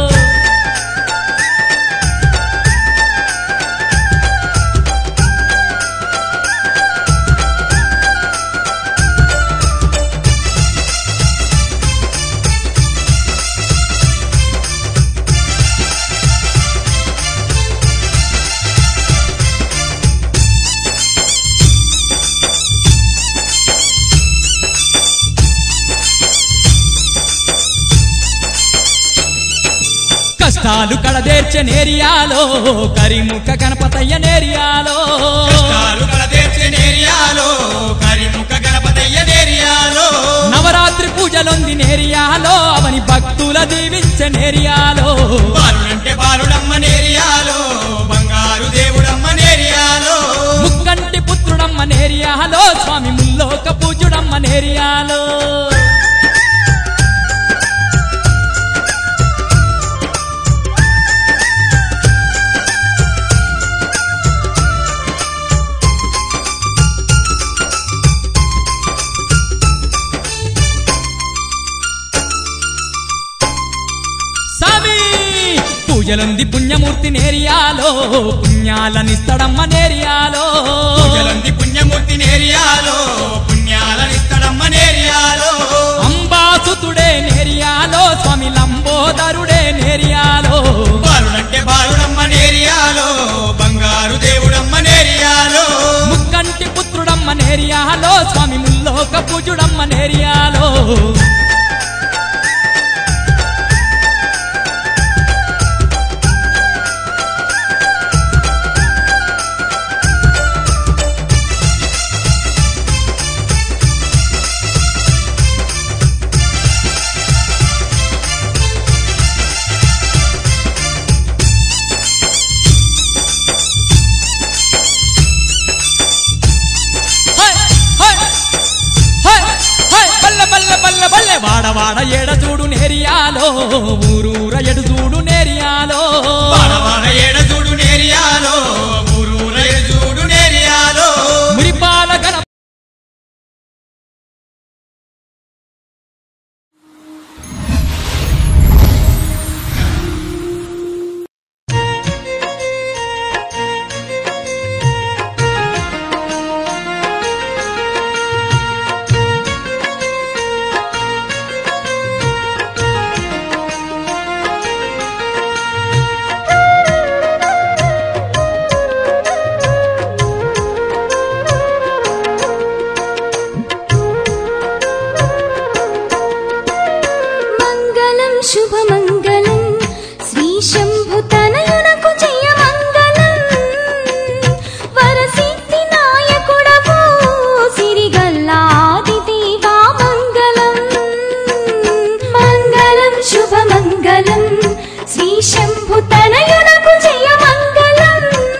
కష్టాలు కడదేర్చే నేరియాలో కరిముఖ గణపతయ్య నేరియాలో కష్టాలు కడదేర్చే నేరియాలో కరిముఖ గణపతయ్య నేరియాలో నవరాత్రి పూజలొంది నేరియాలో అవని భక్తుల దీవించే నేరియాలో బాలుడంటే బాలుడమ్మ నేరియా ముల్లోక పూజుడమ్మ నేరియాలో పూజలంది పుణ్యమూర్తి నేరియాలో పుణ్యాలనిస్తడమ్మ నేరియాలో పూజలంది పుణ్యమూర్తి నేరియాలో పుణ్యాలనిస్తడమ్మ నేరియాలో అంబాసుతుడే నేరియాలో స్వామి లంబోదరుడే నేరియాలో బాలుడంటే బాలుడమ్మ నేరియాలో బంగారు దేవుడమ్మ నేరియాలో ముక్కంటి పుత్రుడమ్మ నేరియాలో స్వామి ముల్లోక పూజుడమ్మ నేరియాలో వాడవాడ ఎడ చూడు నేరియాలో ఊరూర ఎడు చూడు నేరియాలో వాడవాడ ఎడ చూడు నేరియాలో ఊరూర ఎడు చూడు నేరియాలో మురిపాల గణ శుభమంగళం శ్రీ శంభు తనయునకు జయ మంగళం వరసిద్ధి నాయకుడవు సిరిగల్లాది దేవా మంగళం మంగళం శుభమంగళం శ్రీ శంభు తనయునకు జయ మంగళం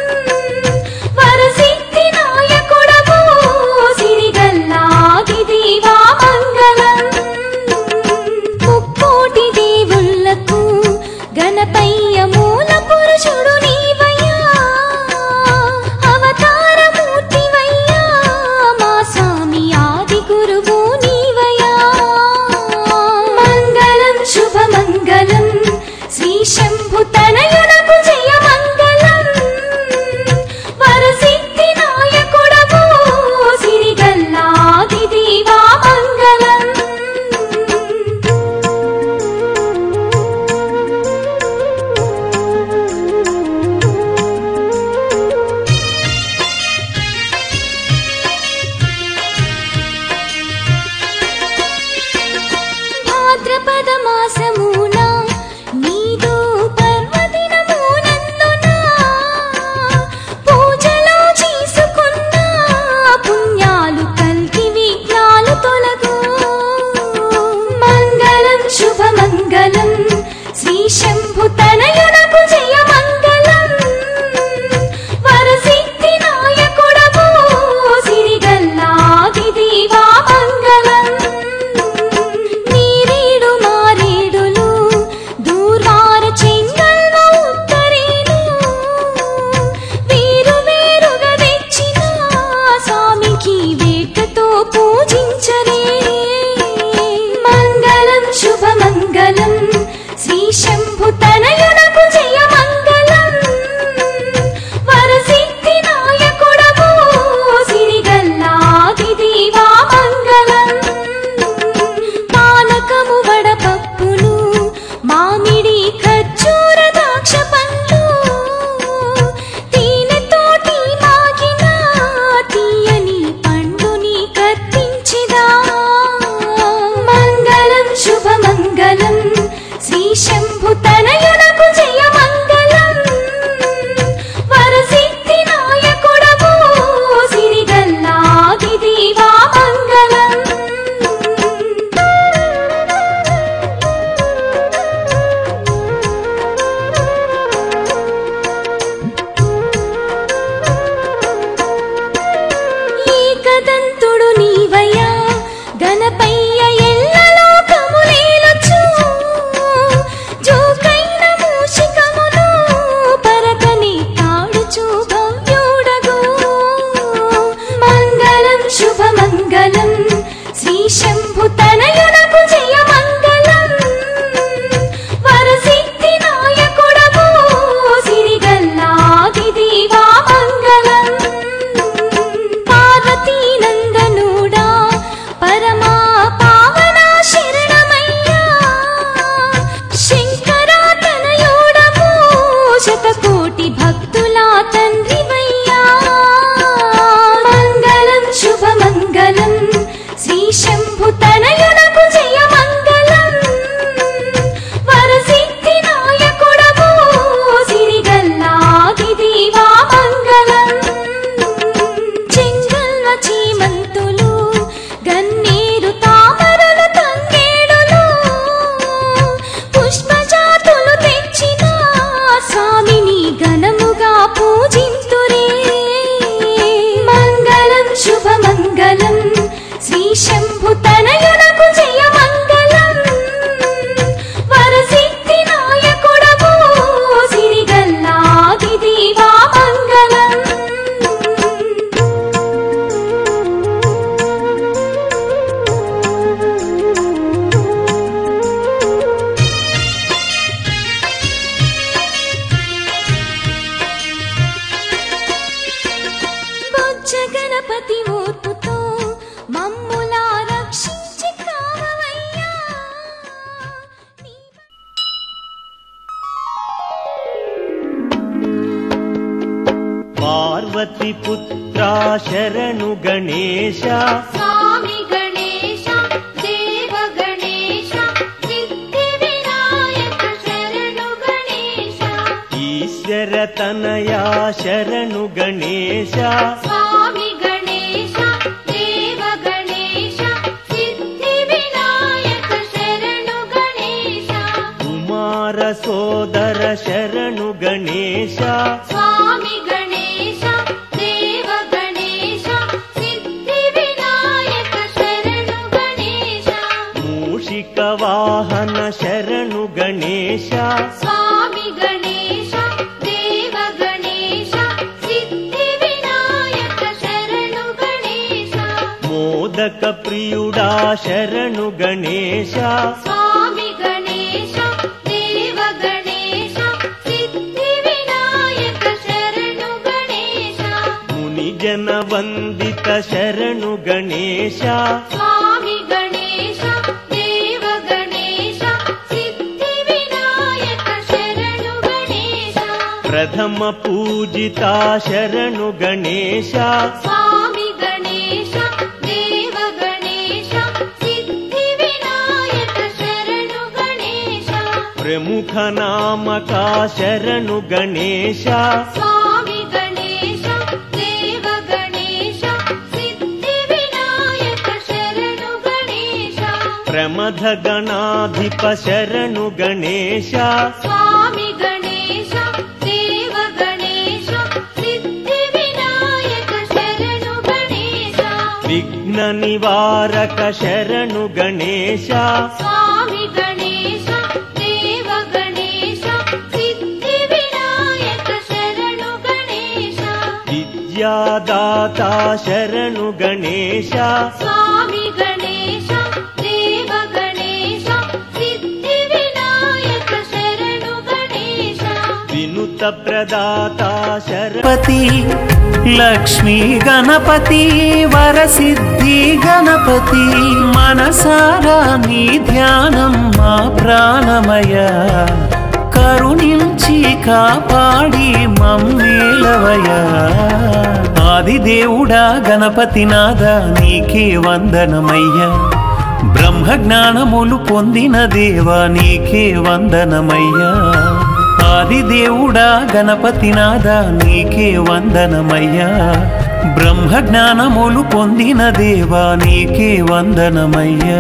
వరసిద్ధి నాయకుడవు సిరిగల్లాది దేవా మంగళం ముక్కోటి దేవుళ్ళకు గణపయ్య మూల పురుషుడు నీవయ్యా అవతారమూర్తివయ్యా మా స్వామి ఆది గురువు నీవయ్యా మంగళం శుభమంగళం శ్రీ శంభు తనయునకు పార్వతి పుత్రా శరణు గణేశ స్వామి గణేశ దేవ గణేశ సిద్ధి వినాయక శరణు గణేశ ఈశ్వర తనయా శరణు గణేశ స్వామి గణేశ దేవ గణేశ సిద్ధి వినాయక శరణు గణేశ కుమార సోదర శరణు గణేశ స్వామి గణేశ దేవ గణేశ సిద్ధి వినాయక శరణు గణేశ మూషిక వాహన శరణు గణేశ స్వామి గణేశ దేవ గణేశ సిద్ధి వినాయక శరణు గణేశ మోదక ప్రియుడా శరణు గణేశ స్వామి గణేశ దేవ గణేశ సిద్ధి వినాయక శరణు గణేశ ముని జన వందిత శరణు గణేశ స్వామి గణేశ దేవ గణేశ సిద్ధి వినాయక శరణు గణేశ ప్రథమ పూజిత శరణు గణేశ స్వామి గణేశ దేవ గణేశ సిద్ధి వినాయక శరణు గణేశ ప్రముఖ నామక శరణు గణేశ స్వామి గణేశ దేవ గణేశ సిద్ధి వినాయక శరణు గణేశ ప్రమథ గణాధిప శరణు గణేశ స్వామి గణేశ దేవ గణేశ సిద్ధి వినాయక శరణు గణేశ విఘ్న నివారక శరణు గణేశ స్వామి గణేశ దేవ గణేశ సిద్ధి వినాయక శరణు గణేశ విద్యాదాత శరణు గణేశ స్వామి గణేశ దేవ గణేశ సిద్ధి వినాయక శరణు గణేశ వినుత ప్రదాత శరణపతి లక్ష్మీ గణపతి వరసిద్ధి గణపతి మనసారా నీ ధ్యానం మా ప్రాణమయ కరుణించి కాపాడి మమ్మేలవయ ఆదిదేవుడా గణపతినాథ నీకే వందనమయ్యా బ్రహ్మ జ్ఞానములు పొందిన దేవా నీకే వందనమయ్యా ఆదిదేవుడా గణపతినాథ నీకే వందనమయ్యా బ్రహ్మ జ్ఞానములు పొందిన దేవా నీకే వందనమయ్యా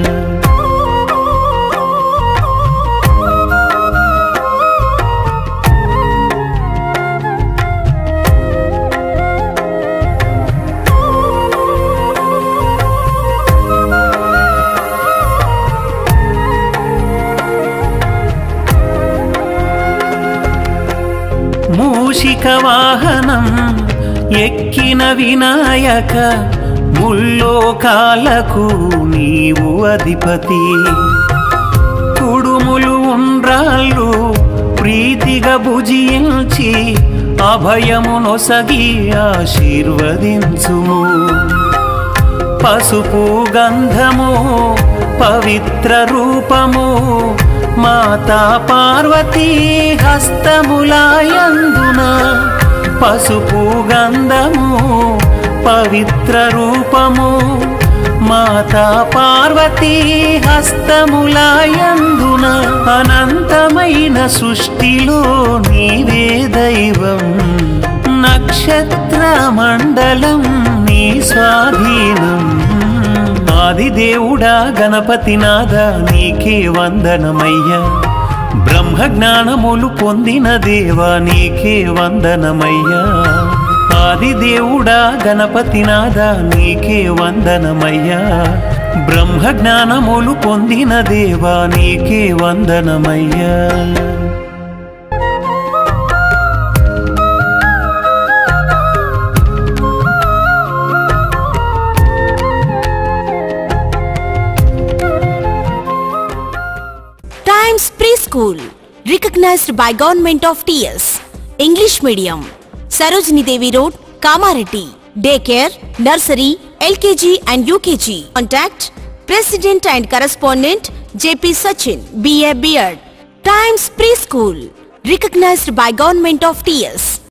మూషిక వాహనం ఎక్కిన వినాయక ముల్లోకాలకు నీవు అధిపతి కుడుములు ఉండ్రాళ్ళు ప్రీతిగా భుజించి అభయమునొసగి ఆశీర్వదించుము పసుపు గంధము పవిత్ర రూపము మాతా పార్వతీ హస్తములాయందున పసుపు గంధము పవిత్ర రూపము మాతా పార్వతీ హస్తములాయందున అనంతమైన సృష్టిలో నీవే దైవం నక్షత్ర మండలం నీ స్వాధీనం ఆదిదేవుడా గణపతినాథ నీకే వందనమయ్యా బ్రహ్మ జ్ఞానములు పొందిన దేవా నీకే వందనమయ్యా ఆదిదేవుడా గణపతినాథ నీకే వందనమయ్యా బ్రహ్మ జ్ఞానములు పొందిన దేవా నీకే వందనమయ్యా Times Preschool, recognized by Government of T S. English Medium, Sarojini Devi Road, Kamaretti. Daycare, Nursery, L K G and U K G. Contact President and Correspondent J P Sachin, B A B Ed. Times Preschool, recognized by Government of T S.